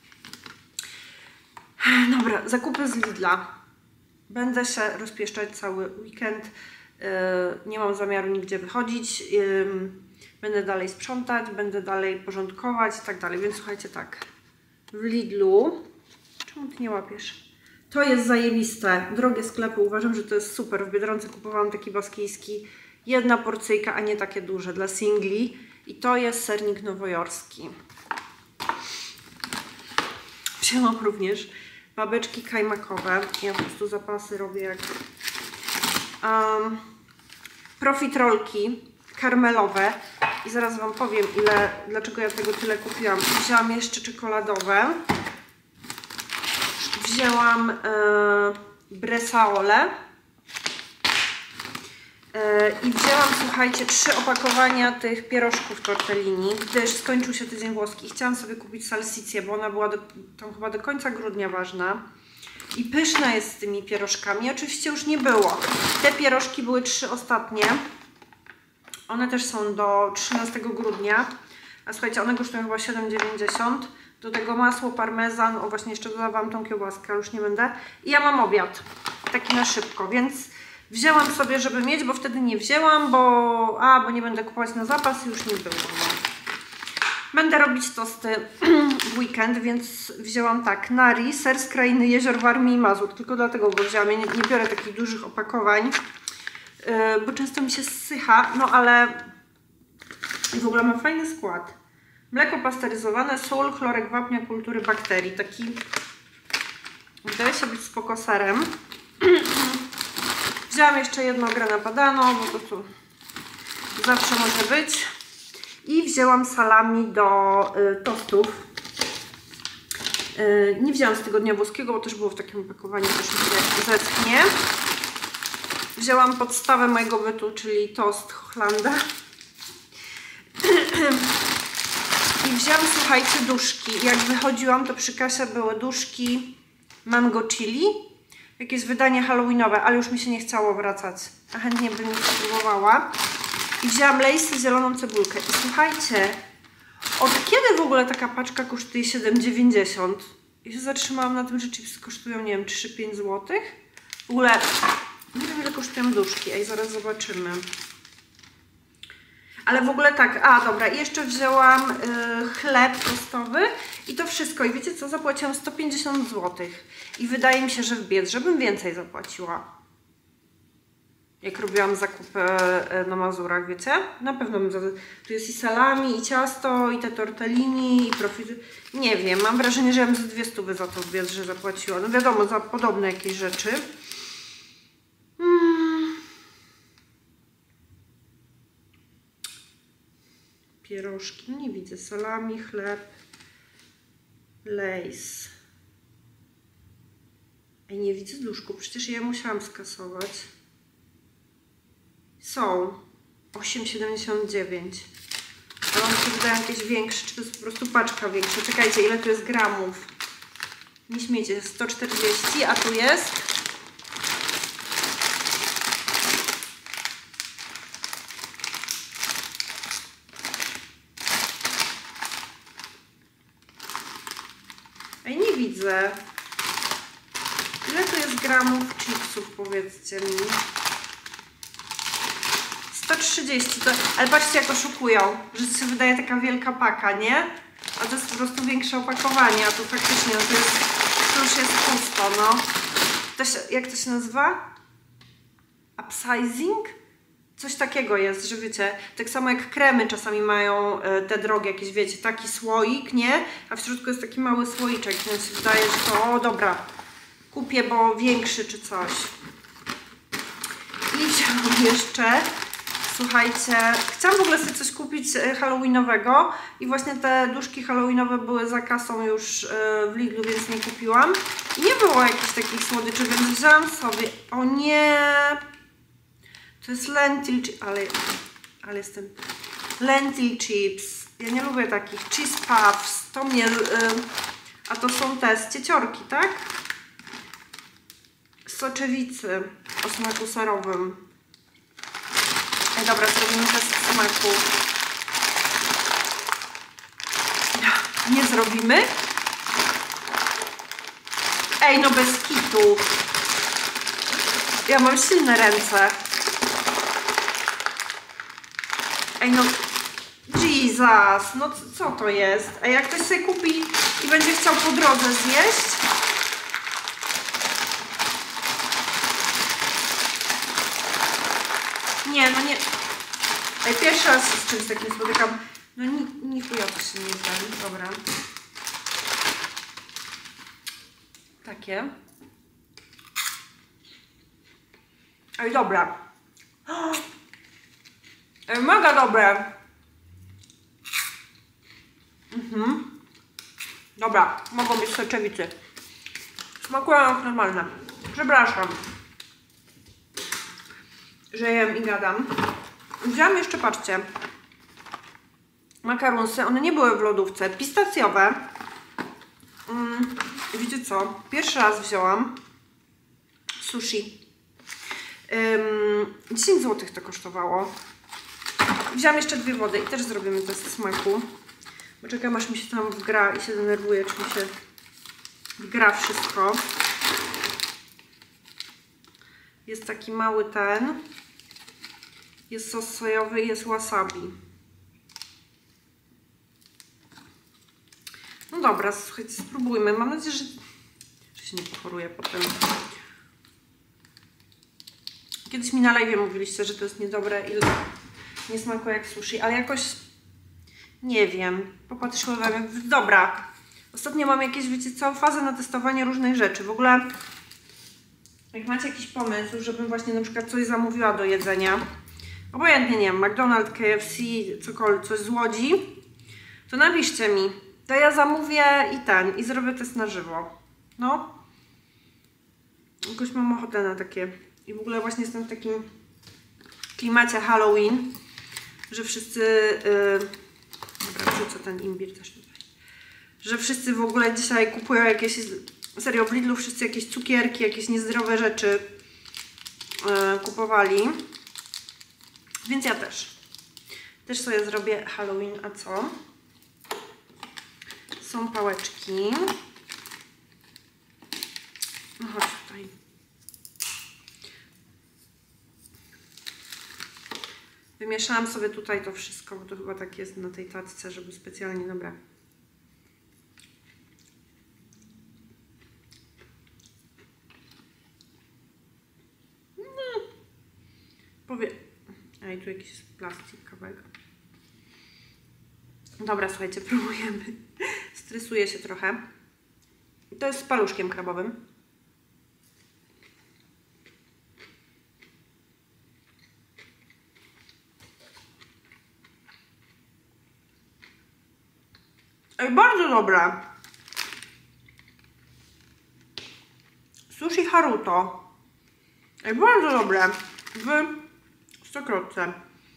Dobra, zakupy z Lidla. Będę się rozpieszczać cały weekend. Yy, nie mam zamiaru nigdzie wychodzić. Yy, będę dalej sprzątać, będę dalej porządkować i tak dalej. Więc słuchajcie, tak. W Lidlu... Czemu ty nie łapiesz? To jest zajebiste. Drogie sklepy. Uważam, że to jest super. W Biedronce kupowałam taki baskijski. Jedna porcyjka, a nie takie duże dla singli. I to jest sernik nowojorski. Wzięłam również babeczki kajmakowe. Ja po prostu zapasy robię jak... Um, profiterolki karmelowe. I zaraz wam powiem, ile, dlaczego ja tego tyle kupiłam. Wzięłam jeszcze czekoladowe. Wzięłam e, bresaole. I wzięłam, słuchajcie, trzy opakowania tych pierożków tortellini, gdyż skończył się tydzień włoski i chciałam sobie kupić salsicję, bo ona była do, tam chyba do końca grudnia ważna. I pyszna jest z tymi pierożkami. Oczywiście już nie było. Te pierożki były trzy ostatnie. One też są do trzynastego grudnia. A słuchajcie, one kosztują chyba siedem dziewięćdziesiąt. Do tego masło, parmezan. O, właśnie jeszcze dodawałam tą kiełbaskę, ale już nie będę. I ja mam obiad. Taki na szybko, więc... Wzięłam sobie, żeby mieć, bo wtedy nie wzięłam, bo... A, bo nie będę kupować na zapas, już nie było. No. Będę robić tosty w weekend, więc wzięłam tak, nari, ser z krainy jezior Warmii i Mazur. Tylko dlatego go wzięłam. Ja nie, nie biorę takich dużych opakowań, yy, bo często mi się zsycha, no ale I w ogóle ma fajny skład. Mleko pasteryzowane, sól, chlorek wapnia, kultury bakterii. Taki wydaje się być spoko serem. Wzięłam jeszcze jedno grana padano, bo to tu zawsze może być. I wzięłam salami do y, tostów. Y, nie wzięłam z tygodnia włoskiego, bo też było w takim opakowaniu, też mi się zetknie. Wzięłam podstawę mojego bytu, czyli tost Hochlanda. I wzięłam, słuchajcie, duszki. Jak wychodziłam, to przy kasie były duszki mango chili. Jakieś wydanie halloweenowe, ale już mi się nie chciało wracać. A chętnie bym ich spróbowała. I wzięłam Lay's i zieloną cebulkę. I słuchajcie, od kiedy w ogóle taka paczka kosztuje siedem dziewięćdziesiąt? I się zatrzymałam na tym, że chipsy kosztują, nie wiem, trzy pięć złotych. W ogóle nie wiem, ile kosztują duszki. Ej, zaraz zobaczymy. Ale w ogóle tak, a dobra, i jeszcze wzięłam y, chleb tostowy i to wszystko. I wiecie co, zapłaciłam sto pięćdziesiąt złotych. I wydaje mi się, że w Biedrze bym więcej zapłaciła. Jak robiłam zakupy y, na Mazurach, wiecie? Na pewno bym za... Tu jest i salami, i ciasto, i te tortellini, i profity. Nie wiem, mam wrażenie, że ja bym za dwie stówy za to w Biedrze zapłaciła. No wiadomo, za podobne jakieś rzeczy. Hmm. Pierożki, no nie widzę, salami, chleb, Lay's. Ej, nie widzę duszku, przecież ja musiałam skasować. Są osiem siedemdziesiąt dziewięć. Ale one się wydają jakieś większe, czy to jest po prostu paczka większa. Czekajcie, ile tu jest gramów? Nie śmiejcie, sto czterdzieści, a tu jest Ej, nie widzę. Ile to jest gramów chipsów, powiedzcie mi? sto trzydzieści, to... ale patrzcie, jak oszukują, że to się wydaje taka wielka paka, nie? A to jest po prostu większe opakowanie, a tu faktycznie, no to, jest, to już jest pusto, no. To się, jak to się nazywa? Upsizing? Coś takiego jest, że wiecie, tak samo jak kremy czasami mają te drogie jakieś, wiecie, taki słoik, nie? A w środku jest taki mały słoiczek, więc się wydaje, że to, o dobra, kupię, bo większy czy coś. I wziąłam jeszcze, słuchajcie, chciałam w ogóle sobie coś kupić halloweenowego i właśnie te duszki halloweenowe były za kasą już w Lidlu, więc nie kupiłam. I nie było jakichś takich słodyczy, więc wzięłam sobie, o nie... To jest lentil, ale, ale jestem, lentil chips. Ja nie lubię takich. Cheese puffs. To mnie, yy, a to są te z cieciorki, tak? Soczewicy o smaku serowym. Ej, dobra, zrobimy test smaku. Nie zrobimy? Ej, no bez kitu. Ja mam silne ręce. Ej, no, Jesus, no co to jest? A jak ktoś sobie kupi i będzie chciał po drodze zjeść? Nie, no nie. Ej, pierwszy raz z czymś takim spotykam. No ni, ni chuja to się nie zda. Dobra. Takie. Ej, dobra. Ej, mega dobre. Mhm. Dobra, mogą być soczewicy. Smakują jak normalne. Przepraszam, że jem i gadam. Wziąłam jeszcze, patrzcie, makarunsy. One nie były w lodówce. Pistacjowe. Mm, wiecie co? Pierwszy raz wzięłam sushi. Ym, dziesięć złotych to kosztowało. Wziąłam jeszcze dwie wody i też zrobimy test smaku. Bo czekam, aż mi się tam wgra i się denerwuję, czy mi się wgra wszystko. Jest taki mały ten. Jest sos sojowy i jest wasabi. No dobra, słuchajcie, spróbujmy. Mam nadzieję, że, że się nie pochoruję potem. Kiedyś mi na live mówiliście, że to jest niedobre i nie smakuje jak sushi, ale jakoś Nie wiem. Popatrzyłam. Dobra. Ostatnio mam jakieś, wiecie co, fazę na testowanie różnych rzeczy. W ogóle jak macie jakiś pomysł, żebym właśnie na przykład coś zamówiła do jedzenia, obojętnie, nie wiem, McDonald's, K F C, cokolwiek, coś z Łodzi, to napiszcie mi. To ja zamówię i ten, i zrobię test na żywo. No. Jakoś mam ochotę na takie. I w ogóle właśnie jestem w takim klimacie Halloween, że wszyscy... Yy... Dobra, wrzucę ten imbir też tutaj. Że wszyscy w ogóle dzisiaj kupują jakieś... Serio, w Lidlu wszyscy jakieś cukierki, jakieś niezdrowe rzeczy yy, kupowali. Więc ja też. Też sobie zrobię Halloween, a co? Są pałeczki. No chodź tutaj. Wymieszałam sobie tutaj to wszystko, bo to chyba tak jest na tej tacce, żeby specjalnie, dobra. No. Powie... A i tu jakiś plastik, kawałek. Dobra, słuchajcie, próbujemy. Stresuję się trochę. To jest z paluszkiem krabowym. Ej, bardzo dobre. Sushi Haruto. Ej, bardzo dobre. W stokrotce.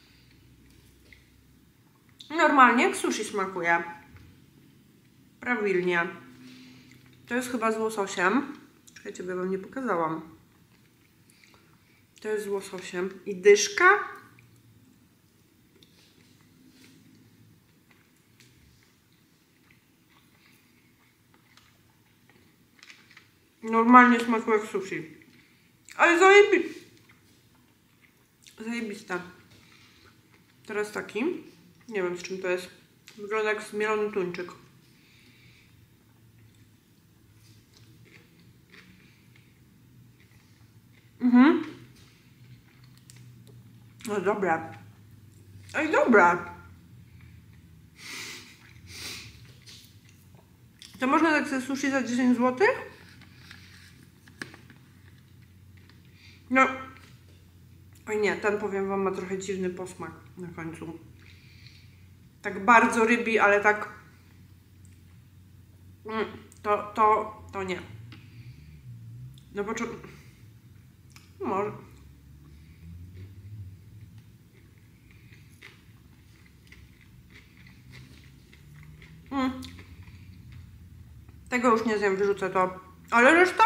Normalnie jak sushi smakuje. Prawilnie. To jest chyba z łososiem. Czekajcie, bo ja wam nie pokazałam. To jest z łososiem. I dyszka. Normalnie smakuje jak sushi. Ale zajebi... zajebista. Teraz taki. Nie wiem, z czym to jest. Wygląda jak zmielony tuńczyk. Mhm. No dobra. Ej, dobra. To można tak sobie sushi za dziesięć złotych? No. Oj nie, ten, powiem wam, ma trochę dziwny posmak na końcu. Tak bardzo rybi, ale tak... Mm, to, to, to nie. No bo czy... Może... Mm. Tego już nie zjem, wyrzucę to. Ale reszta?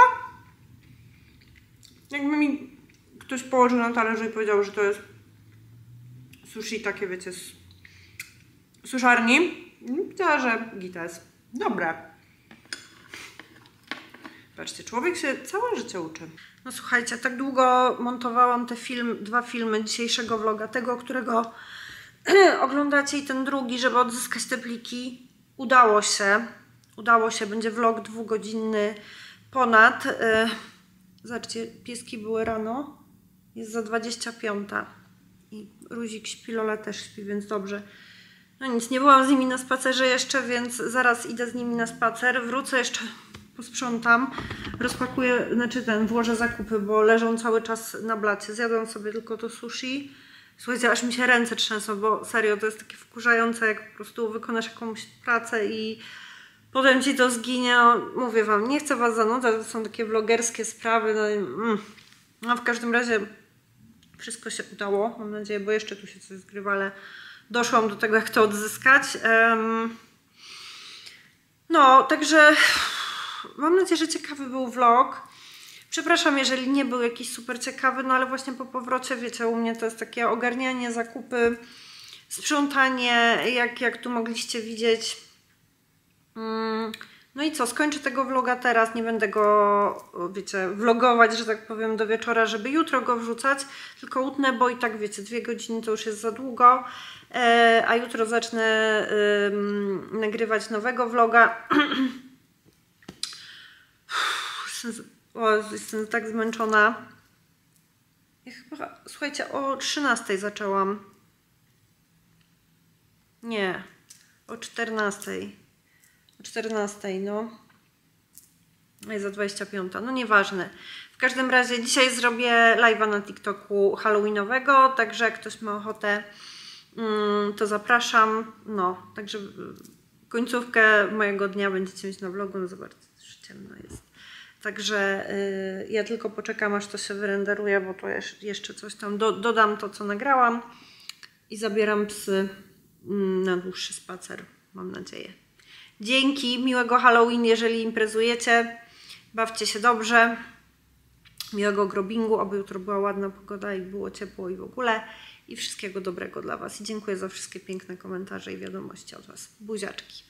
Jakby mi ktoś położył na talerzu i powiedział, że to jest sushi takie, wiecie, z suszarni, powiedziała, że gites. Dobre. Patrzcie, człowiek się całe życie uczy. No słuchajcie, tak długo montowałam te film, dwa filmy dzisiejszego vloga, tego, którego oglądacie, i ten drugi, żeby odzyskać te pliki. Udało się. Udało się, będzie vlog dwugodzinny ponad. Zobaczcie, pieski były rano. Jest za dwadzieścia piąta. I Ruzik śpi, Lola też śpi, więc dobrze. No nic, nie byłam z nimi na spacerze jeszcze, więc zaraz idę z nimi na spacer. Wrócę jeszcze, posprzątam. Rozpakuję, znaczy ten, włożę zakupy, bo leżą cały czas na blacie. Zjadłam sobie tylko to sushi. Słuchajcie, aż mi się ręce trzęsą, bo serio, to jest takie wkurzające, jak po prostu wykonasz jakąś pracę i potem ci to zginie. Mówię wam, nie chcę was zanudzać, to są takie vlogerskie sprawy. No, mm. no w każdym razie wszystko się udało, mam nadzieję, bo jeszcze tu się coś zgrywa, ale doszłam do tego, jak to odzyskać. Um, no, także mam nadzieję, że ciekawy był vlog. Przepraszam, jeżeli nie był jakiś super ciekawy, no ale właśnie po powrocie, wiecie, u mnie to jest takie ogarnianie, zakupy, sprzątanie, jak, jak tu mogliście widzieć. Um, no i co, skończę tego vloga teraz, nie będę go, wiecie, vlogować, że tak powiem, do wieczora, żeby jutro go wrzucać, tylko utnę, bo i tak, wiecie, dwie godziny to już jest za długo, e, a jutro zacznę e, nagrywać nowego vloga. O, jestem tak zmęczona. Ja chyba, słuchajcie, o trzynastej zaczęłam. Nie. o czternastej. O czternastej, no. Jest za dwadzieścia piąta, no nieważne. W każdym razie dzisiaj zrobię live'a na TikToku halloweenowego, także jak ktoś ma ochotę, to zapraszam. No, także końcówkę mojego dnia będziecie mieć na vlogu. No zobaczcie, już ciemno jest. Także yy, ja tylko poczekam, aż to się wyrenderuje, bo to jeszcze coś tam do, dodam to, co nagrałam i zabieram psy na dłuższy spacer, mam nadzieję. Dzięki, miłego Halloween, jeżeli imprezujecie. Bawcie się dobrze. Miłego grobingu, aby jutro była ładna pogoda i było ciepło i w ogóle. I wszystkiego dobrego dla Was. I dziękuję za wszystkie piękne komentarze i wiadomości od Was. Buziaczki.